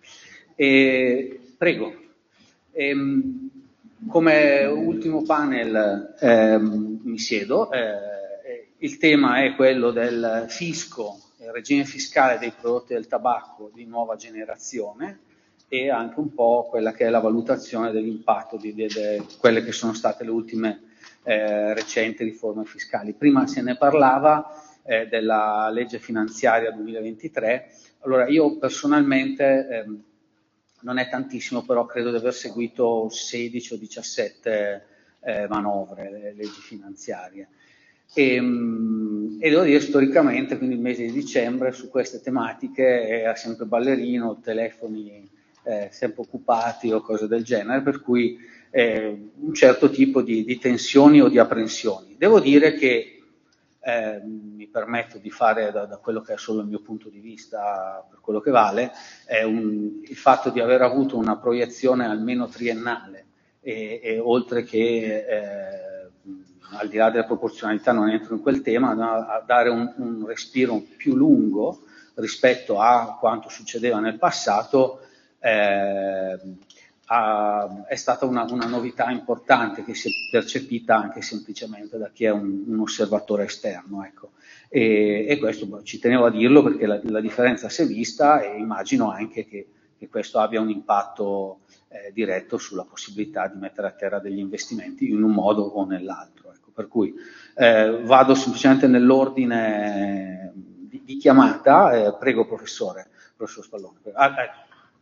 E, prego. Ehm, Come ultimo panel ehm, mi siedo, eh, il tema è quello del fisco, il regime fiscale dei prodotti del tabacco di nuova generazione e anche un po' quella che è la valutazione dell'impatto di, di, di quelle che sono state le ultime eh, recenti riforme fiscali. Prima se ne parlava eh, della legge finanziaria duemilaventitré, allora io personalmente ehm, non è tantissimo, però credo di aver seguito sedici o diciassette eh, manovre, le leggi finanziarie. E, mh, e devo dire, storicamente, quindi il mese di dicembre, su queste tematiche era sempre ballerino, telefoni eh, sempre occupati o cose del genere, per cui eh, un certo tipo di, di tensioni o di apprensioni. Devo dire che Eh, mi permetto di fare da, da quello che è solo il mio punto di vista, per quello che vale, è un, il fatto di aver avuto una proiezione almeno triennale e, e oltre che eh, al di là della proporzionalità non entro in quel tema, a, a dare un, un respiro più lungo rispetto a quanto succedeva nel passato, eh, Uh, è stata una, una novità importante che si è percepita anche semplicemente da chi è un, un osservatore esterno, ecco. E, e questo boh, ci tenevo a dirlo perché la, la differenza si è vista e immagino anche che, che questo abbia un impatto eh, diretto sulla possibilità di mettere a terra degli investimenti in un modo o nell'altro, ecco. Per cui eh, vado semplicemente nell'ordine di, di chiamata. Eh, prego professore, professor Spallone. Ah, ecco.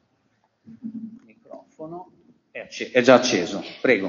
È, acc- è già acceso, prego.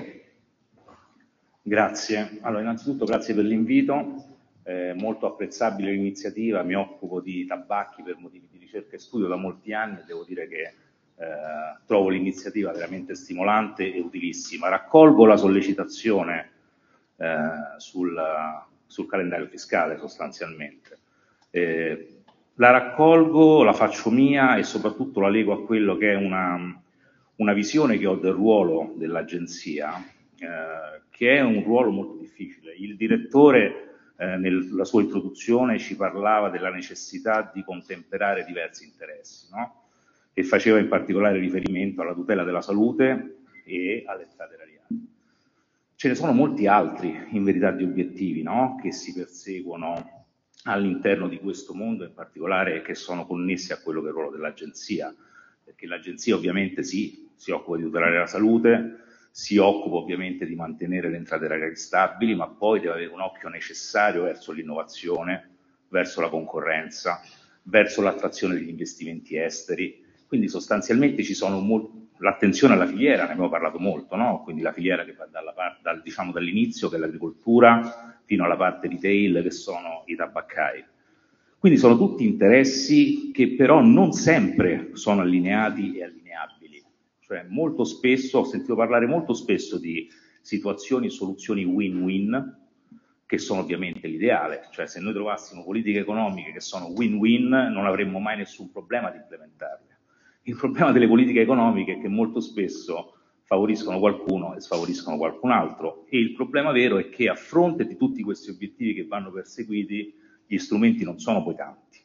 Grazie. Allora, innanzitutto grazie per l'invito, eh, molto apprezzabile l'iniziativa, mi occupo di tabacchi per motivi di ricerca e studio da molti anni e devo dire che eh, trovo l'iniziativa veramente stimolante e utilissima. Raccolgo la sollecitazione eh, sul, sul calendario fiscale sostanzialmente. Eh, la raccolgo, la faccio mia e soprattutto la lego a quello che è una una visione che ho del ruolo dell'agenzia, eh, che è un ruolo molto difficile. Il direttore, eh, nella sua introduzione, ci parlava della necessità di contemperare diversi interessi, no? e faceva in particolare riferimento alla tutela della salute e alle entrate erariali. Ce ne sono molti altri, in verità, di obiettivi, no? Che si perseguono all'interno di questo mondo, in particolare che sono connessi a quello che è il ruolo dell'agenzia, perché l'agenzia ovviamente sì, si occupa di tutelare la salute, si occupa ovviamente di mantenere le entrate erariali stabili, ma poi deve avere un occhio necessario verso l'innovazione, verso la concorrenza, verso l'attrazione degli investimenti esteri. Quindi sostanzialmente ci sono molti. L'attenzione alla filiera, ne abbiamo parlato molto, no? Quindi la filiera che va dalla parte, dal, diciamo dall'inizio, che è l'agricoltura, fino alla parte retail, che sono i tabaccai. Quindi sono tutti interessi che però non sempre sono allineati e allineabili. Cioè molto spesso, ho sentito parlare molto spesso di situazioni e soluzioni win-win, che sono ovviamente l'ideale. Cioè se noi trovassimo politiche economiche che sono win-win, non avremmo mai nessun problema di implementarle. Il problema delle politiche economiche è che molto spesso favoriscono qualcuno e sfavoriscono qualcun altro, e il problema vero è che a fronte di tutti questi obiettivi che vanno perseguiti, gli strumenti non sono poi tanti.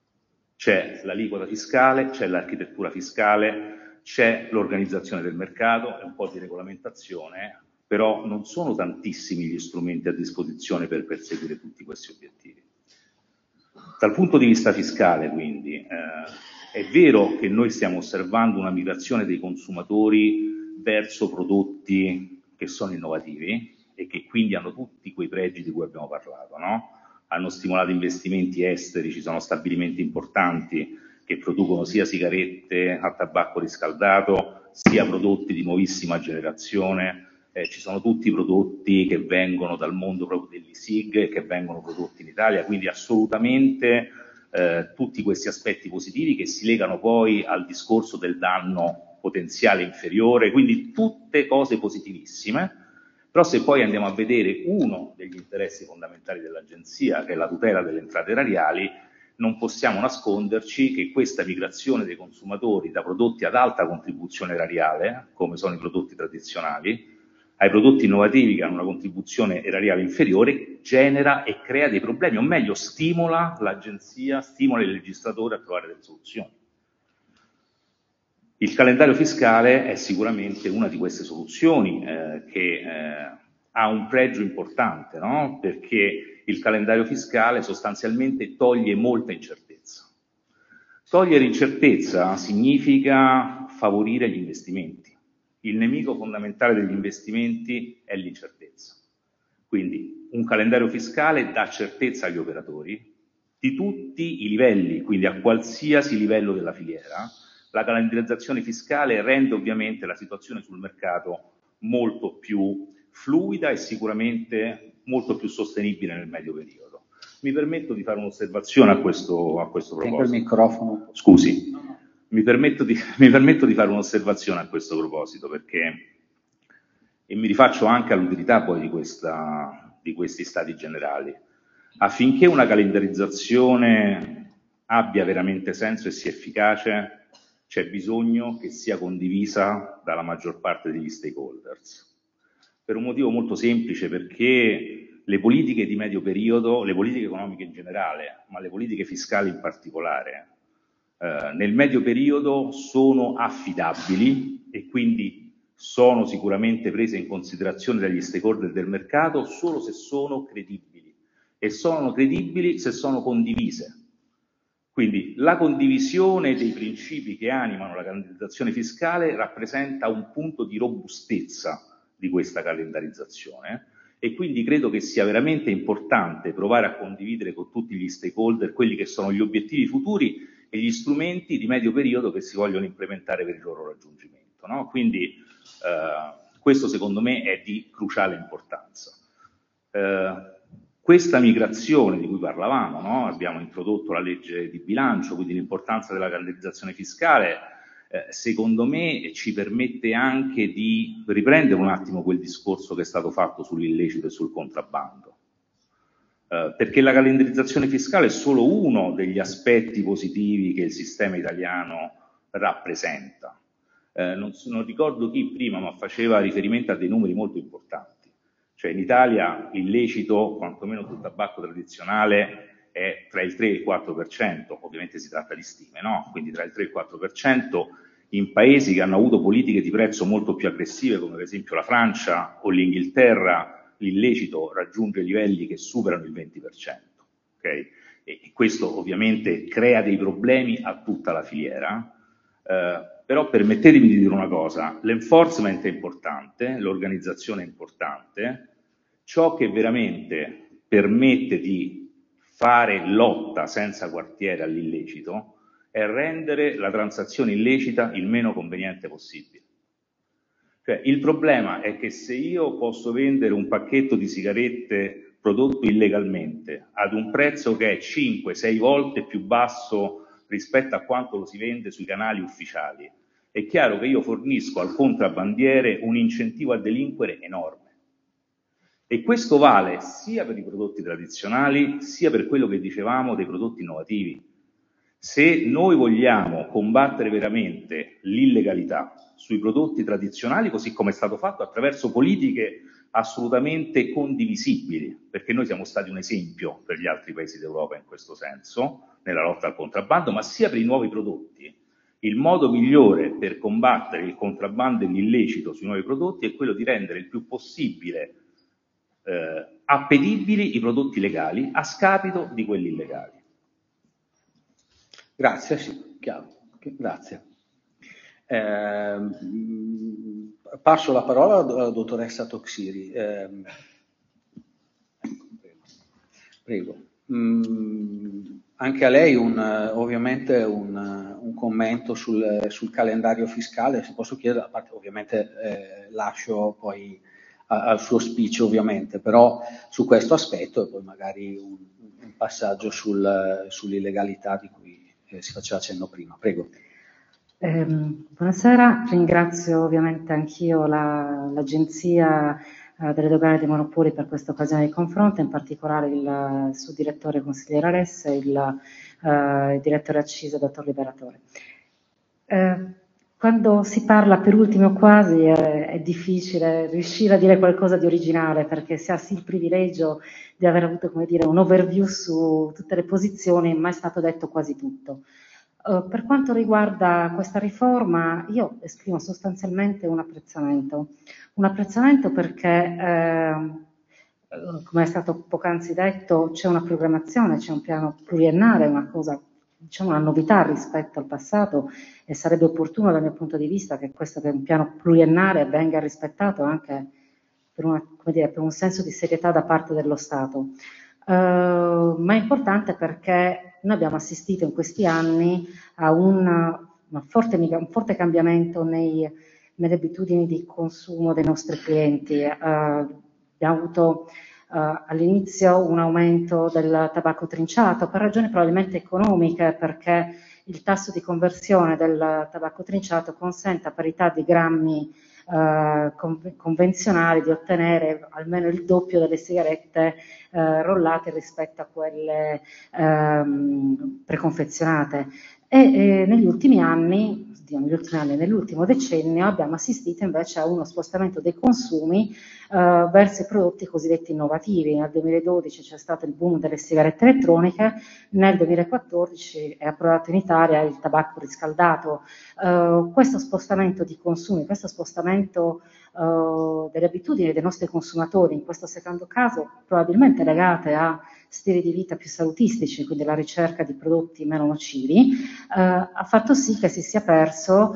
C'è l'aliquota fiscale, c'è l'architettura fiscale, c'è l'organizzazione del mercato e un po' di regolamentazione, però non sono tantissimi gli strumenti a disposizione per perseguire tutti questi obiettivi. Dal punto di vista fiscale, quindi, eh, è vero che noi stiamo osservando una migrazione dei consumatori verso prodotti che sono innovativi e che quindi hanno tutti quei pregi di cui abbiamo parlato, no? Hanno stimolato investimenti esteri, ci sono stabilimenti importanti che producono sia sigarette a tabacco riscaldato, sia prodotti di nuovissima generazione, eh, ci sono tutti i prodotti che vengono dal mondo proprio dell'I S I G e che vengono prodotti in Italia, quindi assolutamente Eh, tutti questi aspetti positivi che si legano poi al discorso del danno potenziale inferiore, quindi tutte cose positivissime. Però se poi andiamo a vedere uno degli interessi fondamentali dell'agenzia, che è la tutela delle entrate erariali, non possiamo nasconderci che questa migrazione dei consumatori da prodotti ad alta contribuzione erariale, come sono i prodotti tradizionali, ai prodotti innovativi che hanno una contribuzione erariale inferiore, genera e crea dei problemi, o meglio stimola l'agenzia, stimola il legislatore a trovare delle soluzioni. Il calendario fiscale è sicuramente una di queste soluzioni eh, che eh, ha un pregio importante, no? Perché il calendario fiscale sostanzialmente toglie molta incertezza. Togliere incertezza significa favorire gli investimenti. Il nemico fondamentale degli investimenti è l'incertezza. Quindi un calendario fiscale dà certezza agli operatori di tutti i livelli, quindi a qualsiasi livello della filiera. La calendarizzazione fiscale rende ovviamente la situazione sul mercato molto più fluida e sicuramente molto più sostenibile nel medio periodo. Mi permetto di fare un'osservazione a questo, a questo proposito. Tengo il microfono. Scusi. Mi permetto, di, mi permetto di fare un'osservazione a questo proposito, perché, e mi rifaccio anche all'utilità poi di, questa, di questi stati generali. Affinché una calendarizzazione abbia veramente senso e sia efficace, c'è bisogno che sia condivisa dalla maggior parte degli stakeholders. Per un motivo molto semplice, perché le politiche di medio periodo, le politiche economiche in generale, ma le politiche fiscali in particolare, Uh, nel medio periodo sono affidabili e quindi sono sicuramente prese in considerazione dagli stakeholder del mercato solo se sono credibili, e sono credibili se sono condivise. Quindi la condivisione dei principi che animano la calendarizzazione fiscale rappresenta un punto di robustezza di questa calendarizzazione, e quindi credo che sia veramente importante provare a condividere con tutti gli stakeholder quelli che sono gli obiettivi futuri e gli strumenti di medio periodo che si vogliono implementare per il loro raggiungimento, no? Quindi eh, questo secondo me è di cruciale importanza. Eh, questa migrazione di cui parlavamo, no? Abbiamo introdotto la legge di bilancio, quindi l'importanza della calendarizzazione fiscale, eh, secondo me ci permette anche di riprendere un attimo quel discorso che è stato fatto sull'illecito e sul contrabbando. Uh, perché la calendarizzazione fiscale è solo uno degli aspetti positivi che il sistema italiano rappresenta. Uh, non, non ricordo chi prima, ma faceva riferimento a dei numeri molto importanti. Cioè in Italia l'illecito, quantomeno sul tabacco tradizionale, è tra il tre e il quattro per cento, ovviamente si tratta di stime, no? Quindi tra il tre e il quattro per cento in paesi che hanno avuto politiche di prezzo molto più aggressive, come per esempio la Francia o l'Inghilterra, l'illecito raggiunge livelli che superano il venti per cento. Okay? E questo ovviamente crea dei problemi a tutta la filiera, eh, però permettetemi di dire una cosa: l'enforcement è importante, l'organizzazione è importante, ciò che veramente permette di fare lotta senza quartiere all'illecito è rendere la transazione illecita il meno conveniente possibile. Cioè, il problema è che se io posso vendere un pacchetto di sigarette prodotto illegalmente ad un prezzo che è cinque sei volte più basso rispetto a quanto lo si vende sui canali ufficiali, è chiaro che io fornisco al contrabbandiere un incentivo a delinquere enorme. E questo vale sia per i prodotti tradizionali, sia per quello che dicevamo dei prodotti innovativi. Se noi vogliamo combattere veramente l'illegalità sui prodotti tradizionali, così come è stato fatto attraverso politiche assolutamente condivisibili, perché noi siamo stati un esempio per gli altri paesi d'Europa in questo senso, nella lotta al contrabbando, ma sia per i nuovi prodotti, il modo migliore per combattere il contrabbando e l'illecito sui nuovi prodotti è quello di rendere il più possibile eh, appetibili i prodotti legali a scapito di quelli illegali. Grazie, sì, chiaro. Grazie. Eh, passo la parola alla dottoressa Toxiri. Eh, prego. Mm, anche a lei un, ovviamente un, un commento sul, sul calendario fiscale, se posso chiedere, a parte, ovviamente eh, lascio poi a, al suo speech ovviamente, però su questo aspetto e poi magari un, un passaggio sul, sull'illegalità di cui eh, si faceva cenno prima. Prego. Eh, buonasera, ringrazio ovviamente anch'io la, l'Agenzia eh, delle Dogane dei Monopoli per questa occasione di confronto, in particolare il, il suo direttore consigliere Alessa e il, eh, il direttore Accisa, dottor Liberatore. Eh, quando si parla per ultimo quasi eh, è difficile riuscire a dire qualcosa di originale, perché si ha sì il privilegio di aver avuto, come dire, un overview su tutte le posizioni, ma è stato detto quasi tutto. Uh, per quanto riguarda questa riforma, io esprimo sostanzialmente un apprezzamento. Un apprezzamento perché, eh, come è stato poc'anzi detto, c'è una programmazione, c'è un piano pluriennale, una cosa, diciamo, una novità rispetto al passato, e sarebbe opportuno dal mio punto di vista che questo che è un piano pluriennale venga rispettato anche per, una, come dire, per un senso di serietà da parte dello Stato. Uh, ma è importante perché noi abbiamo assistito in questi anni a una, una forte, un forte cambiamento nei, nelle abitudini di consumo dei nostri clienti. Uh, abbiamo avuto uh, all'inizio un aumento del tabacco trinciato per ragioni probabilmente economiche, perché il tasso di conversione del tabacco trinciato consente a parità di grammi Uh, convenzionali di ottenere almeno il doppio delle sigarette uh, rollate rispetto a quelle um, preconfezionate. E, e negli ultimi anni, negli ultimi anni, nell'ultimo decennio abbiamo assistito invece a uno spostamento dei consumi uh, verso i prodotti cosiddetti innovativi. Nel duemiladodici c'è stato il boom delle sigarette elettroniche, nel duemilaquattordici è approdato in Italia il tabacco riscaldato. Uh, questo spostamento di consumi, questo spostamento uh, delle abitudini dei nostri consumatori, in questo secondo caso probabilmente legate a stili di vita più salutistici, quindi la ricerca di prodotti meno nocivi, uh, ha fatto sì che si sia perso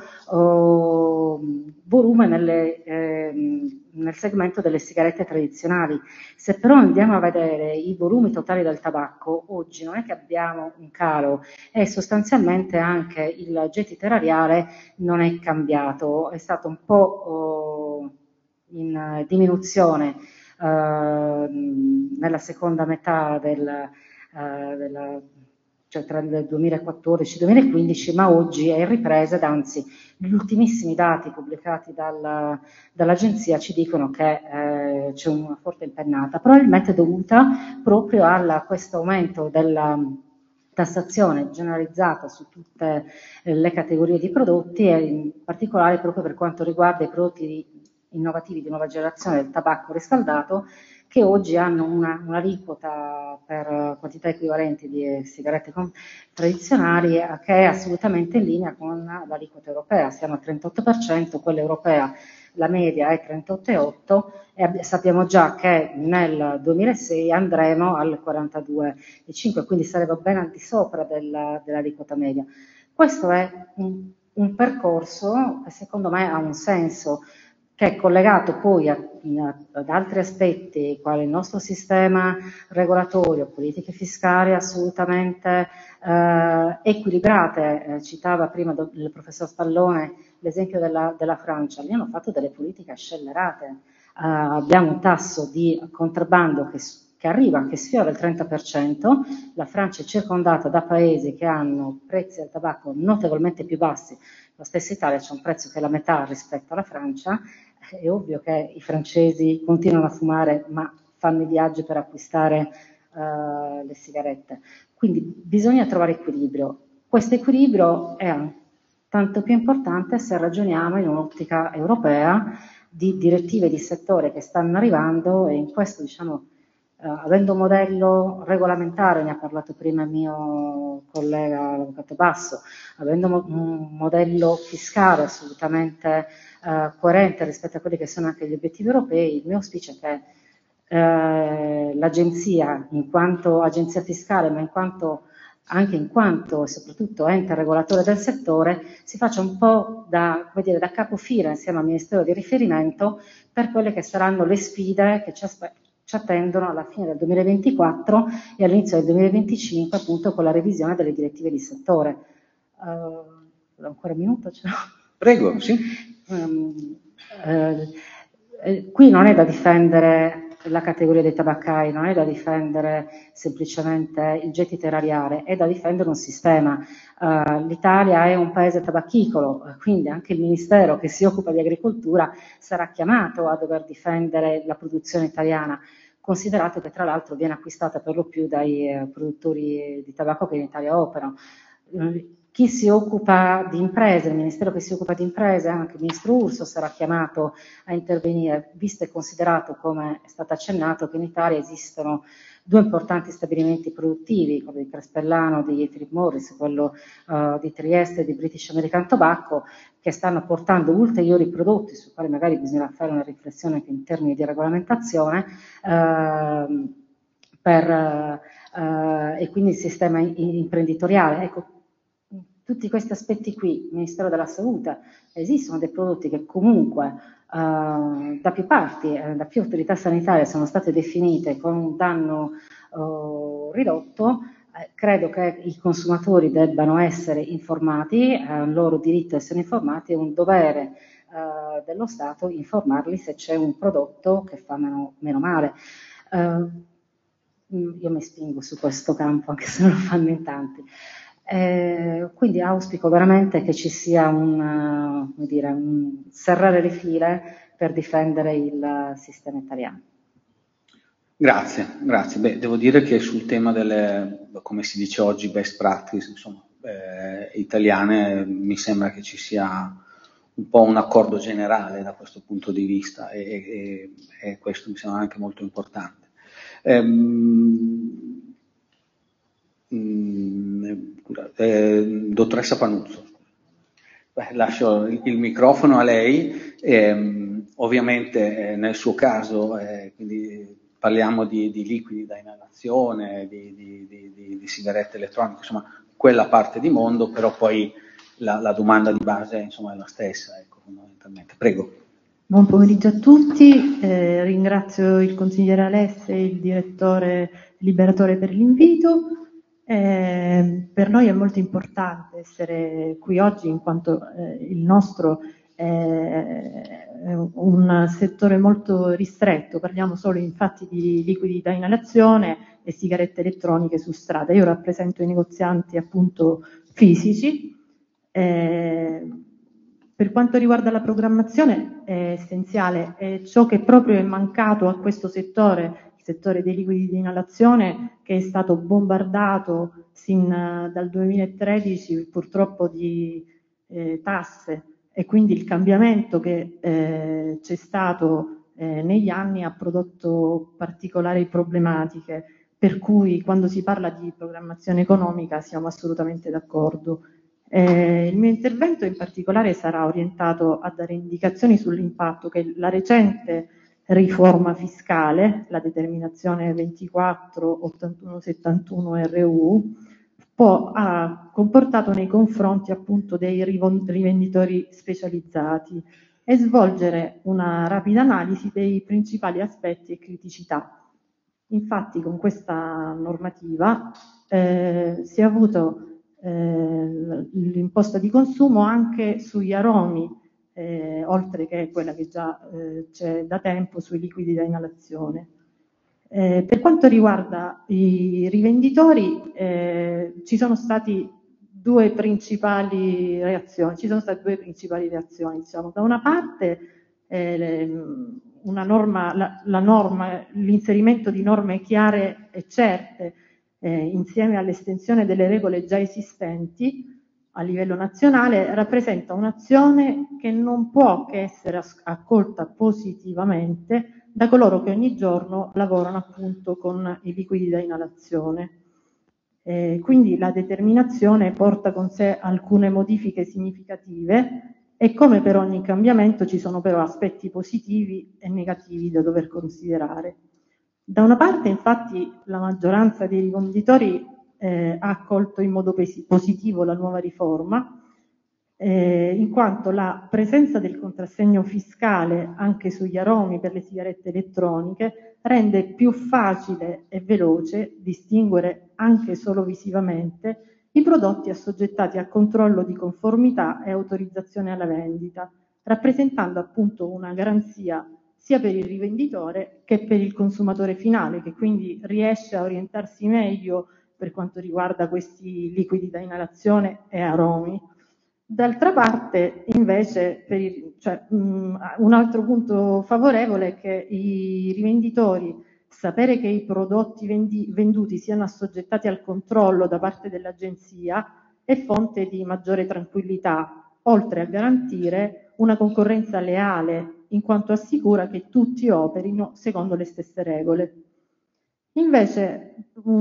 uh, volume nelle, eh, nel segmento delle sigarette tradizionali. Se però andiamo a vedere i volumi totali del tabacco, oggi non è che abbiamo un calo, e sostanzialmente anche il gettito erariale non è cambiato, è stato un po' uh, in diminuzione uh, nella seconda metà del, uh, della cioè tra il duemilaquattordici e il duemilaquindici, ma oggi è in ripresa, ed anzi gli ultimissimi dati pubblicati dalla, dall'agenzia ci dicono che eh, c'è una forte impennata, probabilmente dovuta proprio a questo aumento della tassazione generalizzata su tutte le categorie di prodotti, e in particolare proprio per quanto riguarda i prodotti innovativi di nuova generazione del tabacco riscaldato, che oggi hanno una, un'aliquota per quantità equivalenti di sigarette tradizionali che è assolutamente in linea con l'aliquota europea. Siamo al trentotto per cento, quella europea la media è trentotto virgola otto e sappiamo già che nel duemilasei andremo al quarantadue virgola cinque, quindi saremo ben al di sopra del, dell'aliquota media. Questo è un, un percorso che secondo me ha un senso, che è collegato poi a, a, ad altri aspetti, quali il nostro sistema regolatorio, politiche fiscali assolutamente eh, equilibrate. Eh, citava prima do, il professor Spallone l'esempio della, della Francia, lì hanno fatto delle politiche scellerate. Eh, abbiamo un tasso di contrabbando che, che arriva, che sfiora il trenta per cento, la Francia è circondata da paesi che hanno prezzi del tabacco notevolmente più bassi. La stessa Italia c'è un prezzo che è la metà rispetto alla Francia. È ovvio che i francesi continuano a fumare, ma fanno i viaggi per acquistare uh, le sigarette. Quindi bisogna trovare equilibrio. Questo equilibrio è tanto più importante se ragioniamo in un'ottica europea di direttive di settore che stanno arrivando, e in questo, diciamo, Uh, avendo un modello regolamentare, ne ha parlato prima il mio collega l'avvocato Basso, avendo mo- un modello fiscale assolutamente uh, coerente rispetto a quelli che sono anche gli obiettivi europei, il mio auspicio è che uh, l'agenzia, in quanto agenzia fiscale, ma in quanto, anche in quanto soprattutto ente regolatore del settore, si faccia un po' da, come dire, da capofila insieme al Ministero di riferimento per quelle che saranno le sfide che ci aspettano, ci attendono alla fine del duemilaventiquattro e all'inizio del duemilaventicinque, appunto con la revisione delle direttive di settore. Uh, ancora un minuto? Ce l'ho? Prego, sì. Um, eh, eh, qui non è da difendere la categoria dei tabaccai, non è da difendere semplicemente il gettito erariale, è da difendere un sistema. Uh, L'Italia è un paese tabacchicolo, quindi anche il Ministero che si occupa di agricoltura sarà chiamato a dover difendere la produzione italiana, considerato che tra l'altro viene acquistata per lo più dai eh, produttori di tabacco che in Italia operano. Uh, Chi si occupa di imprese, il Ministero che si occupa di imprese, anche il Ministro Urso sarà chiamato a intervenire, visto e considerato, come è stato accennato, che in Italia esistono due importanti stabilimenti produttivi, quello di Crespellano, di Philip Morris, quello uh, di Trieste e di British American Tobacco, che stanno portando ulteriori prodotti, su quali magari bisogna fare una riflessione anche in termini di regolamentazione, uh, per, uh, e quindi il sistema in- imprenditoriale. Ecco, tutti questi aspetti qui, Ministero della Salute, esistono dei prodotti che comunque uh, da più parti, eh, da più autorità sanitarie sono state definite con un danno uh, ridotto. Eh, credo che i consumatori debbano essere informati, è un loro diritto essere informati, è un dovere uh, dello Stato informarli se c'è un prodotto che fa meno, meno male. Uh, io mi spingo su questo campo, anche se non lo fanno in tanti. Eh, quindi auspico veramente che ci sia un, uh, come dire, un serrare le file per difendere il sistema italiano. Grazie, grazie. Beh, devo dire che sul tema delle, come si dice oggi, best practice, insomma, eh, italiane, mi sembra che ci sia un po' un accordo generale da questo punto di vista e, e, e questo mi sembra anche molto importante. Ehm, Eh, dottoressa Panuzzo, beh, lascio il, il microfono a lei. Eh, ovviamente eh, nel suo caso eh, quindi parliamo di, di liquidi da inalazione, di, di, di, di, di sigarette elettroniche, insomma quella parte di mondo, però poi la, la domanda di base insomma, è la stessa, ecco, fondamentalmente. Prego. Buon pomeriggio a tutti, eh, ringrazio il consigliere Alesse e il direttore Liberatore per l'invito. Eh, per noi è molto importante essere qui oggi in quanto eh, il nostro è un settore molto ristretto, parliamo solo infatti di liquidi da inalazione e sigarette elettroniche su strada. Io rappresento i negozianti appunto fisici. Eh, per quanto riguarda la programmazione è essenziale, è ciò che proprio è mancato a questo settore, settore dei liquidi di inalazione, che è stato bombardato sin dal duemilatredici purtroppo di eh, tasse, e quindi il cambiamento che eh, c'è stato eh, negli anni ha prodotto particolari problematiche, per cui quando si parla di programmazione economica siamo assolutamente d'accordo. Eh, il mio intervento in particolare sarà orientato a dare indicazioni sull'impatto che la recente riforma fiscale, la determinazione ventiquattro ottantuno settantuno R U, può, ha comportato nei confronti appunto dei rivenditori specializzati e svolgere una rapida analisi dei principali aspetti e criticità. Infatti con questa normativa eh, si è avuto eh, l'imposta di consumo anche sugli aromi, eh, oltre che quella che già eh, c'è da tempo sui liquidi da inalazione. Eh, per quanto riguarda i rivenditori, eh, ci sono stati due principali reazioni, ci sono state due principali reazioni, diciamo. Da una parte eh, le, una norma, la, la norma, l'inserimento di norme chiare e certe eh, insieme all'estensione delle regole già esistenti a livello nazionale rappresenta un'azione che non può che essere accolta positivamente da coloro che ogni giorno lavorano appunto con i liquidi da inalazione. Eh, quindi la determinazione porta con sé alcune modifiche significative e come per ogni cambiamento ci sono però aspetti positivi e negativi da dover considerare. Da una parte infatti la maggioranza dei rivenditori eh, ha accolto in modo positivo la nuova riforma, Eh, in quanto la presenza del contrassegno fiscale anche sugli aromi per le sigarette elettroniche rende più facile e veloce distinguere anche solo visivamente i prodotti assoggettati a controllo di conformità e autorizzazione alla vendita, rappresentando appunto una garanzia sia per il rivenditore che per il consumatore finale, che quindi riesce a orientarsi meglio per quanto riguarda questi liquidi da inalazione e aromi. D'altra parte, invece, per il, cioè, mh, un altro punto favorevole è che i rivenditori, sapere che i prodotti vendi, venduti siano assoggettati al controllo da parte dell'agenzia è fonte di maggiore tranquillità, oltre a garantire una concorrenza leale, in quanto assicura che tutti operino secondo le stesse regole. Invece,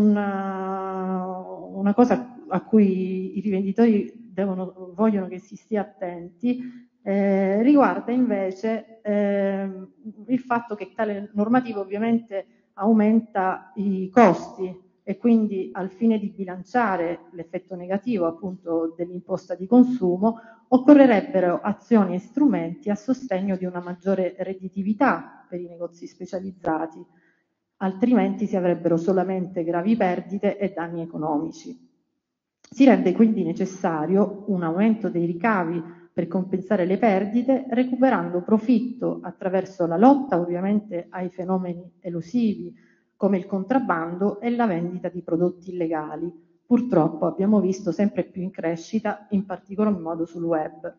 una, una cosa a cui i rivenditori Devono, vogliono che si stia attenti, eh, riguarda invece eh, il fatto che tale normativa ovviamente aumenta i costi e quindi al fine di bilanciare l'effetto negativo appunto dell'imposta di consumo occorrerebbero azioni e strumenti a sostegno di una maggiore redditività per i negozi specializzati, altrimenti si avrebbero solamente gravi perdite e danni economici. Si rende quindi necessario un aumento dei ricavi per compensare le perdite, recuperando profitto attraverso la lotta ovviamente ai fenomeni elusivi come il contrabbando e la vendita di prodotti illegali. Purtroppo abbiamo visto sempre più in crescita, in particolar modo sul web.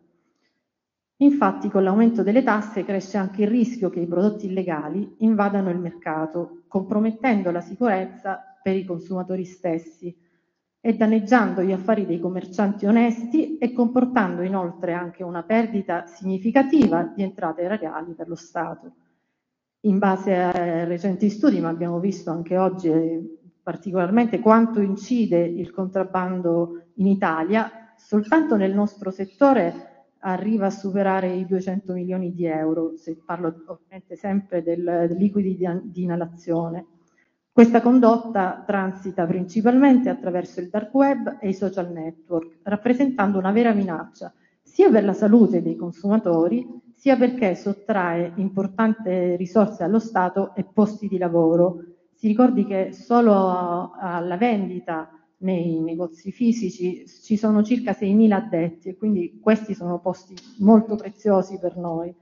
Infatti con l'aumento delle tasse cresce anche il rischio che i prodotti illegali invadano il mercato, compromettendo la sicurezza per i consumatori stessi e danneggiando gli affari dei commercianti onesti e comportando inoltre anche una perdita significativa di entrate erariali per lo Stato. In base a recenti studi, ma abbiamo visto anche oggi eh, particolarmente quanto incide il contrabbando in Italia, soltanto nel nostro settore arriva a superare i duecento milioni di euro, se parlo ovviamente sempre del, del liquidi di, di inalazione. Questa condotta transita principalmente attraverso il dark web e i social network, rappresentando una vera minaccia sia per la salute dei consumatori, sia perché sottrae importanti risorse allo Stato e posti di lavoro. Si ricordi che solo alla vendita nei negozi fisici ci sono circa seimila addetti e quindi questi sono posti molto preziosi per noi.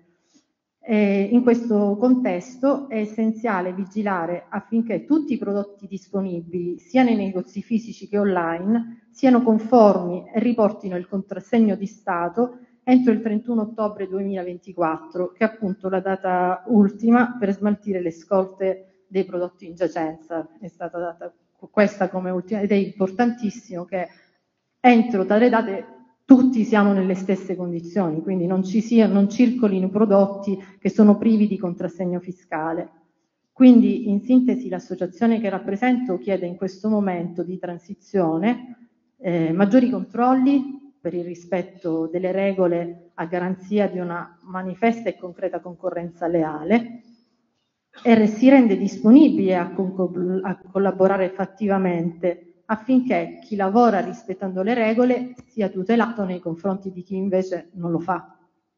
E in questo contesto è essenziale vigilare affinché tutti i prodotti disponibili, sia nei negozi fisici che online, siano conformi e riportino il contrassegno di Stato entro il trentuno ottobre duemilaventiquattro, che è appunto la data ultima per smaltire le scorte dei prodotti in giacenza. È stata data questa come ultima ed è importantissimo che entro tale date tutti siamo nelle stesse condizioni, quindi non, ci sia, non circolino prodotti che sono privi di contrassegno fiscale. Quindi, in sintesi, l'associazione che rappresento chiede in questo momento di transizione eh, maggiori controlli per il rispetto delle regole a garanzia di una manifesta e concreta concorrenza leale e si rende disponibile a, a collaborare fattivamente affinché chi lavora rispettando le regole sia tutelato nei confronti di chi invece non lo fa.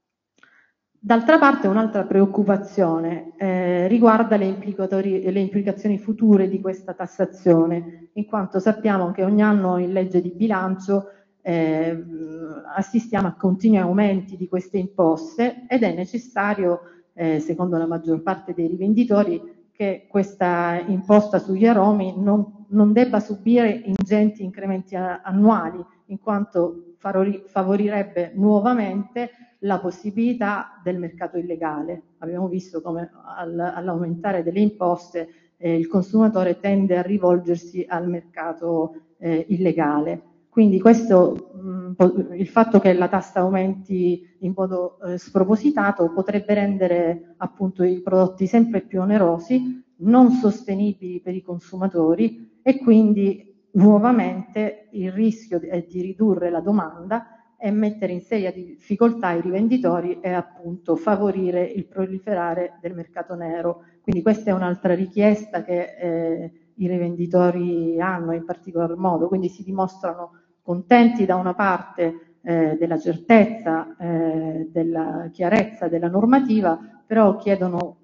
D'altra parte, un'altra preoccupazione eh, riguarda le, le implicazioni future di questa tassazione, in quanto sappiamo che ogni anno in legge di bilancio eh, assistiamo a continui aumenti di queste imposte ed è necessario, eh, secondo la maggior parte dei rivenditori, che questa imposta sugli aromi non, non debba subire ingenti incrementi annuali, in quanto favorirebbe nuovamente la possibilità del mercato illegale. Abbiamo visto come all'aumentare delle imposte eh, il consumatore tende a rivolgersi al mercato eh, illegale. Quindi questo, mh, il fatto che la tassa aumenti in modo eh, spropositato potrebbe rendere appunto i prodotti sempre più onerosi, non sostenibili per i consumatori e quindi nuovamente il rischio è di ridurre la domanda e mettere in seria difficoltà i rivenditori e appunto favorire il proliferare del mercato nero. Quindi questa è un'altra richiesta che eh, i rivenditori hanno in particolar modo, quindi si dimostrano contenti da una parte eh, della certezza, eh, della chiarezza della normativa, però chiedono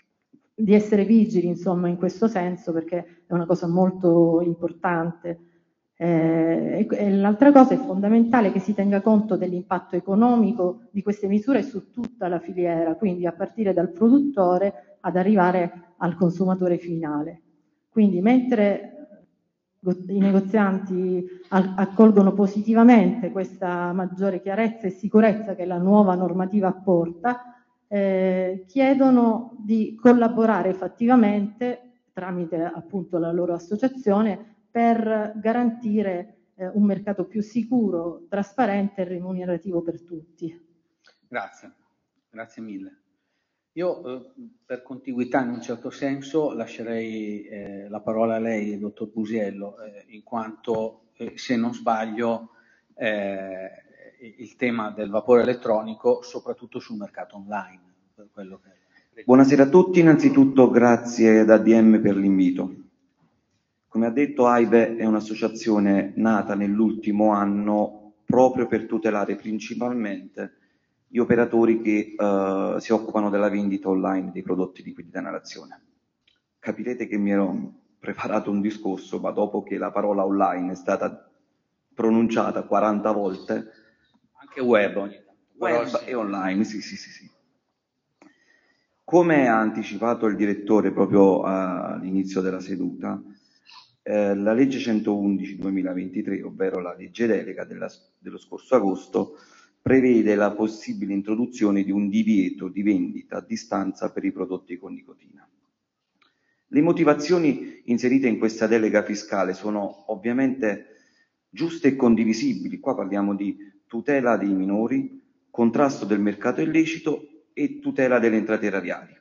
di essere vigili insomma in questo senso perché è una cosa molto importante. Eh, e, e l'altra cosa è fondamentale che si tenga conto dell'impatto economico di queste misure su tutta la filiera, quindi a partire dal produttore ad arrivare al consumatore finale. Quindi mentre i negozianti accolgono positivamente questa maggiore chiarezza e sicurezza che la nuova normativa apporta, eh, chiedono di collaborare fattivamente tramite appunto la loro associazione per garantire eh, un mercato più sicuro, trasparente e remunerativo per tutti. Grazie, grazie mille. Io eh, per contiguità in un certo senso lascerei eh, la parola a lei, dottor Busiello, eh, in quanto eh, se non sbaglio eh, il tema del vapore elettronico soprattutto sul mercato online. Per quello che... Buonasera a tutti, innanzitutto grazie ad A D M per l'invito. Come ha detto, AIVE è un'associazione nata nell'ultimo anno proprio per tutelare principalmente gli operatori che uh, si occupano della vendita online dei prodotti liquidi da inalazione. Capirete che mi ero preparato un discorso, ma dopo che la parola online è stata pronunciata quaranta volte, anche web ogni tanto. Web sì. E online, sì, sì, sì, sì. Come ha anticipato il direttore proprio all'inizio della seduta, eh, la legge centoundici duemilaventitré, ovvero la legge delega della, dello scorso agosto, prevede la possibile introduzione di un divieto di vendita a distanza per i prodotti con nicotina. Le motivazioni inserite in questa delega fiscale sono ovviamente giuste e condivisibili. Qua parliamo di tutela dei minori, contrasto del mercato illecito e tutela delle entrate erariali.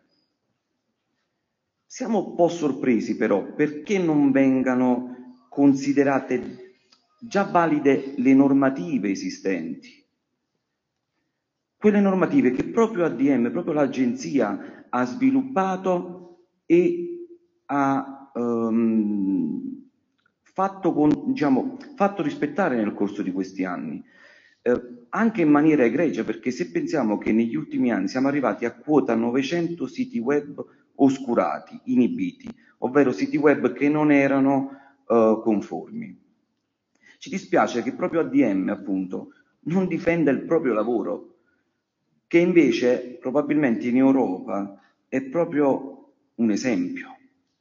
Siamo un po' sorpresi però perché non vengano considerate già valide le normative esistenti. Quelle normative che proprio A D M, proprio l'agenzia ha sviluppato e ha um, fatto, con, diciamo, fatto rispettare nel corso di questi anni, eh, anche in maniera egregia, perché se pensiamo che negli ultimi anni siamo arrivati a quota novecento siti web oscurati, inibiti, ovvero siti web che non erano uh, conformi. Ci dispiace che proprio A D M, appunto, non difenda il proprio lavoro, che invece probabilmente in Europa è proprio un esempio.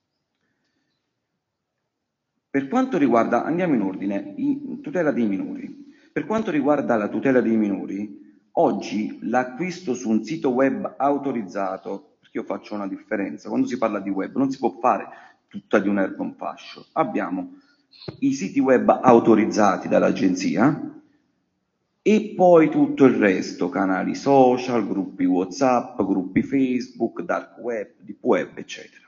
Per quanto riguarda, andiamo in ordine, in tutela dei minori. Per quanto riguarda la tutela dei minori, oggi l'acquisto su un sito web autorizzato, perché io faccio una differenza, quando si parla di web non si può fare tutta di un'erba un fascio. Abbiamo i siti web autorizzati dall'agenzia e poi tutto il resto, canali social, gruppi WhatsApp, gruppi Facebook, dark web, deep web, eccetera.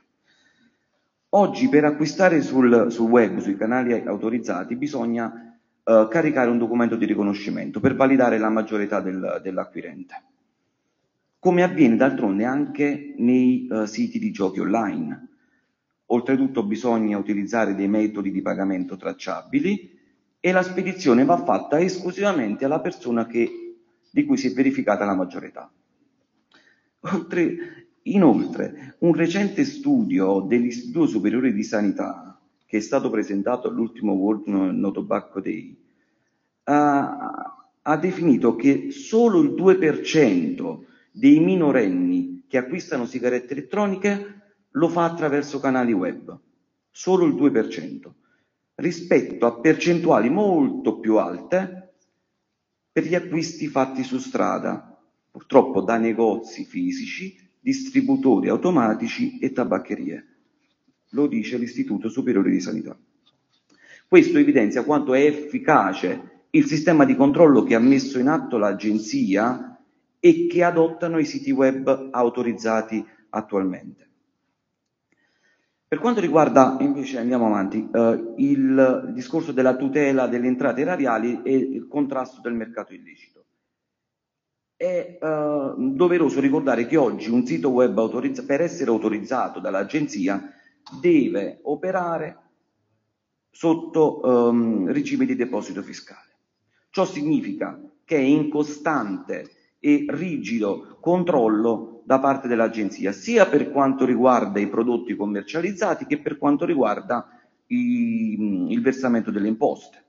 Oggi per acquistare sul, sul web, sui canali autorizzati, bisogna eh, caricare un documento di riconoscimento per validare la maggiore età del, dell'acquirente, come avviene d'altronde anche nei eh, siti di giochi online. Oltretutto bisogna utilizzare dei metodi di pagamento tracciabili e la spedizione va fatta esclusivamente alla persona che, di cui si è verificata la maggiore età. Oltre, inoltre, un recente studio dell'Istituto Superiore di Sanità, che è stato presentato all'ultimo World No Tobacco Day, ha, ha definito che solo il due per cento dei minorenni che acquistano sigarette elettroniche lo fa attraverso canali web, solo il due per cento, rispetto a percentuali molto più alte per gli acquisti fatti su strada, purtroppo da negozi fisici, distributori automatici e tabaccherie. Lo dice l'Istituto Superiore di Sanità. Questo evidenzia quanto è efficace il sistema di controllo che ha messo in atto l'Agenzia e che adottano i siti web autorizzati attualmente. Per quanto riguarda, invece, andiamo avanti, eh, il discorso della tutela delle entrate erariali e il contrasto del mercato illecito. È eh, doveroso ricordare che oggi un sito web autorizzato, per essere autorizzato dall'Agenzia, deve operare sotto ehm, regime di deposito fiscale. Ciò significa che è in costante e rigido controllo da parte dell'Agenzia, sia per quanto riguarda i prodotti commercializzati che per quanto riguarda i, il versamento delle imposte.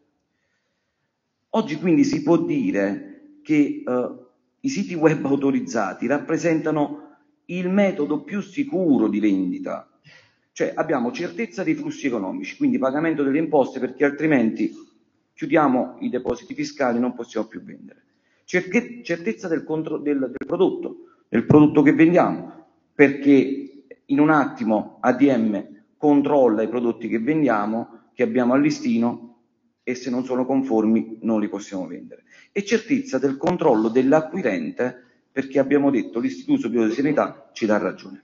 Oggi quindi si può dire che eh, i siti web autorizzati rappresentano il metodo più sicuro di vendita, cioè abbiamo certezza dei flussi economici, quindi pagamento delle imposte, perché altrimenti chiudiamo i depositi fiscali e non possiamo più vendere. Certezza del, del, del prodotto, del prodotto che vendiamo, perché in un attimo A D M controlla i prodotti che vendiamo, che abbiamo al listino, e se non sono conformi non li possiamo vendere. E certezza del controllo dell'acquirente, perché abbiamo detto l'Istituto Superiore di Sanità ci dà ragione.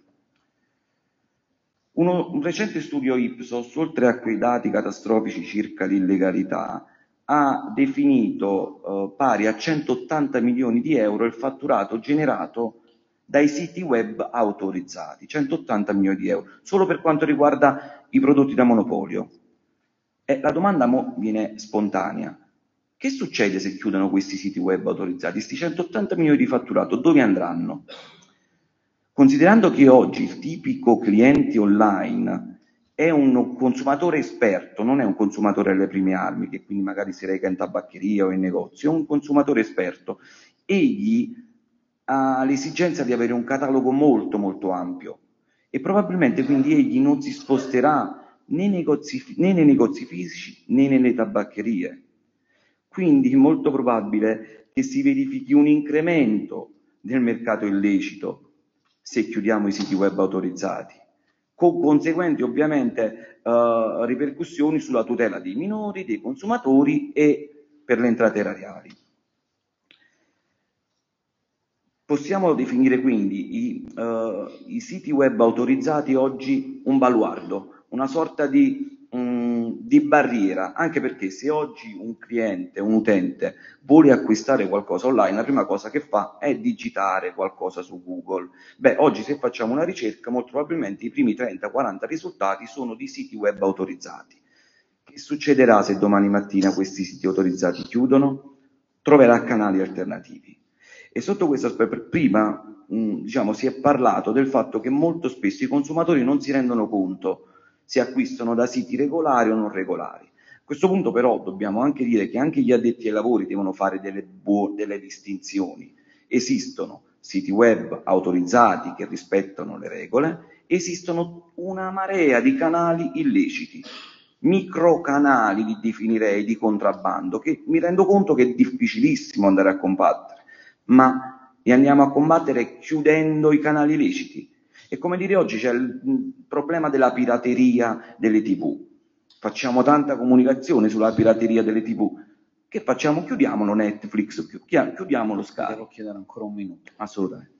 Uno, un recente studio Ipsos, oltre a quei dati catastrofici circa l'illegalità, ha definito eh, pari a centottanta milioni di euro il fatturato generato dai siti web autorizzati, centottanta milioni di euro, solo per quanto riguarda i prodotti da monopolio. E la domanda mo viene spontanea: che succede se chiudono questi siti web autorizzati? Questi centottanta milioni di fatturato dove andranno? Considerando che oggi il tipico cliente online è un consumatore esperto, non è un consumatore alle prime armi, che quindi magari si reca in tabaccheria o in negozio, è un consumatore esperto. Egli ha l'esigenza di avere un catalogo molto molto ampio e probabilmente quindi egli non si sposterà né, negozi, né nei negozi fisici né nelle tabaccherie. Quindi è molto probabile che si verifichi un incremento del mercato illecito se chiudiamo i siti web autorizzati, con conseguenti ovviamente eh, ripercussioni sulla tutela dei minori, dei consumatori e per le entrate erariali. Possiamo definire quindi i, eh, i siti web autorizzati oggi un baluardo, una sorta di, um, di barriera, anche perché se oggi un cliente, un utente vuole acquistare qualcosa online, la prima cosa che fa è digitare qualcosa su Google. Beh, oggi se facciamo una ricerca, molto probabilmente i primi trenta quaranta risultati sono di siti web autorizzati. Che succederà se domani mattina questi siti autorizzati chiudono? Troverà canali alternativi. E sotto questo aspetto, prima mh, diciamo, si è parlato del fatto che molto spesso i consumatori non si rendono conto se acquistano da siti regolari o non regolari. A questo punto però dobbiamo anche dire che anche gli addetti ai lavori devono fare delle, delle distinzioni. Esistono siti web autorizzati che rispettano le regole, esistono una marea di canali illeciti, microcanali li definirei di contrabbando, che mi rendo conto che è difficilissimo andare a combattere, ma li andiamo a combattere chiudendo i canali illeciti. E come dire, oggi c'è il problema della pirateria delle tivù. Facciamo tanta comunicazione sulla pirateria delle tivù, Che facciamo? Chiudiamolo Netflix, chiudiamo, chiudiamo lo Sky. Devo chiedere ancora un minuto. Assolutamente.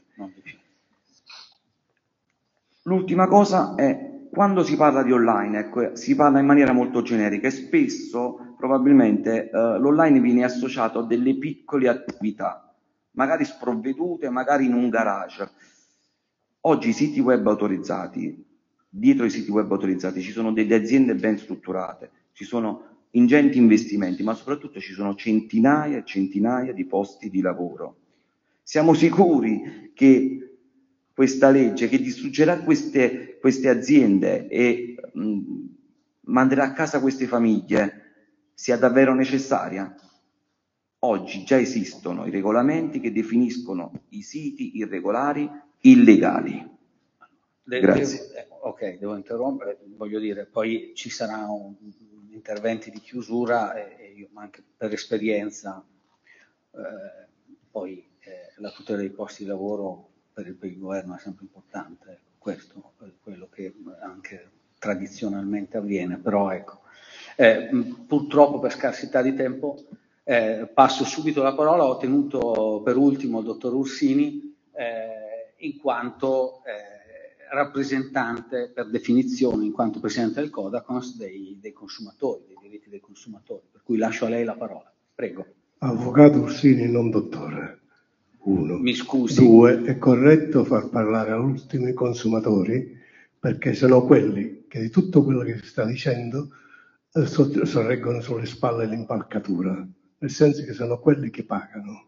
L'ultima cosa è, quando si parla di online, ecco, si parla in maniera molto generica e spesso probabilmente eh, l'online viene associato a delle piccole attività, magari sprovvedute, magari in un garage. Oggi i siti web autorizzati, dietro i siti web autorizzati ci sono delle aziende ben strutturate, ci sono ingenti investimenti, ma soprattutto ci sono centinaia e centinaia di posti di lavoro. Siamo sicuri che questa legge che distruggerà queste, queste aziende e mh, manderà a casa queste famiglie sia davvero necessaria? Oggi già esistono i regolamenti che definiscono i siti irregolari illegali. De- Grazie. Devo, ok, devo interrompere, voglio dire, poi ci saranno interventi di chiusura e, e io, ma anche per esperienza, eh, poi eh, la tutela dei posti di lavoro per il, per il governo è sempre importante, questo è quello che anche tradizionalmente avviene, però ecco, eh, purtroppo per scarsità di tempo eh, passo subito la parola, ho tenuto per ultimo il dottor Ursini eh, in quanto eh, rappresentante per definizione, in quanto presidente del Codacons dei, dei consumatori, dei diritti dei consumatori, per cui lascio a lei la parola, prego. Avvocato Ursini, non dottore. Uno. Mi scusi. Due, è corretto far parlare all'ultimo i consumatori, perché sono quelli che di tutto quello che si sta dicendo eh, sorreggono sulle spalle l'impalcatura, nel senso che sono quelli che pagano.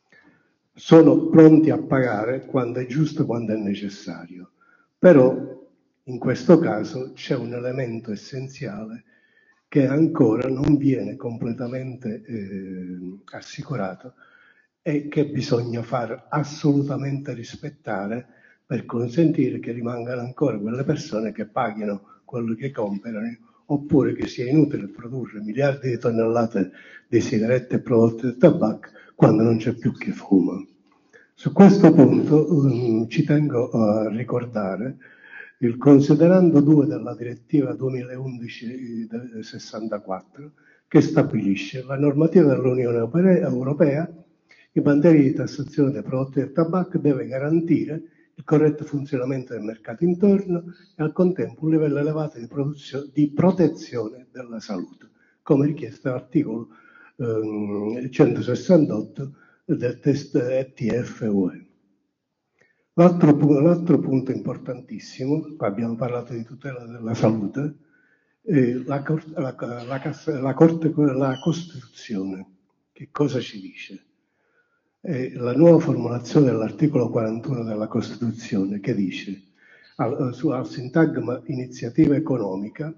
Sono pronti a pagare quando è giusto, quando è necessario. Però in questo caso c'è un elemento essenziale che ancora non viene completamente eh, assicurato e che bisogna far assolutamente rispettare per consentire che rimangano ancora quelle persone che paghino quello che comprano, oppure che sia inutile produrre miliardi di tonnellate di sigarette e prodotti del tabacco quando non c'è più chi fuma. Su questo punto um, ci tengo a ricordare il considerando due della direttiva duemilaundici sessantaquattro che stabilisce la normativa dell'Unione Europea in materia di tassazione dei prodotti del tabacco deve garantire il corretto funzionamento del mercato interno e al contempo un livello elevato di, di protezione della salute, come richiesto dall'articolo um, centosessantotto del test E T F U E. L'altro, l'altro punto importantissimo, abbiamo parlato di tutela della salute, eh, la, la, la, la, la, Corte, la Costituzione, che cosa ci dice? Eh, la nuova formulazione dell'articolo quarantuno della Costituzione che dice al, su, al sintagma iniziativa economica,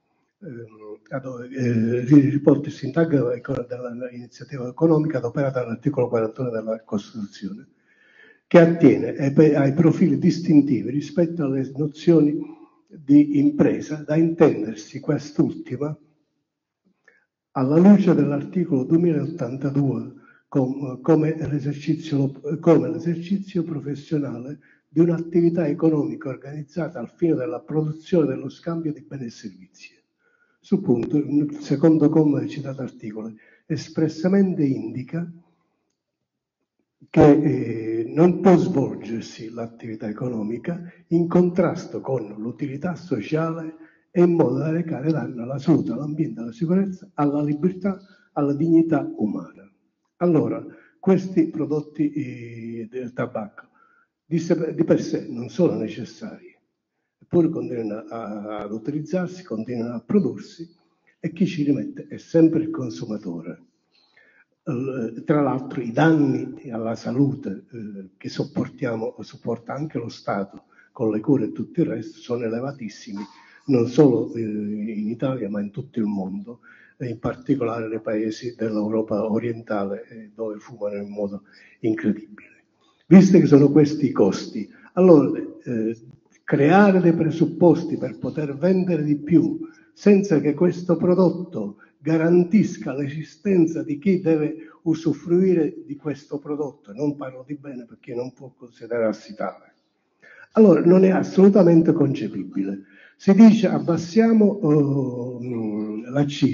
eh, riporta il sintagma dell'iniziativa economica adoperata dall'articolo quarantuno della Costituzione, che attiene ai, ai profili distintivi rispetto alle nozioni di impresa, da intendersi quest'ultima alla luce dell'articolo duemilaottantadue com, come, l'esercizio, come l'esercizio professionale di un'attività economica organizzata al fine della produzione dello scambio di beni e servizi. Sul punto, il secondo comma del citato articolo espressamente indica che eh, non può svolgersi l'attività economica in contrasto con l'utilità sociale e in modo da recare danno alla salute, all'ambiente, alla sicurezza, alla libertà, alla dignità umana. Allora, questi prodotti eh, del tabacco di, se, di per sé non sono necessari, eppure continuano a, ad utilizzarsi, continuano a prodursi, e chi ci rimette è sempre il consumatore. Tra l'altro i danni alla salute eh, che sopportiamo, sopporta anche lo Stato con le cure e tutto il resto, sono elevatissimi, non solo eh, in Italia ma in tutto il mondo, e in particolare nei paesi dell'Europa orientale eh, dove fumano in modo incredibile. Visto che sono questi i costi, allora eh, creare dei presupposti per poter vendere di più senza che questo prodotto garantisca l'esistenza di chi deve usufruire di questo prodotto, non parlo di bene perché non può considerarsi tale. Allora non è assolutamente concepibile. Si dice abbassiamo uh, l'accise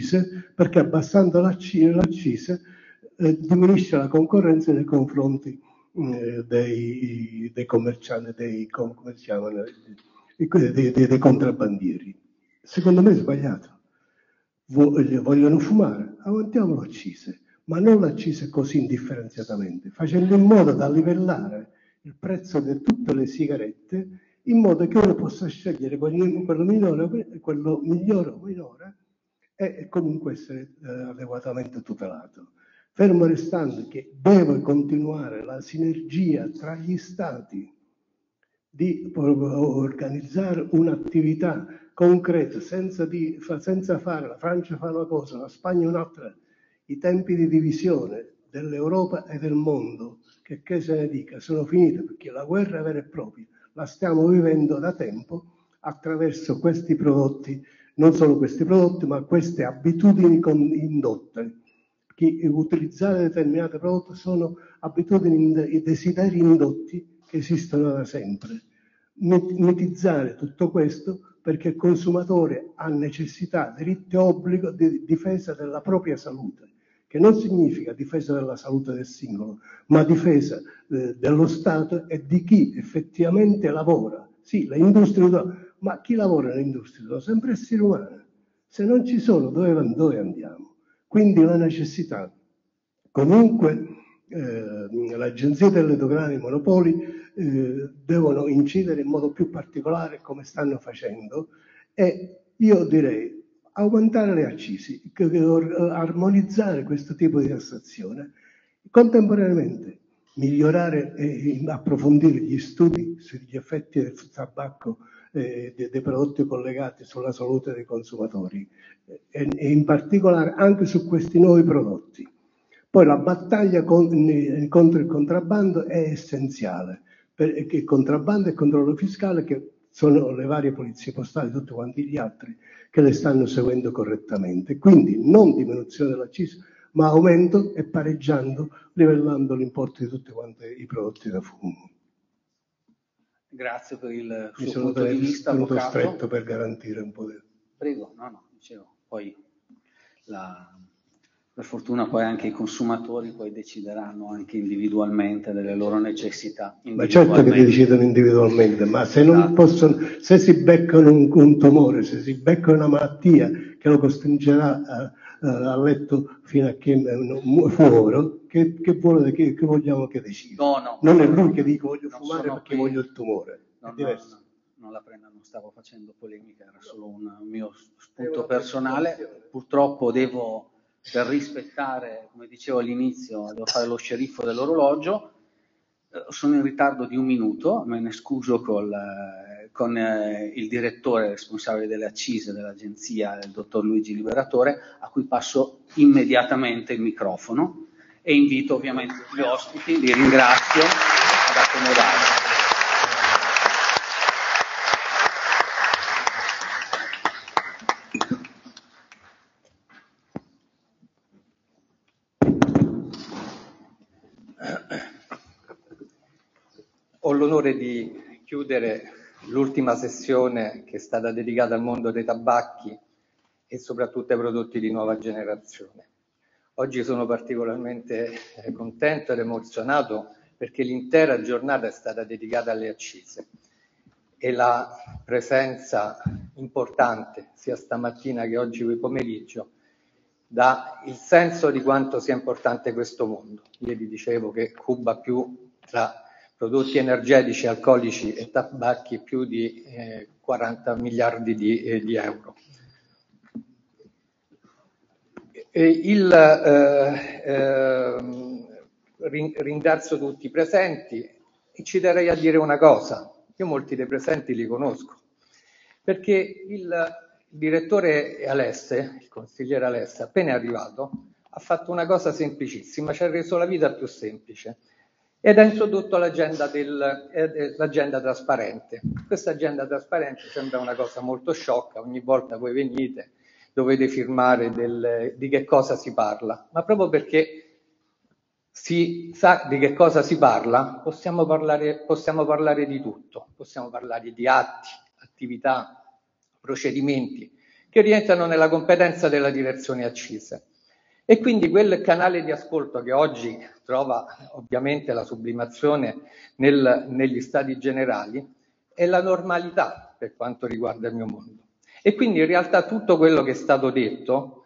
perché abbassando l'accise eh, diminuisce la concorrenza nei confronti eh, dei, dei commercianti, dei, come si chiamano, dei, dei, dei contrabbandieri. Secondo me è sbagliato. Vogliono fumare, aumentiamo l'accise, ma non l'accise così indifferenziatamente, facendo in modo da livellare il prezzo di tutte le sigarette in modo che uno possa scegliere quello, quello minore, quello migliore o minore e comunque essere eh, adeguatamente tutelato. Fermo restando che deve continuare la sinergia tra gli stati di organizzare un'attività concreta senza, di, senza fare, la Francia fa una cosa, la Spagna un'altra, i tempi di divisione dell'Europa e del mondo, che che se ne dica, sono finiti, perché la guerra vera e propria la stiamo vivendo da tempo attraverso questi prodotti, non solo questi prodotti, ma queste abitudini indotte. Che utilizzare determinati prodotti sono abitudini e desideri indotti che esistono da sempre. Mitizzare tutto questo perché il consumatore ha necessità, diritto e obbligo di difesa della propria salute, che non significa difesa della salute del singolo, ma difesa eh, dello Stato e di chi effettivamente lavora. Sì, le industrie, ma chi lavora nelle industrie? Sono sempre esseri umani. Se non ci sono, dove, dove andiamo? Quindi la necessità. Comunque eh, l'Agenzia delle Dogane e dei Monopoli eh, devono incidere in modo più particolare come stanno facendo e io direi aumentare le accise, armonizzare questo tipo di tassazione, contemporaneamente migliorare e approfondire gli studi sugli effetti del tabacco e dei, dei prodotti collegati sulla salute dei consumatori e, e in particolare anche su questi nuovi prodotti. Poi la battaglia con, contro il contrabbando è essenziale, perché il contrabbando e il controllo fiscale che sono le varie polizie postali, tutti quanti gli altri che le stanno seguendo correttamente. Quindi non diminuzione dell'accisa, ma aumento e pareggiando, livellando l'importo di tutti quanti i prodotti da fumo. Grazie per il Mi suo sono punto di vista, tenuto avvocato. stretto per garantire un po' di... Prego, no, no, dicevo, poi la... per fortuna poi anche i consumatori poi decideranno anche individualmente delle loro necessità. Ma certo che decidono individualmente, ma se non Esatto. possono, se si beccano un, un tumore, se si beccano una malattia che lo costringerà a, a, a letto fino a che muore, che, che, vuole, che, che vogliamo che decida? No, no, non no, è lui no, che dice voglio non fumare sono perché qui. voglio il tumore. No, è no, diverso. no, non la prenda, non stavo facendo polemica, era solo un mio spunto personale. Purtroppo devo, per rispettare, come dicevo all'inizio, devo fare lo sceriffo dell'orologio. Eh, sono in ritardo di un minuto, me ne scuso col, eh, con eh, il direttore responsabile delle accise dell'agenzia, il dottor Luigi Liberatore, a cui passo immediatamente il microfono e invito ovviamente gli ospiti, li ringrazio ad accomodarsi. Ho l'onore di chiudere l'ultima sessione che è stata dedicata al mondo dei tabacchi e soprattutto ai prodotti di nuova generazione. Oggi sono particolarmente contento ed emozionato perché l'intera giornata è stata dedicata alle accise e la presenza importante sia stamattina che oggi qui pomeriggio dà il senso di quanto sia importante questo mondo. Ieri dicevo che cuba più tra prodotti energetici, alcolici e tabacchi più di eh, quaranta miliardi di, eh, di euro. E il, eh, eh, ringrazio tutti i presenti e ci darei a dire una cosa. Io molti dei presenti li conosco, perché il direttore Alesse, il consigliere Alesse, appena è arrivato, ha fatto una cosa semplicissima, ci ha reso la vita più semplice. Ed ha introdotto l'agenda, del, eh, l'agenda trasparente. Questa agenda trasparente sembra una cosa molto sciocca, ogni volta voi venite, dovete firmare del, di che cosa si parla, ma proprio perché si sa di che cosa si parla, possiamo parlare, possiamo parlare di tutto, possiamo parlare di atti, attività, procedimenti che rientrano nella competenza della direzione accise. E quindi quel canale di ascolto che oggi trova ovviamente la sublimazione nel, negli stati generali è la normalità per quanto riguarda il mio mondo. E quindi in realtà tutto quello che è stato detto,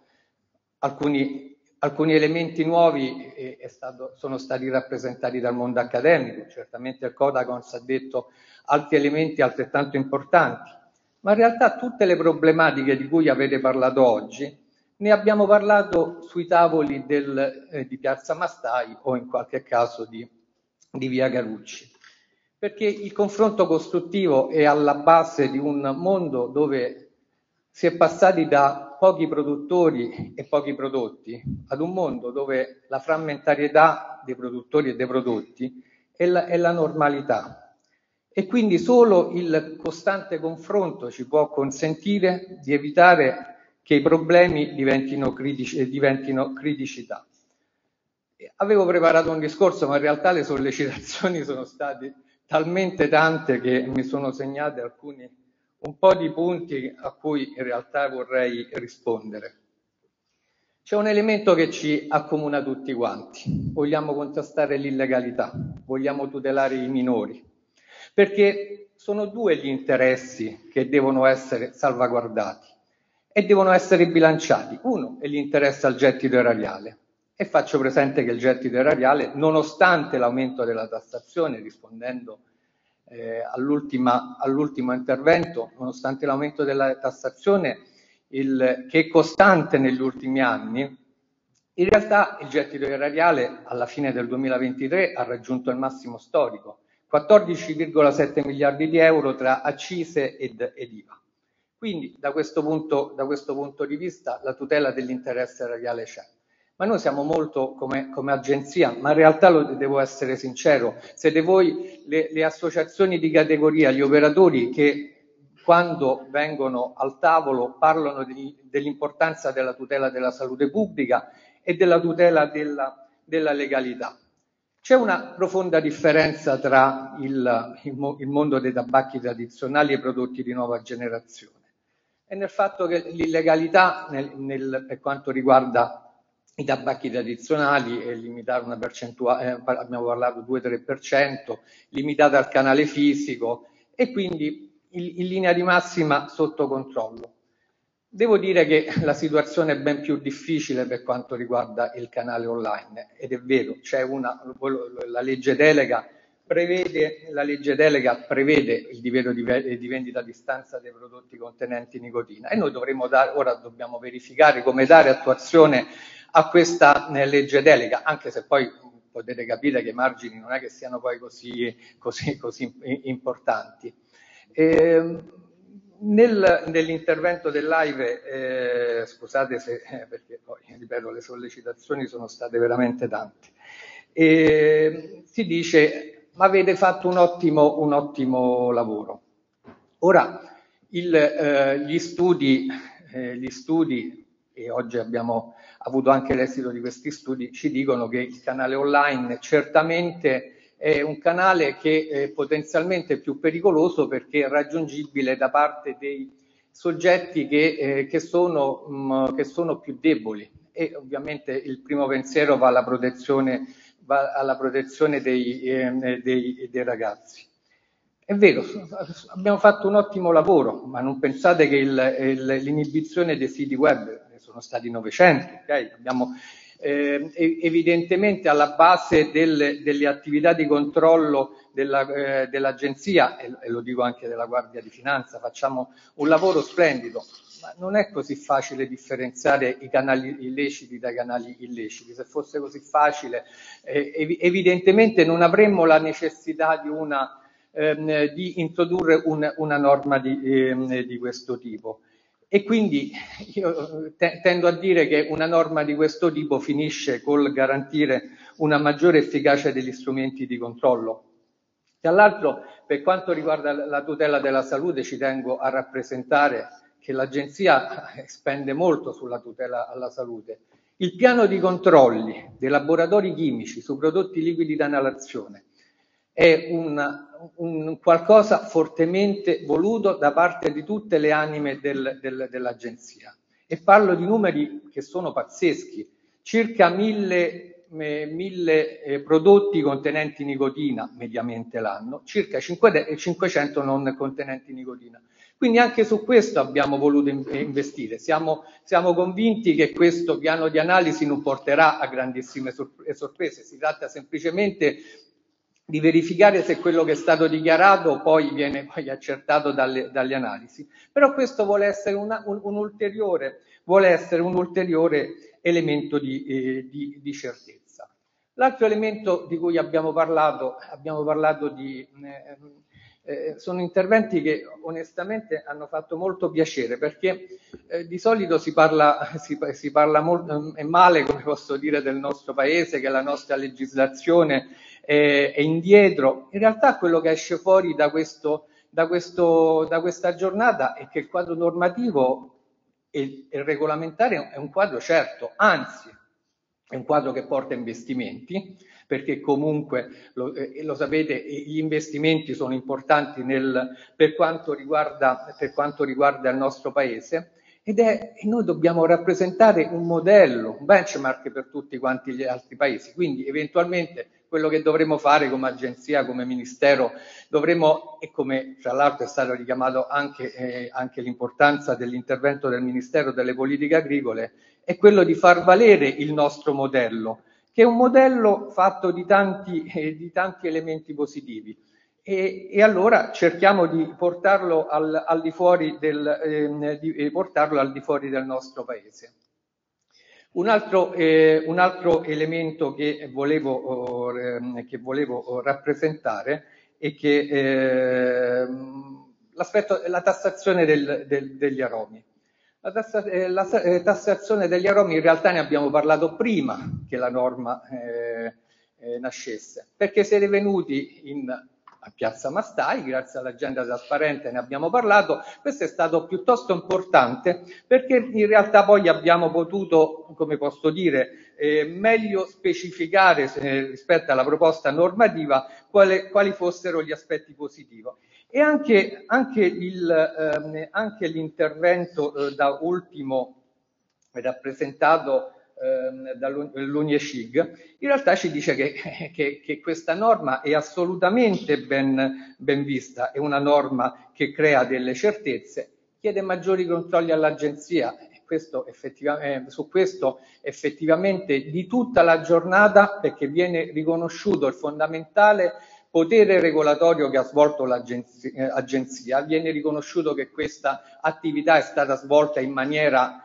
alcuni, alcuni elementi nuovi è, è stato, sono stati rappresentati dal mondo accademico, certamente il Codacons ha detto altri elementi altrettanto importanti, ma in realtà tutte le problematiche di cui avete parlato oggi ne abbiamo parlato sui tavoli del, eh, di Piazza Mastai o in qualche caso di, di Via Carucci, perché il confronto costruttivo è alla base di un mondo dove si è passati da pochi produttori e pochi prodotti ad un mondo dove la frammentarietà dei produttori e dei prodotti è la, è la normalità. E quindi solo il costante confronto ci può consentire di evitare che i problemi diventino, critici, diventino criticità. Avevo preparato un discorso, ma in realtà le sollecitazioni sono state talmente tante che mi sono segnate alcuni un po' di punti a cui in realtà vorrei rispondere. C'è un elemento che ci accomuna tutti quanti. Vogliamo contrastare l'illegalità, vogliamo tutelare i minori, perché sono due gli interessi che devono essere salvaguardati e devono essere bilanciati. Uno è l'interesse al gettito erariale, e faccio presente che il gettito erariale, nonostante l'aumento della tassazione, rispondendo eh, all'ultimo intervento, nonostante l'aumento della tassazione il, che è costante negli ultimi anni, in realtà il gettito erariale alla fine del duemilaventitré ha raggiunto il massimo storico, quattordici virgola sette miliardi di euro tra accise ed, ed I V A. Quindi da questo, punto, da questo punto di vista la tutela dell'interesse erariale c'è. Ma noi siamo molto come, come agenzia, ma in realtà lo devo essere sincero, siete voi le, le associazioni di categoria, gli operatori che quando vengono al tavolo parlano di, dell'importanza della tutela della salute pubblica e della tutela della, della legalità. C'è una profonda differenza tra il, il, il mondo dei tabacchi tradizionali e i prodotti di nuova generazione. E nel fatto che l'illegalità nel, nel, per quanto riguarda i tabacchi tradizionali è limitata a una percentuale, eh, abbiamo parlato due tre per cento, limitata al canale fisico e quindi in, in linea di massima sotto controllo. Devo dire che la situazione è ben più difficile per quanto riguarda il canale online, ed è vero, c'è una, la legge delega prevede, la legge delega prevede il divieto di, di vendita a distanza dei prodotti contenenti nicotina e noi dovremo dare, ora dobbiamo verificare come dare attuazione a questa eh, legge delega, anche se poi potete capire che i margini non è che siano poi così, così, così importanti. E, nel, nell'intervento del live, eh, scusate se, eh, perché poi, ripeto, le sollecitazioni sono state veramente tante, e, si dice ma avete fatto un ottimo, un ottimo lavoro. Ora, il, eh, gli studi, eh, gli studi, e oggi abbiamo avuto anche l'esito di questi studi, ci dicono che il canale online certamente è un canale che è potenzialmente più pericoloso perché è raggiungibile da parte dei soggetti che, eh, che, sono, mh, che sono più deboli e ovviamente il primo pensiero va alla protezione, va alla protezione dei, eh, dei, dei ragazzi. È vero, abbiamo fatto un ottimo lavoro, ma non pensate che il, il, l'inibizione dei siti web sono stati novecento, okay? Abbiamo eh, evidentemente alla base delle, delle attività di controllo della, eh, dell'agenzia, e, e lo dico anche della Guardia di Finanza, facciamo un lavoro splendido, ma non è così facile differenziare i canali illeciti dai canali illeciti. Se fosse così facile, eh, ev- evidentemente non avremmo la necessità di, una, ehm, di introdurre un, una norma di, ehm, di questo tipo. E quindi io te- tendo a dire che una norma di questo tipo finisce col garantire una maggiore efficacia degli strumenti di controllo. Tra l'altro, per quanto riguarda la tutela della salute, ci tengo a rappresentare che l'Agenzia spende molto sulla tutela alla salute. Il piano di controlli dei laboratori chimici su prodotti liquidi da inalazione è un, un qualcosa fortemente voluto da parte di tutte le anime del, del, dell'agenzia. E parlo di numeri che sono pazzeschi, circa mille, eh, mille eh, prodotti contenenti nicotina mediamente l'anno, circa cinquecento non contenenti nicotina. Quindi anche su questo abbiamo voluto investire. Siamo, siamo convinti che questo piano di analisi non porterà a grandissime sorprese, si tratta semplicemente di verificare se quello che è stato dichiarato poi viene poi accertato dalle, dalle analisi. Però questo vuole essere una, un, un, ulteriore, vuole essere un ulteriore elemento di, eh, di, di certezza. L'altro elemento di cui abbiamo parlato, abbiamo parlato di... Eh, Eh, sono interventi che onestamente hanno fatto molto piacere, perché eh, di solito si parla, si, si parla molto, eh, male, come posso dire, del nostro paese, che la nostra legislazione è, è indietro. In realtà quello che esce fuori da, questo, da, questo, da questa giornata è che il quadro normativo e, e regolamentare è un quadro certo, anzi è un quadro che porta investimenti, perché comunque, lo, eh, lo sapete, gli investimenti sono importanti nel, per, quanto riguarda, per quanto riguarda il nostro Paese, ed è, e noi dobbiamo rappresentare un modello, un benchmark per tutti quanti gli altri Paesi. Quindi eventualmente quello che dovremo fare come agenzia, come Ministero, dovremo, e come tra l'altro è stato richiamato anche, eh, anche l'importanza dell'intervento del Ministero delle Politiche Agricole, è quello di far valere il nostro modello, che è un modello fatto di tanti, eh, di tanti elementi positivi. E, e allora cerchiamo di portarlo al, al, di fuori del, eh, di portarlo al di fuori del nostro Paese. Un altro, eh, un altro elemento che volevo, oh, eh, che volevo rappresentare è che eh, l'aspetto, la tassazione del, del, degli aromi. La, tassa, eh, la eh, tassazione degli aromi in realtà ne abbiamo parlato prima che la norma eh, eh, nascesse, perché siete venuti in, a Piazza Mastai, grazie all'agenda trasparente ne abbiamo parlato. Questo è stato piuttosto importante perché in realtà poi abbiamo potuto, come posso dire, eh, meglio specificare eh, rispetto alla proposta normativa quale, quali fossero gli aspetti positivi. E anche, anche, il, ehm, anche l'intervento eh, da ultimo rappresentato ehm, dall'U N I E C I G in realtà ci dice che, che, che questa norma è assolutamente ben, ben vista, è una norma che crea delle certezze, chiede maggiori controlli all'agenzia. Questo effettivamente, su questo effettivamente di tutta la giornata, perché viene riconosciuto il fondamentale potere regolatorio che ha svolto l'agenzia, viene riconosciuto che questa attività è stata svolta in maniera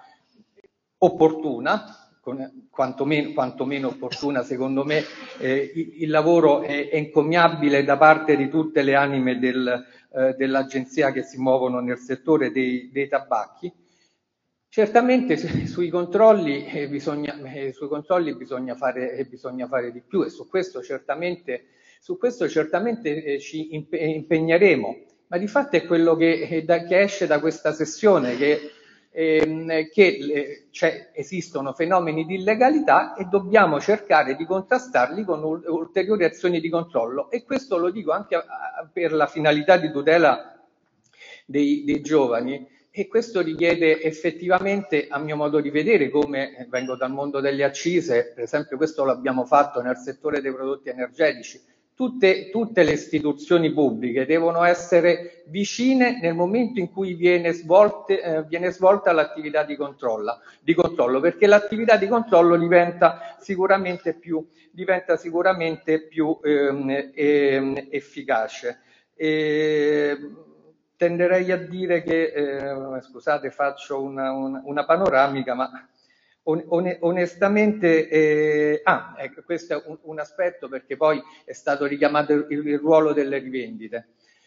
opportuna, con, quantomeno, quantomeno opportuna secondo me. Eh, il, il lavoro è, è encomiabile da parte di tutte le anime del, eh, dell'agenzia che si muovono nel settore dei, dei tabacchi. Certamente sui controlli, eh, bisogna, eh, sui controlli bisogna, fare, eh, bisogna fare di più, e su questo certamente Su questo certamente eh, ci impegneremo, ma di fatto è quello che, eh, da, che esce da questa sessione, che, ehm, che eh, cioè, esistono fenomeni di illegalità e dobbiamo cercare di contrastarli con ul- ulteriori azioni di controllo, e questo lo dico anche a, a, per la finalità di tutela dei, dei giovani. E questo richiede effettivamente, a mio modo di vedere, come vengo dal mondo delle accise, per esempio questo l'abbiamo fatto nel settore dei prodotti energetici, Tutte, tutte le istituzioni pubbliche devono essere vicine nel momento in cui viene, svolte, eh, viene svolta l'attività di controllo, di controllo, perché l'attività di controllo diventa sicuramente più, diventa sicuramente più ehm, ehm, efficace. E tenderei a dire che, eh, scusate, faccio una, una, una panoramica, ma onestamente, eh, ah, ecco, questo è un, un aspetto, perché poi è stato richiamato il, il ruolo delle rivendite.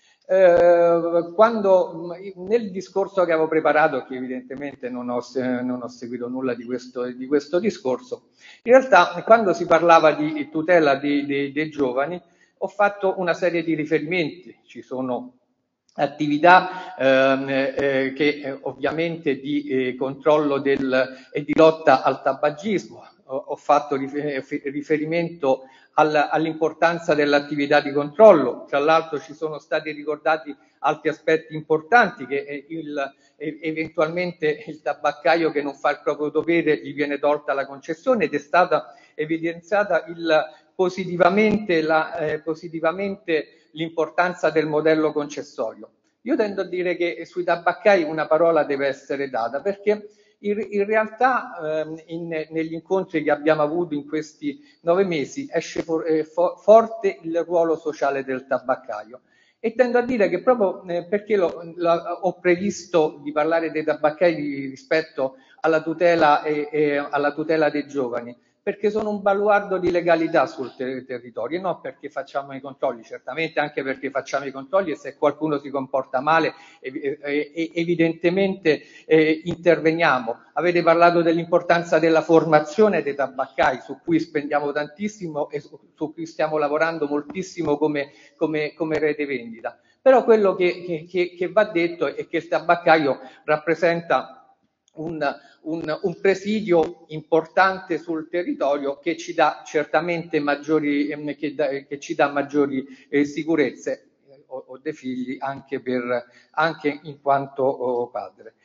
Eh, quando nel discorso che avevo preparato, che evidentemente non ho, non ho seguito nulla di questo, di questo discorso, in realtà quando si parlava di tutela dei, dei, dei giovani ho fatto una serie di riferimenti. Ci sono attività ehm, eh, che eh, ovviamente di eh, controllo del, e di lotta al tabagismo, ho fatto riferimento all'importanza dell'attività di controllo. Tra l'altro ci sono stati ricordati altri aspetti importanti, che il, eventualmente il tabaccaio che non fa il proprio dovere gli viene tolta la concessione, ed è stata evidenziata il, positivamente, la, eh, positivamente l'importanza del modello concessorio. Io tendo a dire che sui tabaccai una parola deve essere data, perché in, in realtà ehm, in, negli incontri che abbiamo avuto in questi nove mesi esce for, eh, fo, forte il ruolo sociale del tabaccaio. E tendo a dire che proprio eh, perché lo, lo, ho previsto di parlare dei tabaccai rispetto alla tutela, e, e alla tutela dei giovani, perché sono un baluardo di legalità sul ter- territorio, e non perché facciamo i controlli, certamente anche perché facciamo i controlli, e se qualcuno si comporta male ev- ev- evidentemente eh, interveniamo. Avete parlato dell'importanza della formazione dei tabaccai, su cui spendiamo tantissimo e su, su cui stiamo lavorando moltissimo come, come, come rete vendita. Però quello che, che, che va detto è che il tabaccaio rappresenta Un, un, un presidio importante sul territorio, che ci dà certamente maggiori, eh, che, da, che ci dà maggiori eh, sicurezze. Ho, ho dei figli anche, per, anche in quanto oh, padre.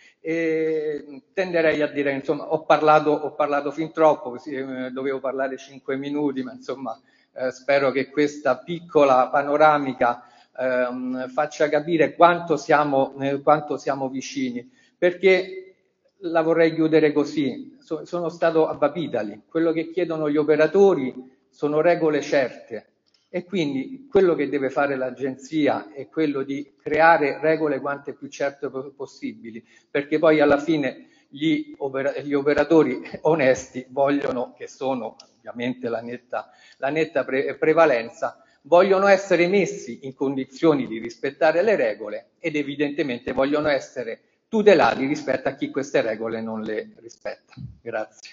E tenderei a dire, insomma, ho parlato, ho parlato fin troppo, sì, eh, dovevo parlare cinque minuti, ma insomma eh, spero che questa piccola panoramica eh, faccia capire quanto siamo, eh, quanto siamo vicini, perché la vorrei chiudere così. So, sono stato a Bapitali, quello che chiedono gli operatori sono regole certe, e quindi quello che deve fare l'agenzia è quello di creare regole quante più certe possibili, perché poi alla fine gli, opera- gli operatori onesti vogliono, che sono ovviamente la netta, la netta pre- prevalenza, vogliono essere messi in condizioni di rispettare le regole, ed evidentemente vogliono essere tutelati rispetto a chi queste regole non le rispetta. Grazie.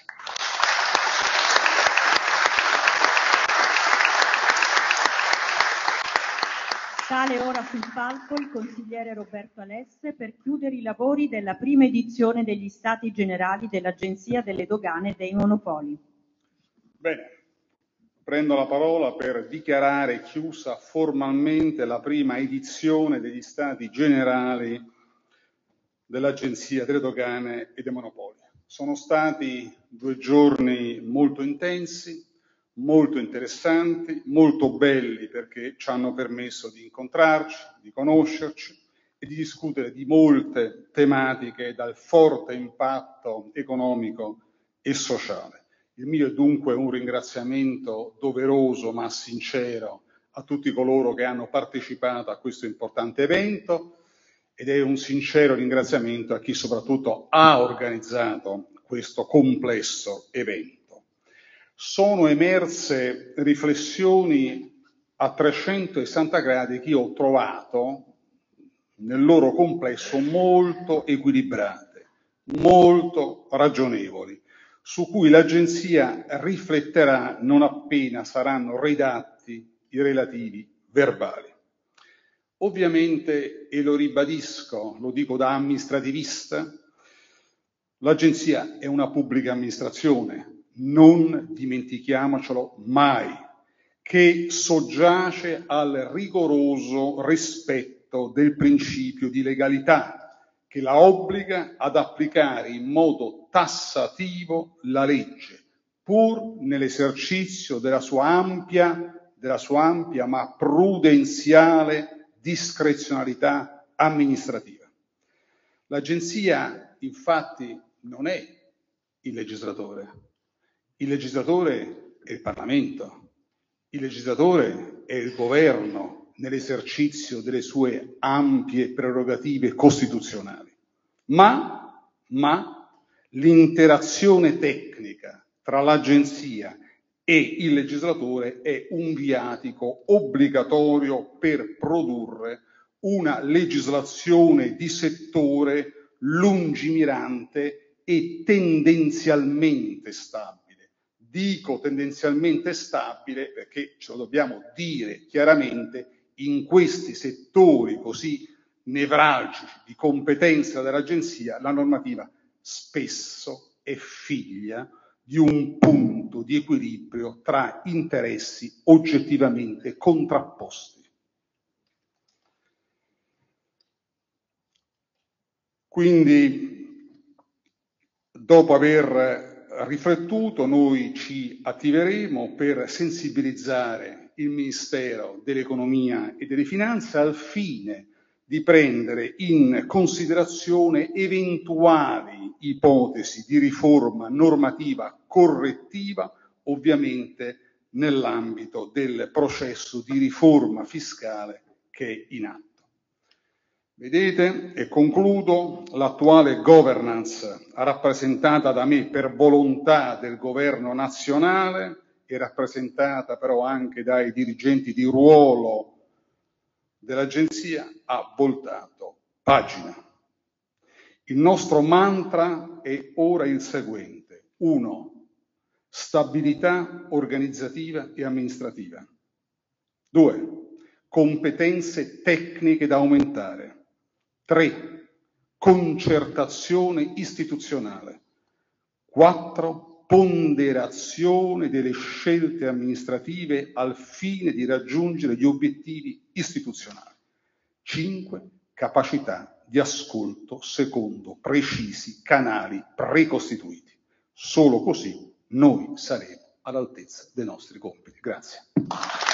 Sale ora sul palco il consigliere Roberto Alesse per chiudere i lavori della prima edizione degli Stati Generali dell'Agenzia delle Dogane e dei Monopoli. Bene, prendo la parola per dichiarare chiusa formalmente la prima edizione degli Stati Generali dell'Agenzia delle Dogane e dei Monopoli. Sono stati due giorni molto intensi, molto interessanti, molto belli, perché ci hanno permesso di incontrarci, di conoscerci e di discutere di molte tematiche dal forte impatto economico e sociale. Il mio è dunque un ringraziamento doveroso ma sincero a tutti coloro che hanno partecipato a questo importante evento, ed è un sincero ringraziamento a chi soprattutto ha organizzato questo complesso evento. Sono emerse riflessioni a trecentosessanta gradi che io ho trovato nel loro complesso molto equilibrate, molto ragionevoli, su cui l'Agenzia rifletterà non appena saranno redatti i relativi verbali. Ovviamente, e lo ribadisco, lo dico da amministrativista, l'Agenzia è una pubblica amministrazione, non dimentichiamocelo mai, che soggiace al rigoroso rispetto del principio di legalità, che la obbliga ad applicare in modo tassativo la legge, pur nell'esercizio della sua ampia, della sua ampia ma prudenziale discrezionalità amministrativa. L'Agenzia, infatti, non è il legislatore. Il legislatore è il Parlamento. Il legislatore è il governo nell'esercizio delle sue ampie prerogative costituzionali. Ma, ma l'interazione tecnica tra l'Agenzia e il legislatore è un viatico obbligatorio per produrre una legislazione di settore lungimirante e tendenzialmente stabile. Dico tendenzialmente stabile perché ce lo dobbiamo dire chiaramente, in questi settori così nevralgici di competenza dell'Agenzia la normativa spesso è figlia di un punto di equilibrio tra interessi oggettivamente contrapposti. Quindi, dopo aver riflettuto, noi ci attiveremo per sensibilizzare il Ministero dell'Economia e delle Finanze al fine di prendere in considerazione eventuali ipotesi di riforma normativa correttiva, ovviamente nell'ambito del processo di riforma fiscale che è in atto. Vedete, e concludo, l'attuale governance rappresentata da me per volontà del governo nazionale e rappresentata però anche dai dirigenti di ruolo dell'Agenzia ha voltato pagina. Il nostro mantra è ora il seguente. Uno, stabilità organizzativa e amministrativa. Due, competenze tecniche da aumentare. Tre, concertazione istituzionale. Quattro, ponderazione delle scelte amministrative al fine di raggiungere gli obiettivi istituzionali. Cinque, capacità di ascolto secondo precisi canali precostituiti. Solo così noi saremo all'altezza dei nostri compiti. Grazie.